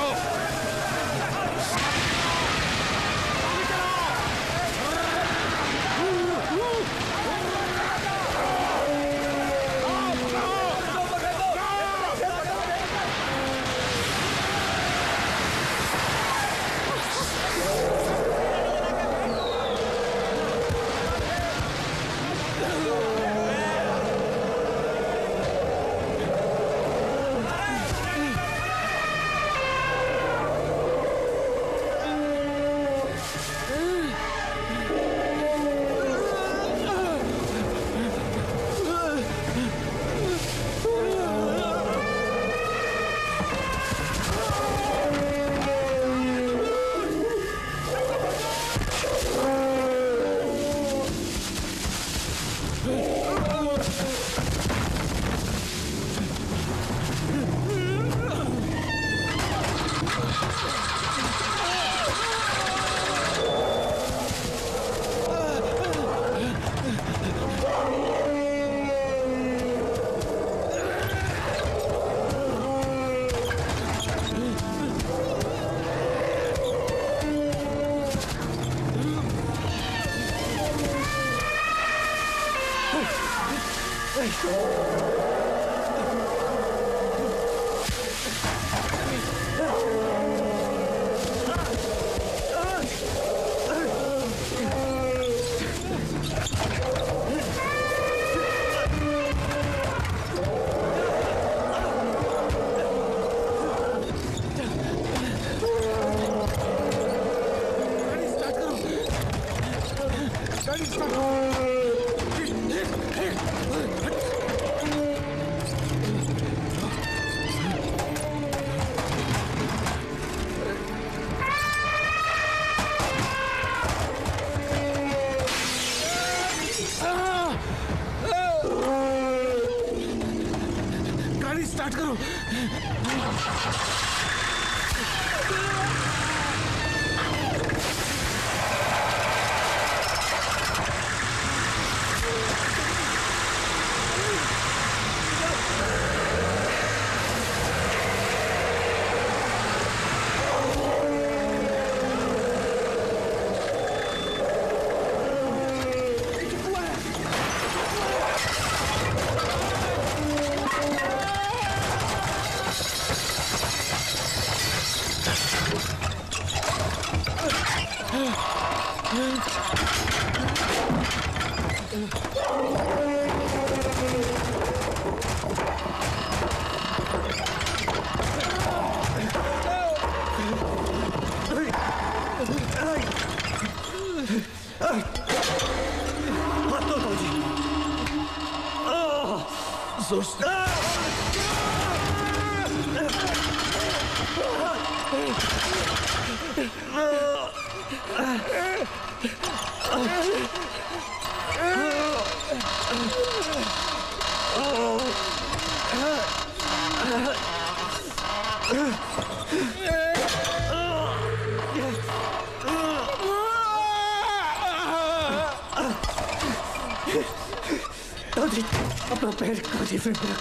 अपना पैर कांधे पे रख।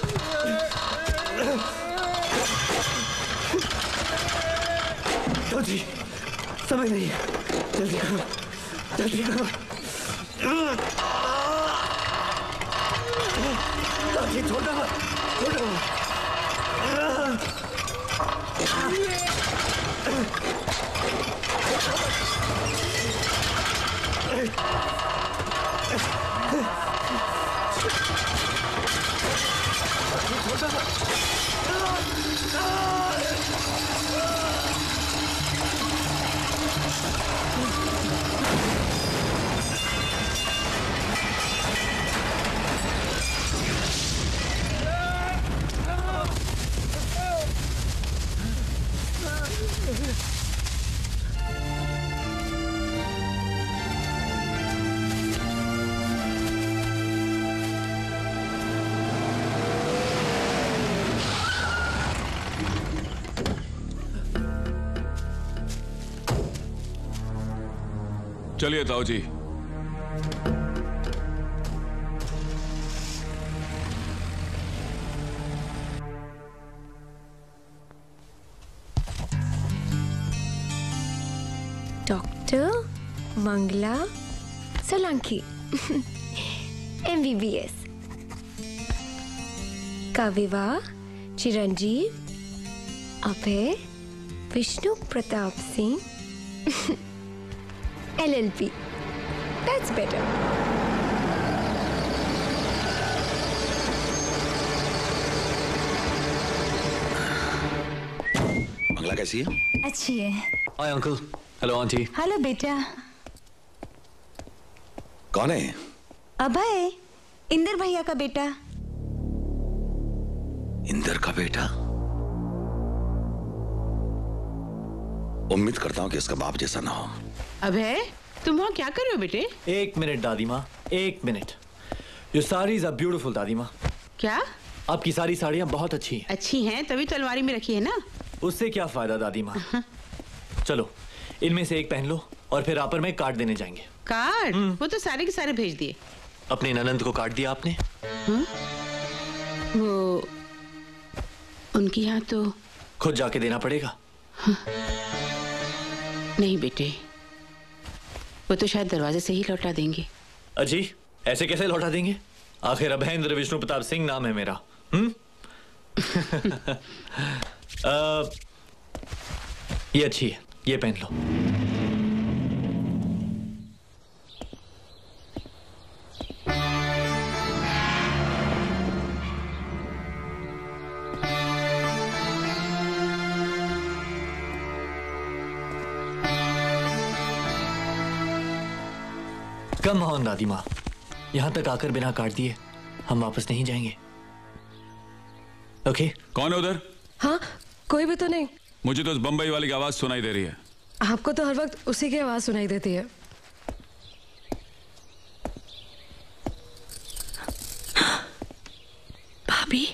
जी समझ नहीं है, जल्दी करो, जल्दी करो। छोटा छोटा चलिए ताऊ जी। डॉक्टर मंगला सोलंकी MBBS का विवाह चिरंजीव अभय Vishnu Pratap Singh LLP. That's better. Mangla कैसी है? अच्छी है। Hi uncle. Hello aunty. Hello बेटा। कौन है? अभय, इंदर भैया का बेटा। इंदर का बेटा? उम्मीद करता हूं कि इसका बाप जैसा ना हो। अभय, तुम वहाँ क्या कर रहे हो बेटे? एक मिनट दादी माँ, एक minute. Your sarees are beautiful दादी माँ। क्या? आपकी सारी साड़ियाँ बहुत अच्छी हैं। अच्छी हैं, तभी तो अलमारी में रखी है ना। उससे क्या फायदा दादी माँ? चलो, इनमें से एक पहन लो और फिर आपस में कार्ड देने जाएंगे। कार्ड? वो तो सारे के सारे भेज दिए। अपने ननंद को कार्ड दिया आपने? वो उनके यहाँ तो खुद जाके देना पड़ेगा। नहीं बेटे, वो तो शायद दरवाजे से ही लौटा देंगे। अजी, ऐसे कैसे लौटा देंगे? आखिर अभेंद्र विष्णु प्रताप सिंह नाम है मेरा। ये अच्छी है, ये पहन लो। कम ऑन दादी माँ, यहां तक आकर बिना काट दिए हम वापस नहीं जाएंगे। ओके? कौन है उधर? हाँ, कोई भी तो नहीं। मुझे तो उस बम्बई वाली की आवाज सुनाई दे रही है। आपको तो हर वक्त उसी की आवाज सुनाई देती है। भाभी,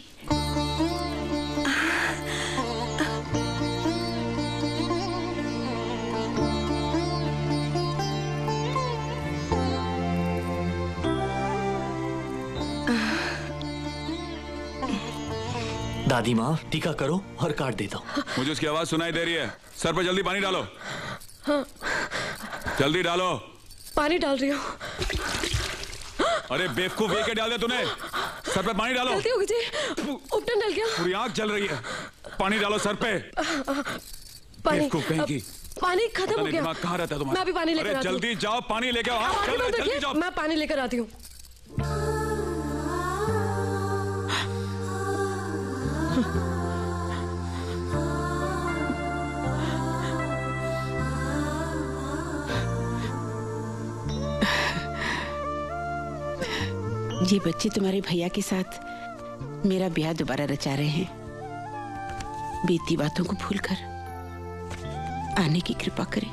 दादी माँ, टीका करो और काट देता हूँ। मुझे उसकी आवाज सुनाई दे रही है। सर पे जल्दी पानी डालो। हाँ। जल्दी डालो। पानी डाल रही हूँ। अरे बेवकूफ, ये क्या डाल दिया तूने? सर पे पानी डालो। गलती हो गई जी, उपटन डल गया। पूरी आंख जल रही है। पानी डालो सर पे। पानी, बेवकूफ कहीं की। पानी खत्म हो गया। दिमाग कहाँ रहता है तुम्हारा? मैं अभी पानी लेकर आती हूँ। जल्दी जाओ, पानी लेके आओ। जल्दी जाओ। मैं पानी लेकर आती हूँ। ये बच्चे तुम्हारे भैया के साथ मेरा ब्याह दोबारा रचा रहे हैं। बीती बातों को भूलकर आने की कृपा करें।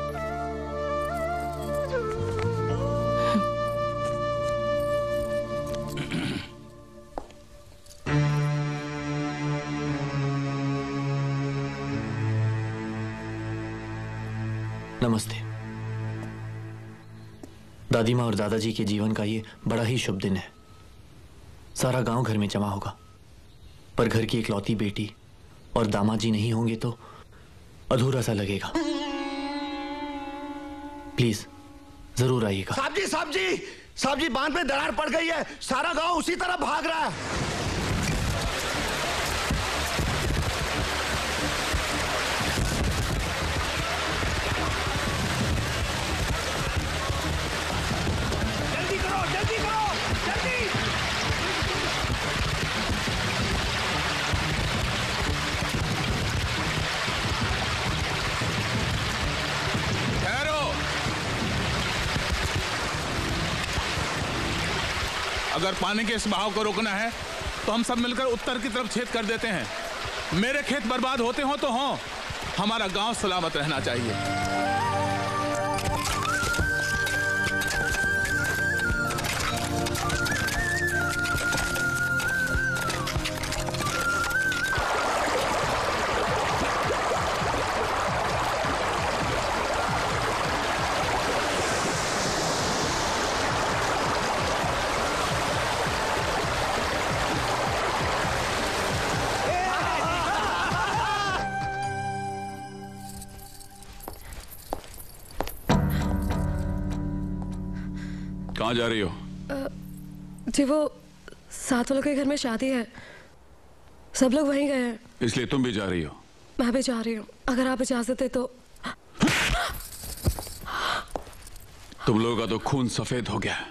नमस्ते। दादी माँ और दादाजी के जीवन का ये बड़ा ही शुभ दिन है। सारा गांव घर में जमा होगा, पर घर की इकलौती बेटी और दामाद जी नहीं होंगे तो अधूरा सा लगेगा। प्लीज जरूर आइएगा। साहब जी बांध पे दरार पड़ गई है। सारा गांव उसी तरफ भाग रहा है। अगर पानी के इस बहाव को रोकना है तो हम सब मिलकर उत्तर की तरफ छेद कर देते हैं। मेरे खेत बर्बाद होते हो तो हो, हमारा गांव सलामत रहना चाहिए। कहाँ जा रही हो? जी वो साथ वालों के घर में शादी है, सब लोग वहीं गए हैं। इसलिए तुम भी जा रही हो? मैं भी जा रही हूँ, अगर आप इजाजत दे तो। तुम लोगों का तो खून सफेद हो गया है।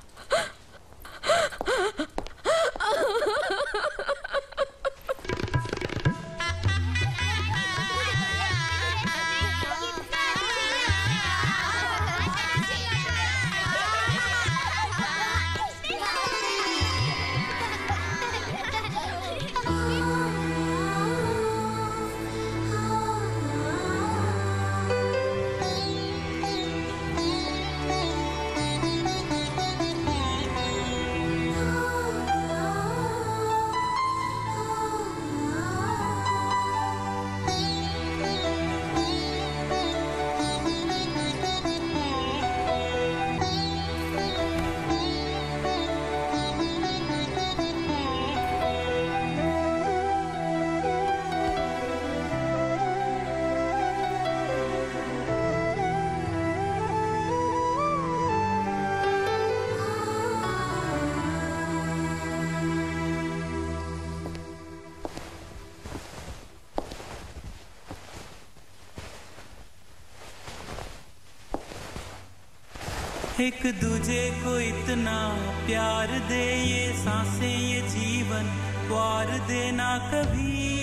एक दूजे को इतना प्यार दे, ये सांसें ये जीवन वार देना कभी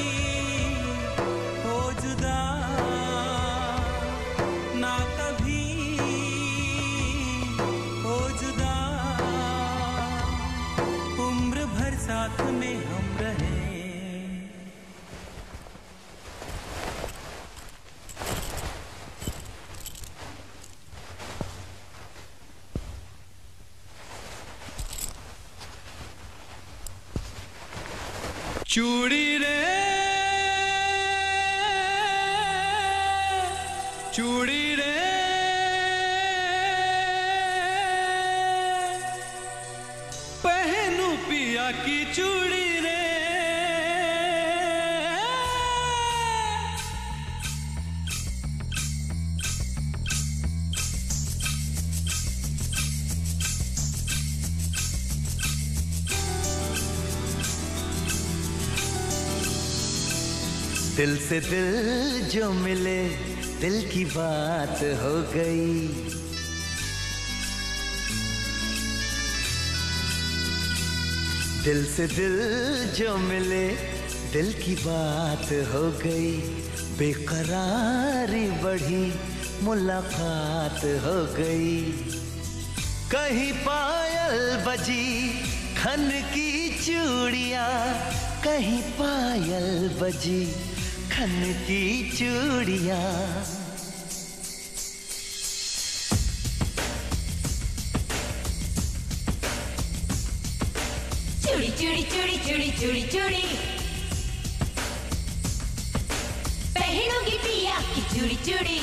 हो जुदा ना कभी हो जुदा, उम्र भर साथ में हम रहे। चूड़ी रे चूड़ी रे पहनू पिया की चूड़ी रे, दिल से दिल जो मिले दिल की बात हो गई, दिल से दिल जो मिले दिल की बात हो गई, बेकरारी बढ़ी मुलाकात हो गई, कहीं पायल बजी खन की चूड़ियां, कहीं पायल बजी खन की चूड़ियां, चूड़ी चूड़ी चूड़ी चूड़ी चूड़ी चूड़ी पहनूंगी पिया की चूड़ी चूड़ी,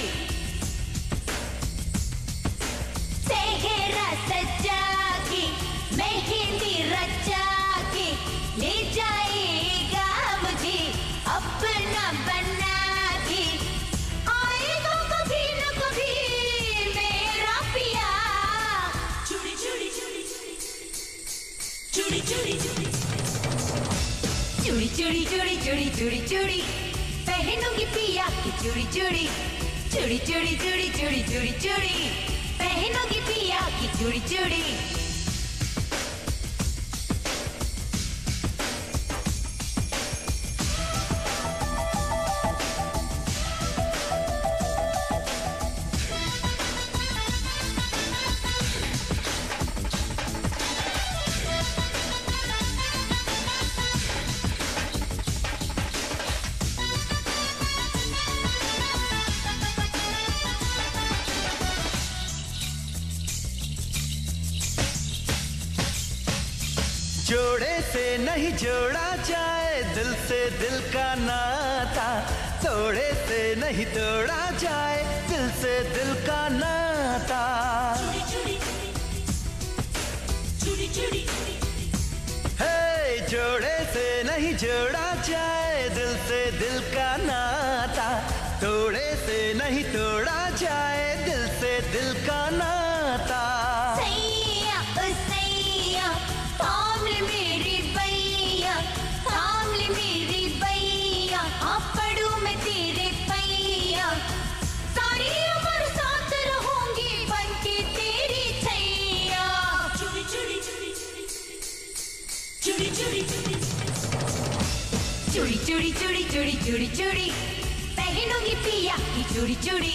सेहरा सजा के मेहंदी रचा के ले जाएगा मुझे अपना बना के, आएगा कभी न कभी मेरा पिया। चूड़ी चूड़ी चूड़ी चूड़ी चूड़ी चूड़ी चूड़ी चूड़ी चूड़ी चूड़ी चूड़ी पहनूंगी पिया की चूड़ी चूड़ी, चूड़ी चूड़ी चूड़ी चूड़ी चूड़ी चूड़ी पहनूंगी पिया की चूड़ी चूड़ी। जोड़े से नहीं जोड़ा जाए दिल से दिल का नाता, तोड़े से नहीं तोड़ा जाए दिल से दिल का नाता, हे जोड़े से नहीं जोड़ा जाए दिल से दिल का नाता, तोड़े से नहीं तोड़ा जाए दिल से दिल का नाता। सही चूड़ी चूड़ी चूड़ी चूड़ी चूड़ी चूड़ी चूड़ी चूड़ी पहनूंगी पिया की चूड़ी चूड़ी।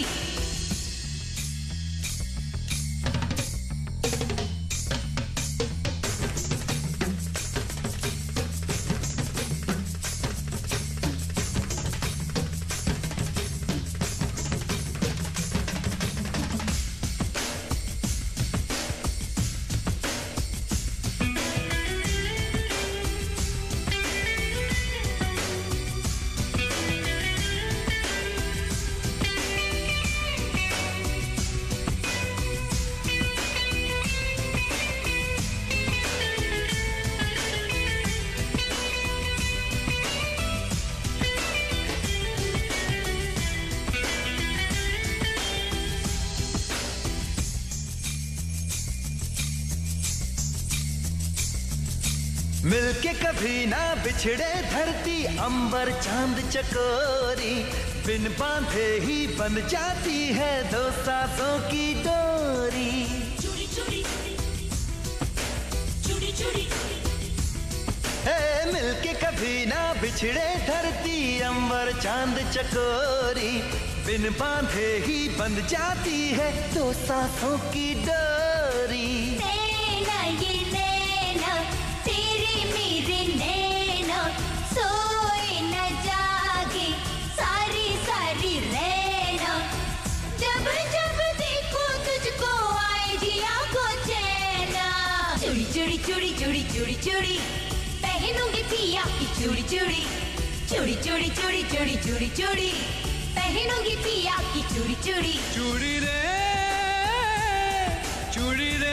मिलके कभी ना बिछड़े धरती अंबर चांद चकोरी, बिन बांधे ही बन जाती है दो सांसों की डोरी। चूड़ी चूड़ी चूड़ी चूड़ी हे मिलके कभी ना बिछड़े धरती अंबर चांद चकोरी, बिन बांधे ही बन जाती है दो सांसों की डोरी। नैना ये नैना तेरे मेरे नैना सोए न जागे सारी सारी रहना, जब जब देखो तुझको आए जिया को चैना। चूड़ी चूड़ी चूड़ी चूड़ी चूड़ी चूड़ी पहनूंगी पिया की चूड़ी चूड़ी। चूड़ी चूड़ी चूड़ी चूड़ी चूड़ी चूड़ी पहनूंगी पिया की चूड़ी चूड़ी। चूड़ी रे चूड़ी रे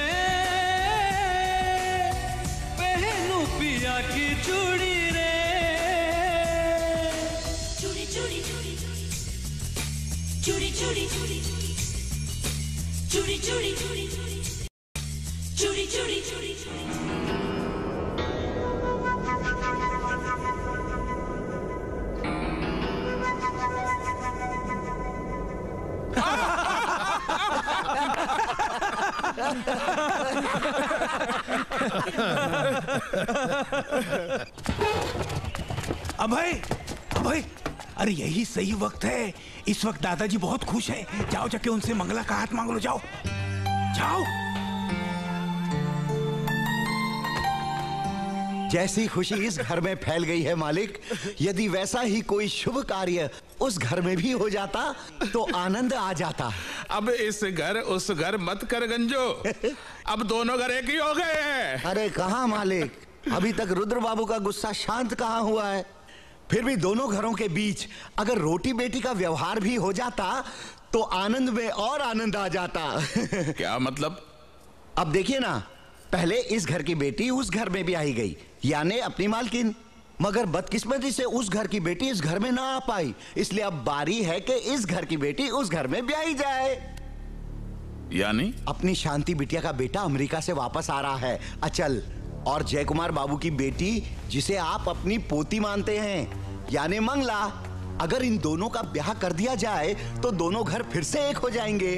पहनू पिया की चूड़ी रे। चूड़ी चूड़ी चूड़ी चूड़ी चूड़ी चूड़ी चूड़ी चूड़ी चूड़ी चूड़ी चूड़ी चूड़ी चूड़ी। अभय अभय, अरे यही सही वक्त है। इस वक्त दादाजी बहुत खुश हैं। जाओ जाके उनसे मंगला का हाथ मांग लो, जाओ जाओ। जैसी खुशी इस घर में फैल गई है मालिक, यदि वैसा ही कोई शुभ कार्य उस घर में भी हो जाता तो आनंद आ जाता। अब इस घर उस घर मत कर गंजो, अब दोनों घर एक ही हो गए हैं। अरे कहाँ मालिक, अभी तक रुद्र बाबू का गुस्सा शांत कहाँ हुआ है। फिर भी दोनों घरों के बीच अगर रोटी बेटी का व्यवहार भी हो जाता तो आनंद में और आनंद आ जाता। क्या मतलब? अब देखिए ना, पहले इस घर की बेटी उस घर में भी आई गई, यानी अपनी मालकिन, मगर बदकिस्मती से उस घर की बेटी इस घर में ना आ पाई, इसलिए अब बारी है कि इस घर की बेटी उस घर में ब्याही जाए। यानी अपनी शांति बिटिया का बेटा अमेरिका से वापस आ रहा है, अचल, और जय कुमार बाबू की बेटी जिसे आप अपनी पोती मानते हैं, यानी मंगला। अगर इन दोनों का ब्याह कर दिया जाए तो दोनों घर फिर से एक हो जाएंगे।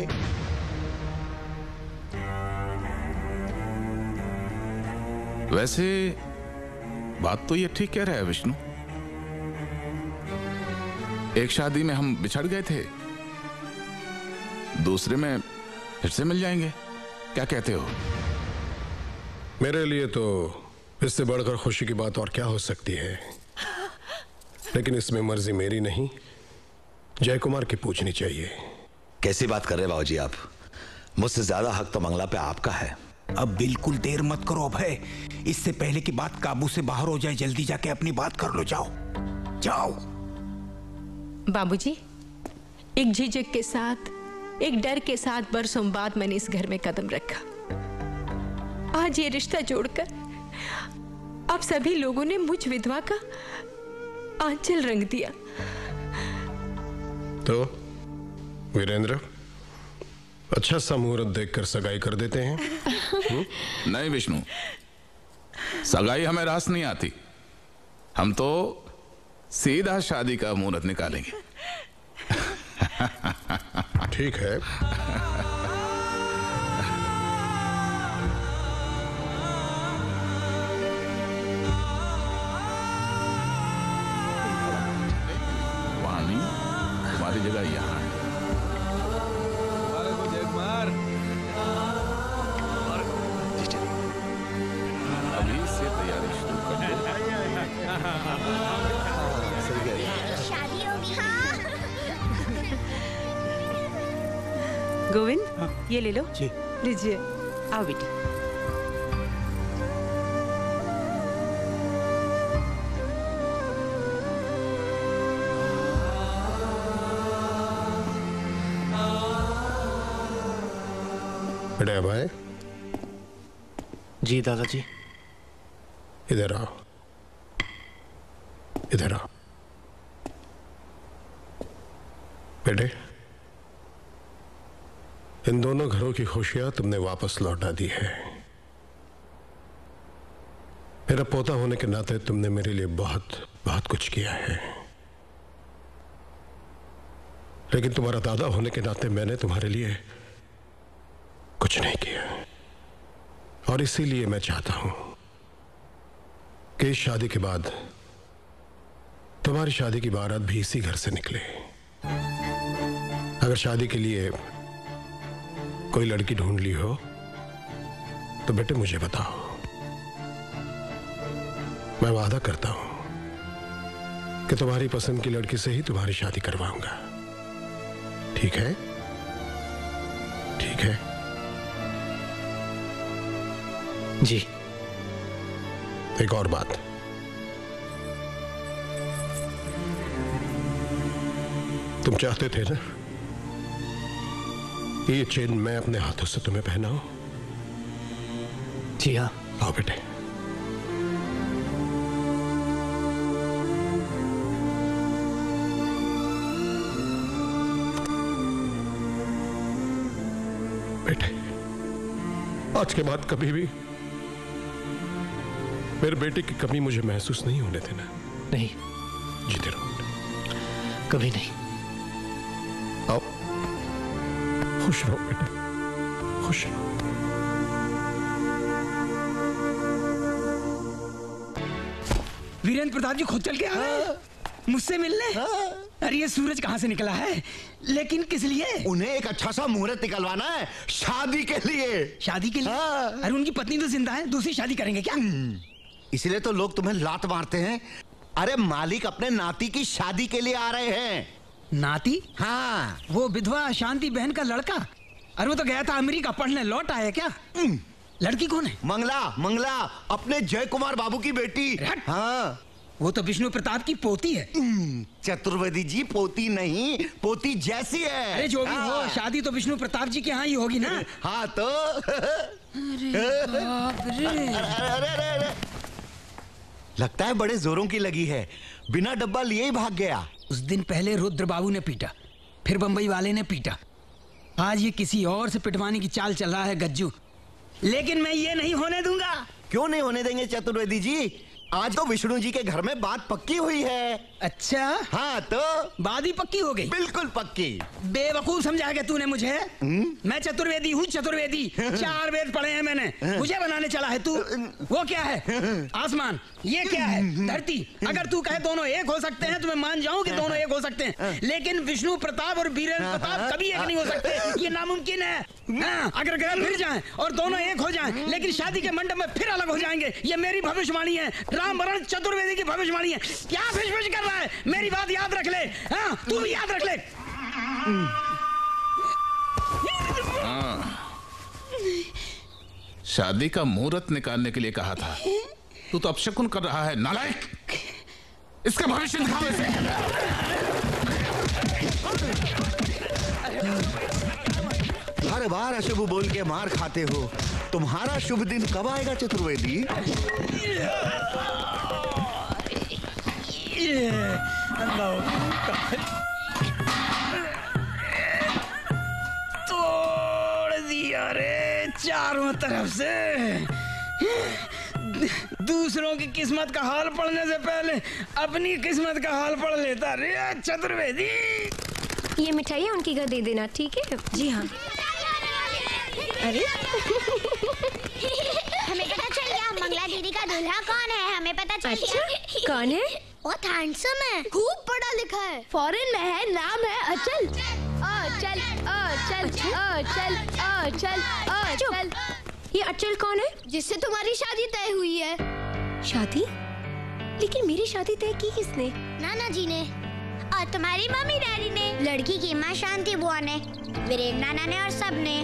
वैसे बात तो ये ठीक कह रहा है विष्णु। एक शादी में हम बिछड़ गए थे, दूसरे में फिर से मिल जाएंगे। क्या कहते हो? मेरे लिए तो इससे बढ़कर खुशी की बात और क्या हो सकती है, लेकिन इसमें मर्जी मेरी नहीं, जय कुमार की पूछनी चाहिए। कैसी बात कर रहे बाबूजी आप? मुझसे ज्यादा हक तो मंगला पे आपका है। अब बिल्कुल देर मत करो अभय, इससे पहले कि बात काबू से बाहर हो जाए जल्दी जाके अपनी बात कर लो, जाओ जाओ। बाबूजी, एक झिझक के साथ, एक डर के साथ बरसों बाद मैंने इस घर में कदम रखा। आज ये रिश्ता जोड़कर अब सभी लोगों ने मुझ विधवा का आंचल रंग दिया। तो वीरेंद्र, अच्छा सा मुहूर्त देखकर सगाई कर देते हैं। नहीं विष्णु, सगाई हमें रास नहीं आती, हम तो सीधा शादी का मुहूर्त निकालेंगे। ठीक है। जगह यहाँ है। अभी से तैयारी शुरू कर दो। शादी होगी। गोविंद, ये ले लो। लीजिए, आओ बेटी। बेटा भाई। जी दादाजी। इधर आओ, इधर आओ। बेटे, इन दोनों घरों की खुशियां तुमने वापस लौटा दी है। मेरा पोता होने के नाते तुमने मेरे लिए बहुत बहुत कुछ किया है, लेकिन तुम्हारा दादा होने के नाते मैंने तुम्हारे लिए कुछ नहीं किया। और इसीलिए मैं चाहता हूं कि इस शादी के बाद तुम्हारी शादी की बारात भी इसी घर से निकले। अगर शादी के लिए कोई लड़की ढूंढ ली हो तो बेटे मुझे बताओ, मैं वादा करता हूं कि तुम्हारी पसंद की लड़की से ही तुम्हारी शादी करवाऊंगा। ठीक है? ठीक है जी। एक और बात, तुम चाहते थे ना ये चेन मैं अपने हाथों से तुम्हें पहनाऊं? जी हाँ। आओ बेटे। बेटे, आज के बाद कभी भी मेरे बेटे की कमी मुझे महसूस नहीं होने देना। नहीं। जीते रहो। कभी नहीं। आओ, खुश रहो बेटे, खुश रहो। वीरेंद्र प्रताप जी खुद चल के आए मुझसे मिलने। अरे ये सूरज कहाँ से निकला है, लेकिन किस लिए? उन्हें एक अच्छा सा मुहूर्त निकलवाना है शादी के लिए। शादी के लिए? अरे उनकी पत्नी तो जिंदा है, दूसरी शादी करेंगे क्या? इसलिए तो लोग तुम्हें लात मारते हैं। अरे मालिक अपने नाती की शादी के लिए आ रहे हैं। नाती? हाँ। वो विधवा शांति बहन का लड़का? अरे वो तो गया था अमेरिका पढ़ने, लौट आया क्या? लड़की कौन है? मंगला, मंगला अपने जय कुमार बाबू की बेटी। हाँ, वो तो विष्णु प्रताप की पोती है। चतुर्वेदी जी पोती नहीं, पोती जैसी है। अरे जो भी हो, शादी तो विष्णु प्रताप जी के यहाँ ही होगी ना। हाँ तो। अरे बाप रे। अरे लगता है बड़े जोरों की लगी है, बिना डब्बा लिए ही भाग गया। उस दिन पहले रुद्र बाबू ने पीटा, फिर बंबई वाले ने पीटा, आज ये किसी और से पिटवाने की चाल चल रहा है गज्जू। लेकिन मैं ये नहीं होने दूंगा। क्यों नहीं होने देंगे चतुर्वेदी जी? आज तो विष्णु जी के घर में बात पक्की हुई है। अच्छा? हाँ तो बात ही पक्की हो गई? बिल्कुल पक्की। बेवकूफ समझा क्या तूने मुझे? मैं चतुर्वेदी हूँ, चतुर्वेदी। 4 वेद पढ़े हैं मैंने। मुझे बनाने चला है तू? वो क्या है? आसमान। ये क्या है? धरती। अगर तू कहे दोनों एक हो सकते हैं तो मैं मान जाऊं कि दोनों एक हो सकते हैं, लेकिन विष्णु प्रताप और वीरेंद्र प्रताप कभी एक नहीं हो सकते। ये नामुमकिन है। हाँ, अगर ग्रह फिर जाएं और दोनों एक हो जाएं, लेकिन शादी के मंडप में फिर अलग हो जाएंगे, ये मेरी भविष्यवाणी है। राम वरण चतुर्वेदी की भविष्यवाणी है। क्या फिश कर रहा है? मेरी बात याद रख ले। हाँ, तू भी याद रख ले। शादी का मुहूर्त निकालने के लिए कहा था, तू तो अपशकुन कर रहा है नालायक। इसका भविष्य दिखाओ इसे। हर बार अशुभ बोल के मार खाते हो, तुम्हारा शुभ दिन कब आएगा चतुर्वेदी? तोड़ दिया रे चारों तरफ से। दूसरों की किस्मत का हाल पढ़ने से पहले अपनी किस्मत का हाल पढ़ लेता रे चतुर्वेदी। ये मिठाइयाँ उनके घर दे देना, ठीक है? जी हाँ। अरे हमें पता चल गया, मंगला दीदी का दूल्हा कौन है? हमें पता चल अच्छा, कौन है? बहुत हैंडसम है, खूब पढ़ा लिखा है, फॉरेन में है, नाम है अचल। अचल अचल अचल अचल अचल। ये अचल कौन है? जिससे तुम्हारी शादी तय हुई है। शादी? लेकिन मेरी शादी तय की किसने? नाना जी ने और तुम्हारी मम्मी डैडी ने। लड़की की माँ शांति बुआ ने, वीरेन नाना ने और सब ने।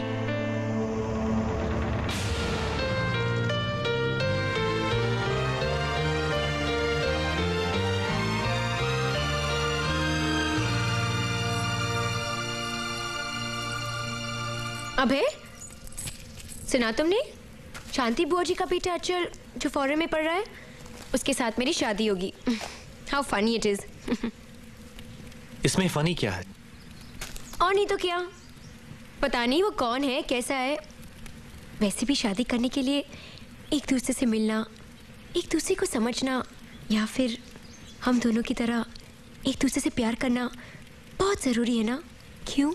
अबे सुना तुमने? शांति बुआ जी का बेटा अचल जो फॉरेन में पढ़ रहा है, उसके साथ मेरी शादी होगी। How funny it is. इसमें फनी क्या है? और नहीं तो क्या, पता नहीं वो कौन है, कैसा है। वैसे भी शादी करने के लिए एक दूसरे से मिलना, एक दूसरे को समझना, या फिर हम दोनों की तरह एक दूसरे से प्यार करना बहुत ज़रूरी है ना? क्यों?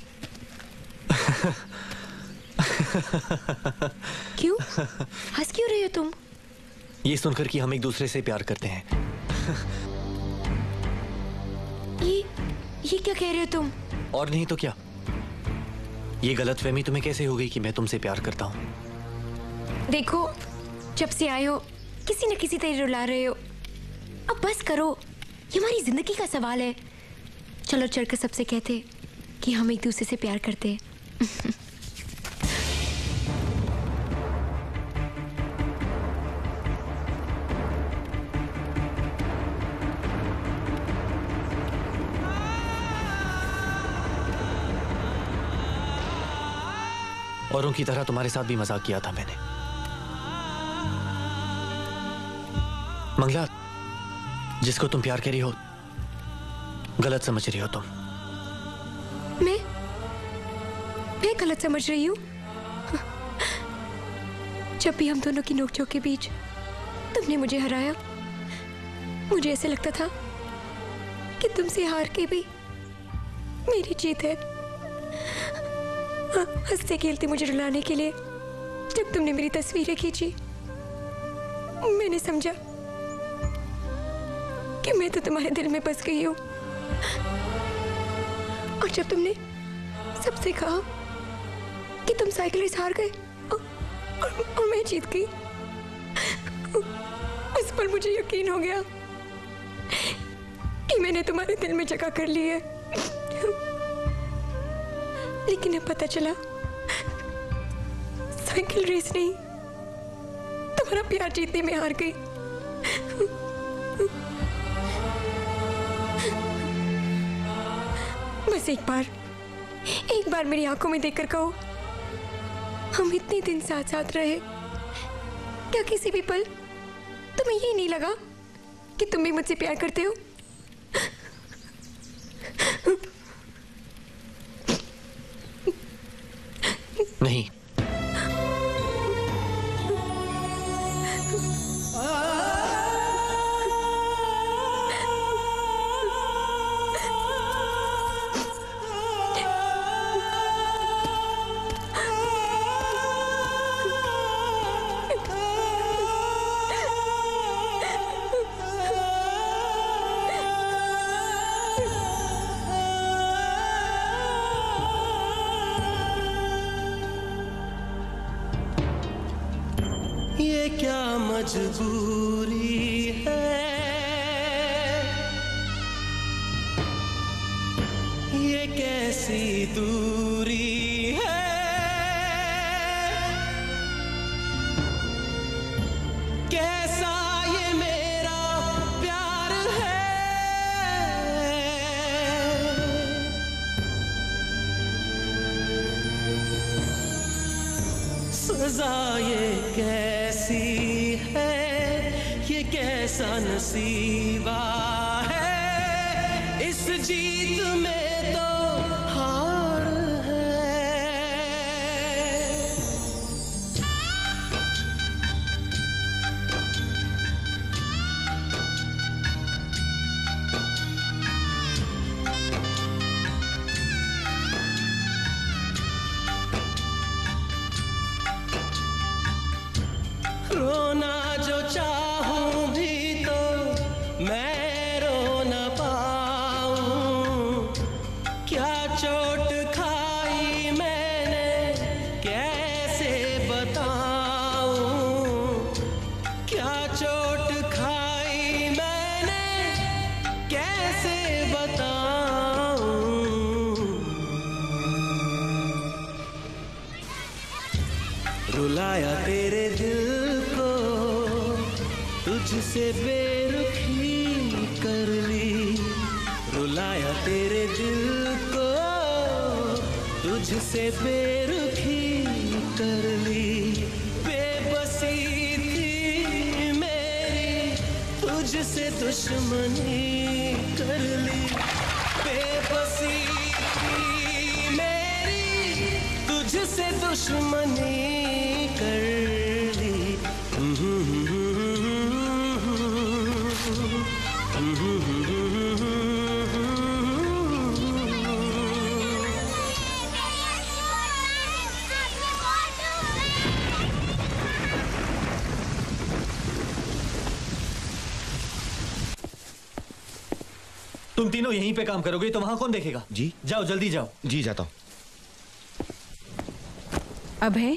क्यों हंस क्यों रहे हो तुम? ये सुनकर कि हम एक दूसरे से प्यार करते हैं। ये क्या कह रहे हो तुम? और नहीं तो क्या। ये गलतफहमी तुम्हें कैसे हो गई कि मैं तुमसे प्यार करता हूँ? देखो, जब से आए हो किसी न किसी तरह रुला रहे हो। अब बस करो, ये हमारी जिंदगी का सवाल है। चलो चढ़कर सबसे कहते कि हम एक दूसरे से प्यार करते हैं। औरों की तरह तुम्हारे साथ भी मजाक किया था मैंने। मंगला, जिसको तुम प्यार कर रही हो गलत समझ रही हो तुम। मैं गलत समझ रही हूँ? जब भी हम दोनों की नोकझोंक के बीच तुमने मुझे हराया, मुझे ऐसे लगता था कि तुमसे हार के भी मेरी जीत है। हंसते खेलते मुझे रुलाने के लिए जब तुमने मेरी तस्वीरें खींची, मैंने समझा कि मैं तो तुम्हारे दिल में बस गई हूँ। और जब तुमने सबसे कहा कि तुम साइकिल रेस हार गए और मैं जीत गई, उस पर मुझे यकीन हो गया कि मैंने तुम्हारे दिल में जगह कर ली है। लेकिन अब पता चला साइकिल रेस नहीं, तुम्हारा प्यार जीतने में हार गई। बस एक बार मेरी आंखों में देखकर कहो, हम इतने दिन साथ साथ रहे, क्या किसी भी पल तुम्हें ये नहीं लगा कि तुम भी मुझसे प्यार करते हो? नहीं। ये क्या मजबूरी है, ये कैसी दूरी है, कैसा ये मेरा प्यार है, सजा ये कैसी है, ये कैसा नसीबा है, इस जीत में तो हार है। रोना रुलाया तेरे दिल को, तुझसे बेरुखी कर ली, रुलाया तेरे दिल को, तुझसे बेरुखी कर ली। बेबसी थी मेरी, तुझसे दुश्मनी कर ली, बेबसी थी मेरी, तुझसे दुश्मनी कर ली। तुम तीनों यहीं पे काम करोगे तो वहां कौन देखेगा? जी जाओ, जल्दी जाओ। जी जाता हूं। अभय,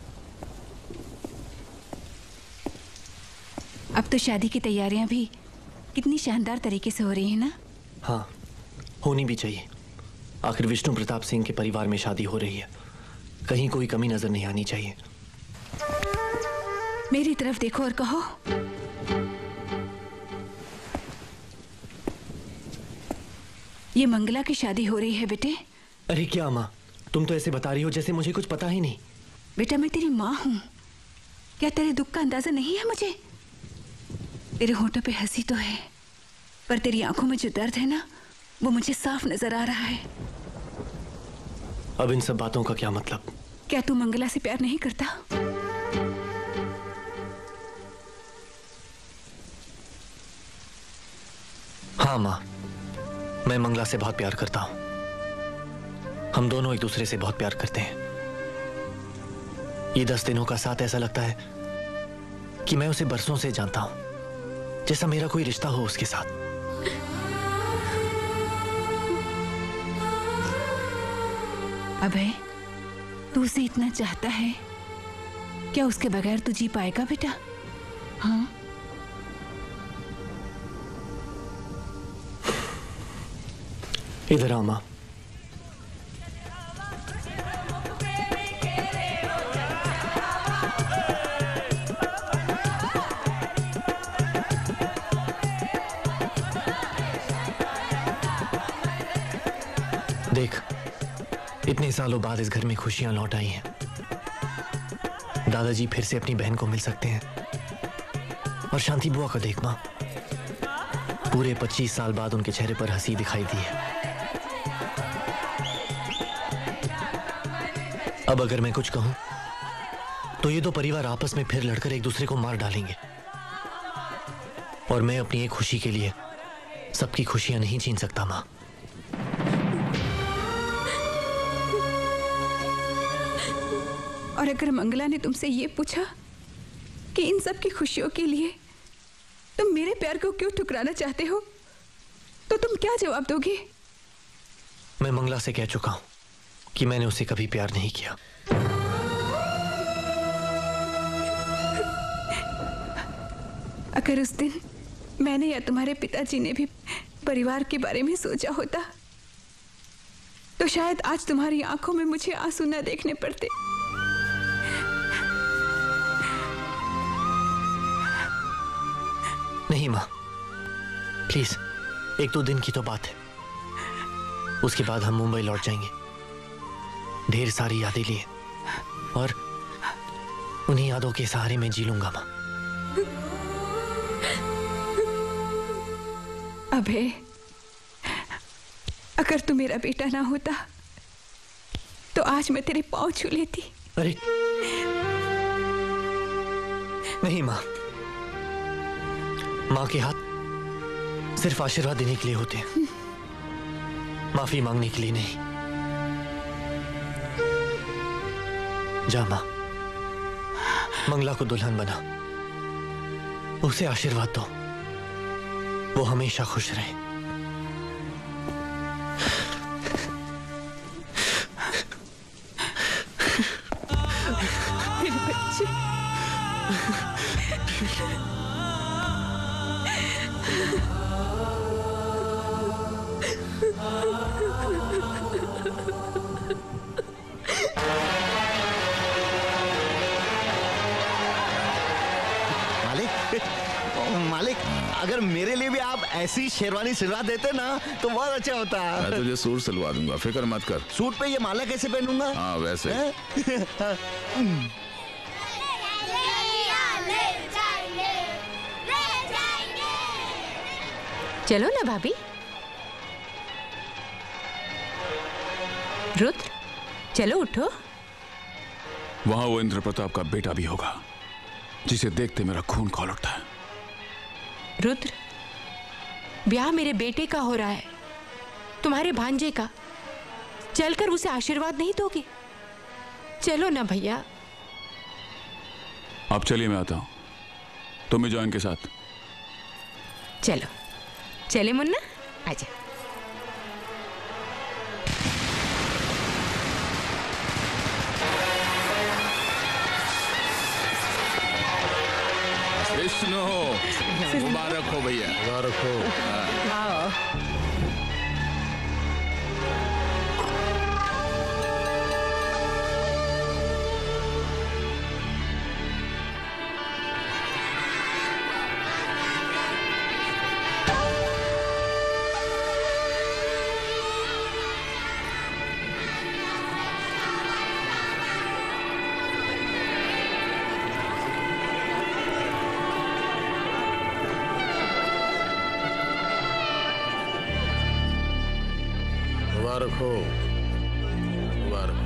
अब तो शादी की तैयारियां भी कितनी शानदार तरीके से हो रही है ना? हाँ, होनी भी चाहिए। आखिर विष्णु प्रताप सिंह के परिवार में शादी हो रही है, कहीं कोई कमी नजर नहीं आनी चाहिए। मेरी तरफ देखो और कहो, ये मंगला की शादी हो रही है बेटे। अरे क्या माँ, तुम तो ऐसे बता रही हो जैसे मुझे कुछ पता ही नहीं। बेटा, मैं तेरी माँ हूँ, क्या तेरे दुख का अंदाजा नहीं है मुझे? तेरे होठों पे हंसी तो है, पर तेरी आंखों में जो दर्द है ना, वो मुझे साफ नजर आ रहा है। अब इन सब बातों का क्या मतलब? क्या तू मंगला से प्यार नहीं करता? हाँ माँ, मैं मंगला से बहुत प्यार करता हूं। हम दोनों एक दूसरे से बहुत प्यार करते हैं। ये 10 दिनों का साथ ऐसा लगता है कि मैं उसे बरसों से जानता हूं, जैसा मेरा कोई रिश्ता हो उसके साथ। अभय, तू उसे इतना चाहता है, क्या उसके बगैर तू जी पाएगा बेटा? हाँ? इधर आओ माँ। देख, इतने सालों बाद इस घर में खुशियां लौट आई हैं। दादाजी फिर से अपनी बहन को मिल सकते हैं। और शांति बुआ को देख माँ, पूरे 25 साल बाद उनके चेहरे पर हंसी दिखाई दी है। अब अगर मैं कुछ कहूं तो ये दो परिवार आपस में फिर लड़कर एक दूसरे को मार डालेंगे। और मैं अपनी एक खुशी के लिए सबकी खुशियां नहीं छीन सकता मां। और अगर मंगला ने तुमसे ये पूछा कि इन सब की खुशियों के लिए तुम मेरे प्यार को क्यों ठुकराना चाहते हो, तो तुम क्या जवाब दोगे? मैं मंगला से कह चुका हूं कि मैंने उसे कभी प्यार नहीं किया। अगर उस दिन मैंने या तुम्हारे पिताजी ने भी परिवार के बारे में सोचा होता, तो शायद आज तुम्हारी आंखों में मुझे आंसू न देखने पड़ते। नहीं मां, प्लीज, 1-2 दिन की तो बात है। उसके बाद हम मुंबई लौट जाएंगे, ढेर सारी यादें लिए, और उन्हीं यादों के सहारे में जी लूंगा मां। अभय, अगर तू मेरा बेटा ना होता तो आज मैं तेरे पांव छू लेती। अरे नहीं मां, मां के हाथ सिर्फ आशीर्वाद देने के लिए होते हैं, माफी मांगने के लिए नहीं। जा मां, मंगला को दुल्हन बना, उसे आशीर्वाद दो, वो हमेशा खुश रहे। मेरे बच्चे। मालिक, अगर मेरे लिए भी आप ऐसी शेरवानी सिलवा देते ना तो बहुत अच्छा होता। मैं तुझे सूट सिलवा दूंगा, फिक्र मत कर। सूट पे ये माला कैसे पहनूंगा? हाँ वैसे। चलो ना भाभी। रुद्र, चलो उठो। वहां वो इंद्र प्रताप का बेटा भी होगा जिसे देखते मेरा खून खौल उठता है। रुद्र, ब्याह मेरे बेटे का हो रहा है, तुम्हारे भांजे का। चलकर उसे आशीर्वाद नहीं दोगे? चलो ना भैया। आप चलिए, मैं आता हूं। तुम भी जाओ इनके साथ। चलो चले मुन्ना, आजा। विष्णु, मुबारक हो भैया। मुबारक हो। आओ। मुबारक हो, मुबारक।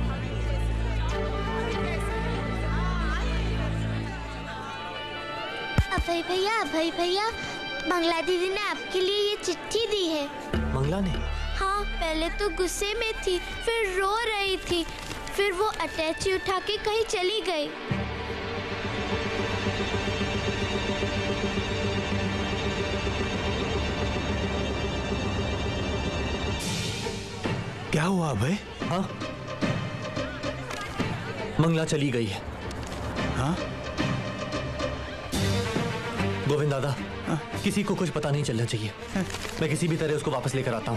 अभय भैया, अभय भैया, मंगला दीदी ने आपके लिए ये चिट्ठी दी है। मंगला ने? हाँ, पहले तो गुस्से में थी, फिर रो रही थी, फिर वो अटैची उठा के कहीं चली गई। क्या हुआ अभय? हाँ, मंगला चली गई है। हाँ? गोविंद दादा, किसी को कुछ पता नहीं चलना चाहिए। मैं किसी भी तरह उसको वापस लेकर आता हूँ।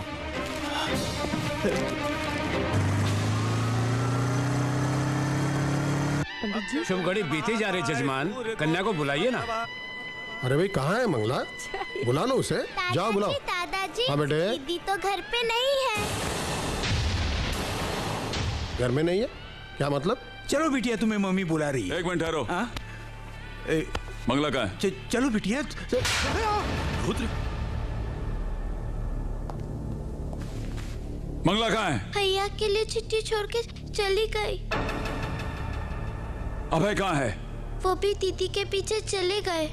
शुभ घड़ी बीते जा रहे जजमान, कन्या को बुलाइए ना। अरे भाई, कहाँ है मंगला? बुला लो उसे। जाओ बुलाओ। दादाजी, हाँ बेटे। दीदी तो घर पे नहीं है। घर में नहीं है? क्या मतलब? चलो बिटिया, तुम्हें मम्मी बुला रही है। एक मिनट ठहरो। मंगला कहाँ है? चलो बिटिया। रुद्र, मंगला कहाँ है? भैया के लिए चिट्ठी छोड़ के चली गई। अभय कहाँ है? वो भी दीदी के पीछे चले गए।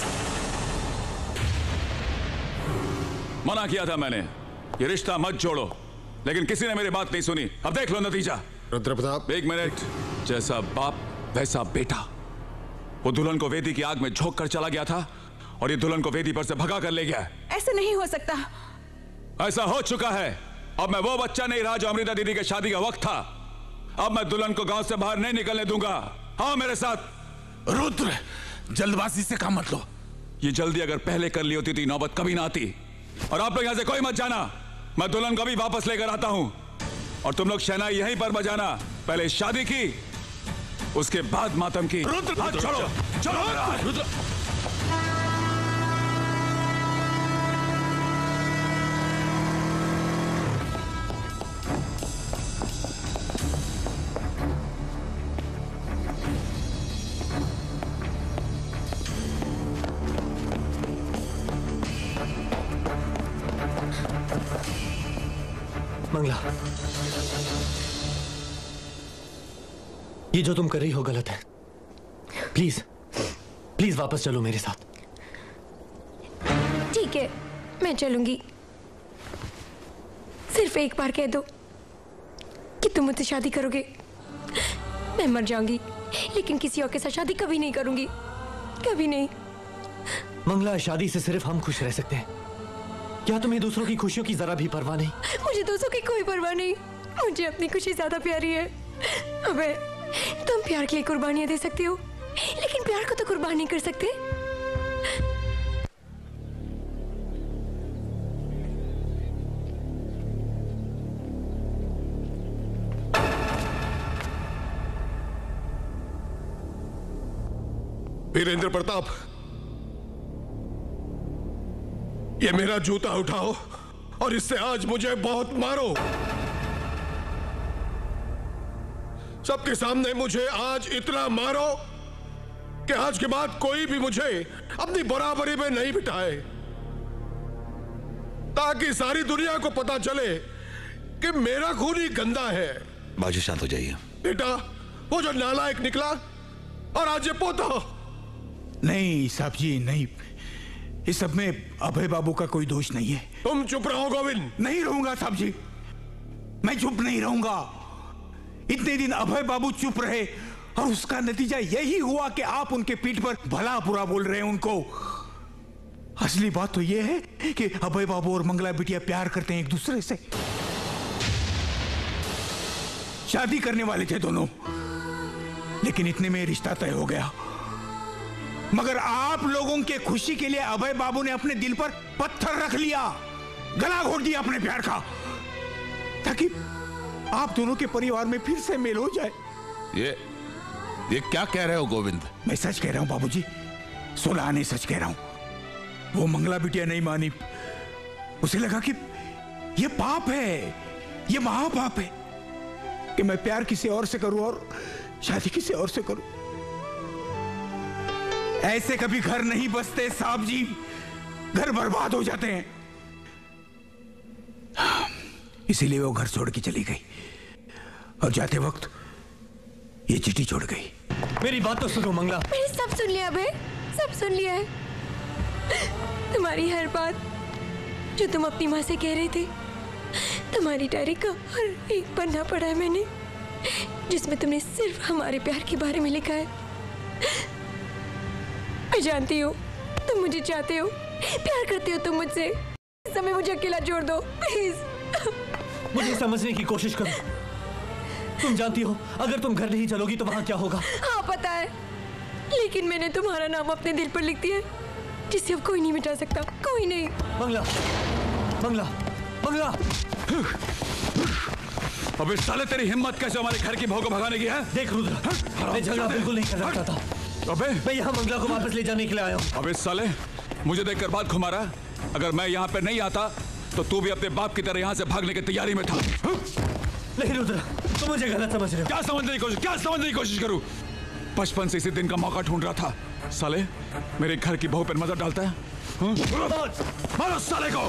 मना किया था मैंने, ये रिश्ता मत जोड़ो, लेकिन किसी ने मेरी बात नहीं सुनी। अब देख लो नतीजा। रुद्र प्रताप, एक मिनट। जैसा बाप वैसा बेटा। वो दुल्हन को वेदी की आग में झोंक कर चला गया था और ये दुल्हन को वेदी पर से भगा कर ले गया। ऐसा नहीं हो सकता। ऐसा हो चुका है। अब मैं वो बच्चा नहीं रहा जो अमृता दीदी के शादी का वक्त था। अब मैं दुल्हन को गांव से बाहर नहीं निकलने दूंगा। हाँ मेरे साथ। रुद्र, जल्दबाजी से काम मत लो। ये जल्दी अगर पहले कर ली होती तो नौबत कभी ना आती। और आप लोग यहां से कोई मत जाना। मैं दुल्हन को भी वापस लेकर आता हूं और तुम लोग शहनाई यहीं पर बजाना। पहले शादी की, उसके बाद मातम की। रुद्र, चलो चलो। रुद्र, मंगला, ये जो तुम कर रही हो गलत है। प्लीज प्लीज वापस चलो मेरे साथ। ठीक है, मैं चलूंगी। सिर्फ एक बार कह दो कि तुम मुझसे शादी करोगे। मैं मर जाऊंगी, लेकिन किसी और के साथ शादी कभी नहीं करूंगी, कभी नहीं। मंगला, शादी से सिर्फ हम खुश रह सकते हैं। क्या तुम्हें दूसरों की खुशियों की जरा भी परवाह नहीं? मुझे दूसरों की कोई परवाह नहीं। मुझे अपनी खुशी ज्यादा प्यारी है। अबे, तुम प्यार के लिए कुर्बानियां दे सकते हो, लेकिन प्यार को तो कुर्बान नहीं कर सकते। वीरेंद्र प्रताप, ये मेरा जूता उठाओ और इससे आज मुझे बहुत मारो। सबके सामने मुझे आज इतना मारो कि आज के बाद कोई भी मुझे अपनी बराबरी में नहीं बिठाए, ताकि सारी दुनिया को पता चले कि मेरा खून ही गंदा है। बाजू शांत हो जाइए। बेटा, वो जो नालायक निकला और आज ये पोता। नहीं साहब जी, नहीं, इस सब में अभय बाबू का कोई दोष नहीं है। तुम चुप रहो गोविंद। नहीं रहूंगा साहब जी, मैं चुप नहीं रहूंगा। इतने दिन अभय बाबू चुप रहे और उसका नतीजा यही हुआ कि आप उनके पीठ पर भला बुरा बोल रहे हैं उनको। असली बात तो यह है कि अभय बाबू और मंगला बिटिया प्यार करते हैं एक दूसरे से, शादी करने वाले थे दोनों, लेकिन इतने में रिश्ता तय हो गया। मगर आप लोगों के खुशी के लिए अभय बाबू ने अपने दिल पर पत्थर रख लिया, गला घोट दिया अपने प्यार का, ताकि आप दोनों के परिवार में फिर से मेल हो जाए। ये क्या कह रहे हो गोविंद? मैं सच कह रहा हूं बाबूजी, सुलाने सच कह रहा हूं। वो मंगला बिटिया नहीं मानी, उसे लगा कि ये पाप है, ये महापाप है कि मैं प्यार किसी और से करूं और शादी किसी और से करूं। ऐसे कभी घर नहीं बसते साहब जी, घर बर्बाद हो जाते हैं। इसीलिए वो घर छोड़ के चली गई और जाते वक्त ये चिट्ठी छोड़ गई। मेरी बात तो सुनो मंगला। मैंने सब सुन लिया बे, सब सुन लिया है। तुम्हारी हर बात जो तुम अपनी माँ से कह रहे थे, तुम्हारी डायरी का हर एक पन्ना पढ़ा है मैंने, जिसमें तुमने सिर्फ हमारे प्यार के बारे में लिखा है। मैं जानती हूँ तुम मुझे चाहते हो, प्यार करते हो तुम मुझसे। इस समय मुझे अकेला छोड़ दो प्लीज। मुझे समझने की कोशिश करो। तुम जानती हो अगर तुम घर नहीं चलोगी तो वहां क्या होगा? हाँ पता है, लेकिन मैंने तुम्हारा नाम अपने दिल पर लिख दिया है, जिसे अब कोई नहीं मिटा सकता, कोई नहीं। मंगला, मंगला, मंगला। अबे साले, तेरी हिम्मत कैसे हमारे घर की बहू को भगाने की है? देख रुद्र, मैं झगड़ा बिल्कुल नहीं करना चाहता। अबे मैं यहाँ मंगला को वापस ले जाने के लिए आया हूँ। अबे साले, मुझे देखकर बात घुमा रहा है। अगर मैं यहाँ पे नहीं आता तो तू भी अपने बाप की तरह यहाँ से भागने की तैयारी में था। नहीं रुद्र, तुम मुझे गलत समझ रहे हो। क्या समझने की कोशिश करूं? बचपन से इसी दिन का मौका ढूंढ रहा था। साले, मेरे घर की बहू पर नजर डालता है। मारो साले को।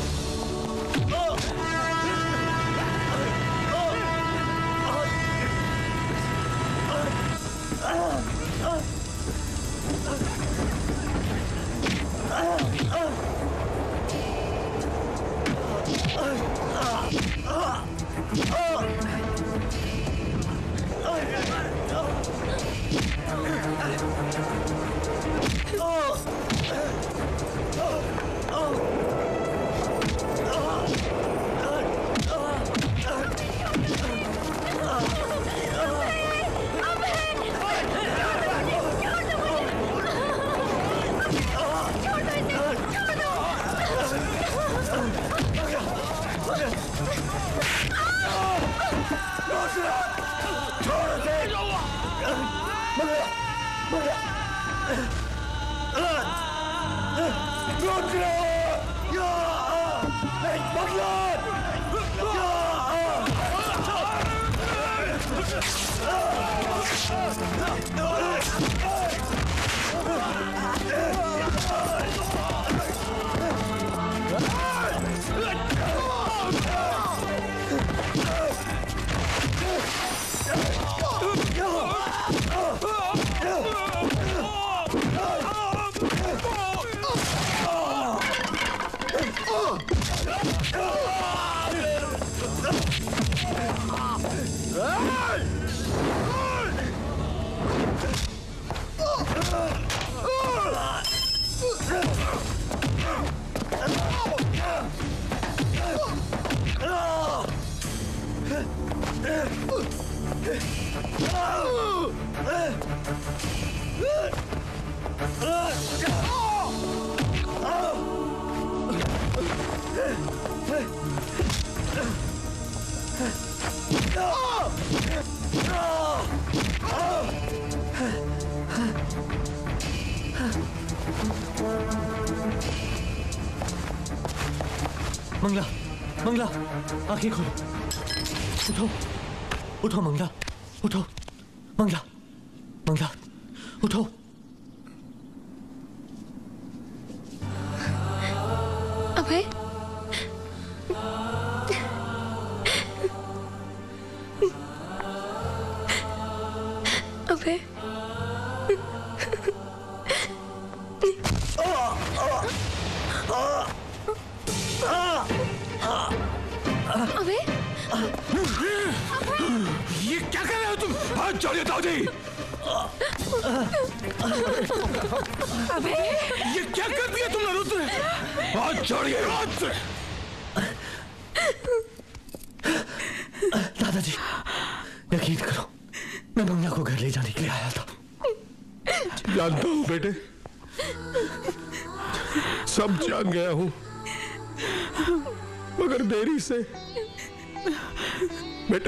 मंगला, मंगला, आंखें खोलो। उठो, उठो मंगला, उठो, मंगला, मंगला, उठो। अभय, अभय, अबे ये क्या कर रहे हो तुम? हाथ छोड़िए ताऊजी। अबे ये क्या कर दिया तुमने रुद्र? हाथ छोड़िए हाथ। दादाजी यकीन करो, मैं मंगला को घर ले जाने के लिए आया था। जानता हूं बेटे, सब जान गया हूं, मगर देरी से। बेटे,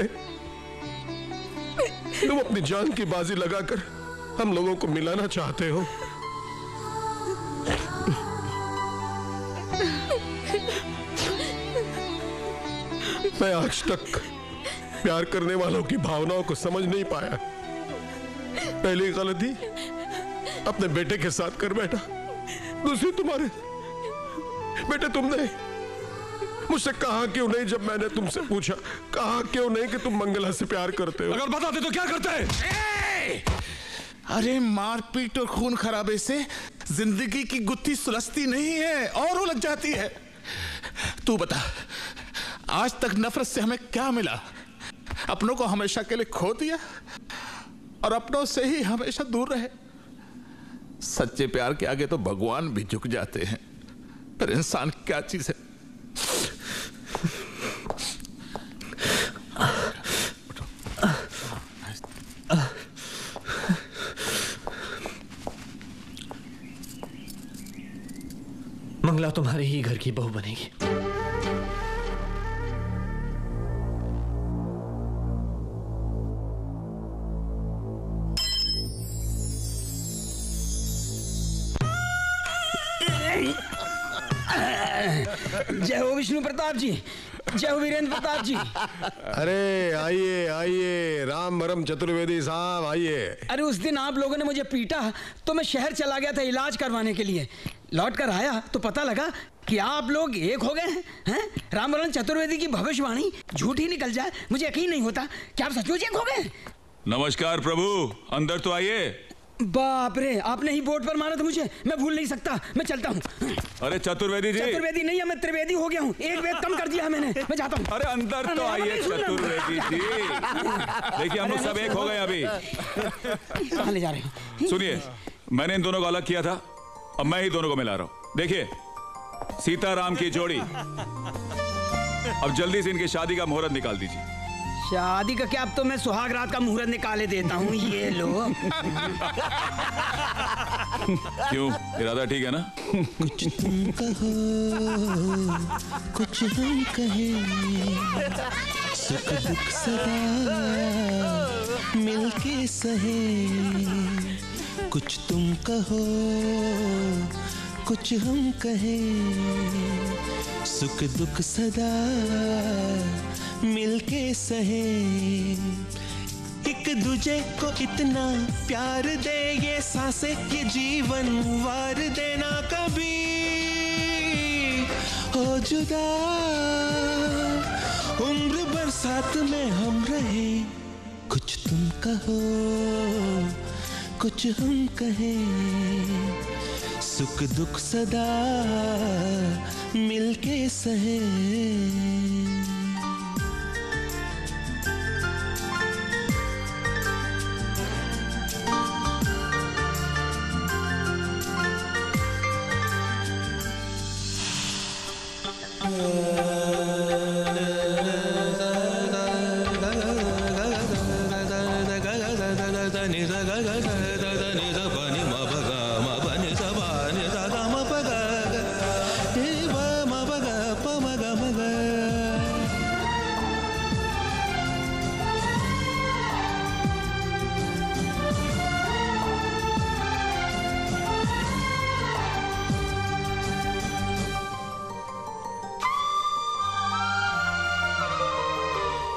तुम अपनी जान की बाजी लगाकर हम लोगों को मिलाना चाहते हो। मैं आज तक प्यार करने वालों की भावनाओं को समझ नहीं पाया। पहली गलती अपने बेटे के साथ कर बैठा, दूसरी तुम्हारे। बेटे, तुमने मुझसे कहा क्यों नहीं जब मैंने तुमसे पूछा? कहा क्यों नहीं कि तुम मंगला से प्यार करते हो? अगर बताते तो क्या करते? अरे मारपीट और खून खराबे से जिंदगी की गुत्थी सुलझती नहीं है और उलझ जाती है। तू बता, आज तक नफरत से हमें क्या मिला? अपनों को हमेशा के लिए खो दिया और अपनों से ही हमेशा दूर रहे। सच्चे प्यार के आगे तो भगवान भी झुक जाते हैं, पर इंसान क्या चीज है? मंगला तुम्हारे ही घर की बहू बनेगी। जय हो विष्णु प्रताप जी, जय हो वीरेंद्र प्रताप जी। अरे आइए आइए, राम भरम चतुर्वेदी साहब आइए। अरे उस दिन आप लोगों ने मुझे पीटा तो मैं शहर चला गया था इलाज करवाने के लिए। लौट कर आया तो पता लगा कि आप लोग एक हो गए हैं। राम भरम चतुर्वेदी की भविष्यवाणी झूठ ही निकल जाए, मुझे यकीन नहीं होता कि आप सचमुच एक हो गए। नमस्कार प्रभु, अंदर तो आइए। बाप रे, आपने ही बोर्ड पर मारा था मुझे, मैं भूल नहीं सकता। मैं चलता हूँ। अरे चतुर्वेदी जी। चतुर्वेदी नहीं है, मैं त्रिवेदी हो गया हूँ। एक वेद कम कर दिया मैंने। मैं जाता हूँ। अरे अंदर तो आइए चतुर्वेदी जी। देखिए हम लोग सब एक हो गए अभी। कहाँ ले जा रहे हैं? सुनिए, मैंने इन दोनों को अलग किया था, अब मैं ही दोनों को मिला रहा हूँ। देखिए, सीताराम की जोड़ी। अब जल्दी से इनकी शादी का मुहूर्त निकाल दीजिए। शादी का क्या, अब तो मैं सुहाग रात का मुहूर्त निकाले देता हूँ। ये लो। क्यों, इरादा ठीक है ना? कुछ तुम कहो, कुछ हम कहें, सुख दुख सदा मिलके सहे। कुछ तुम कहो, कुछ हम कहें, सुख दुख सदा मिलके सहे। एक दूजे को इतना प्यार दे, ये सांसें ये जीवन वार देना कभी हो जुदा। उम्र भर साथ में हम रहे। कुछ तुम कहो, कुछ हम कहें, सुख दुख सदा मिलके सहे।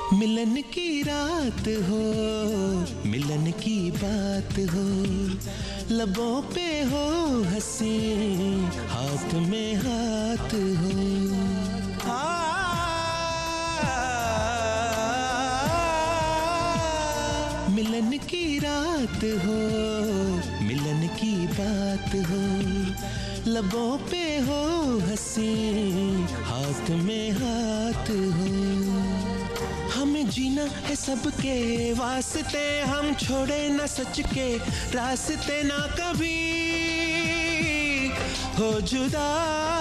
मिलन की रात हो, मिलन की बात हो, लबों पे हो हंसी, हाथ में हाथ हो। मिलन की रात हो, मिलन की बात हो, लबों पे हो हंसी, हाथ में हाथ हो। हमें जीना है सबके वास्ते, हम छोड़े ना सच के रास्ते, ना कभी हो जुदा।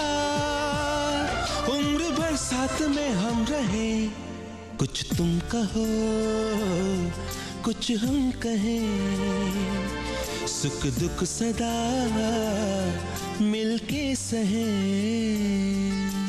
उम्र भर साथ में हम रहे, कुछ तुम कहो कुछ हम कहें, सुख दुख सदा मिलके सहें।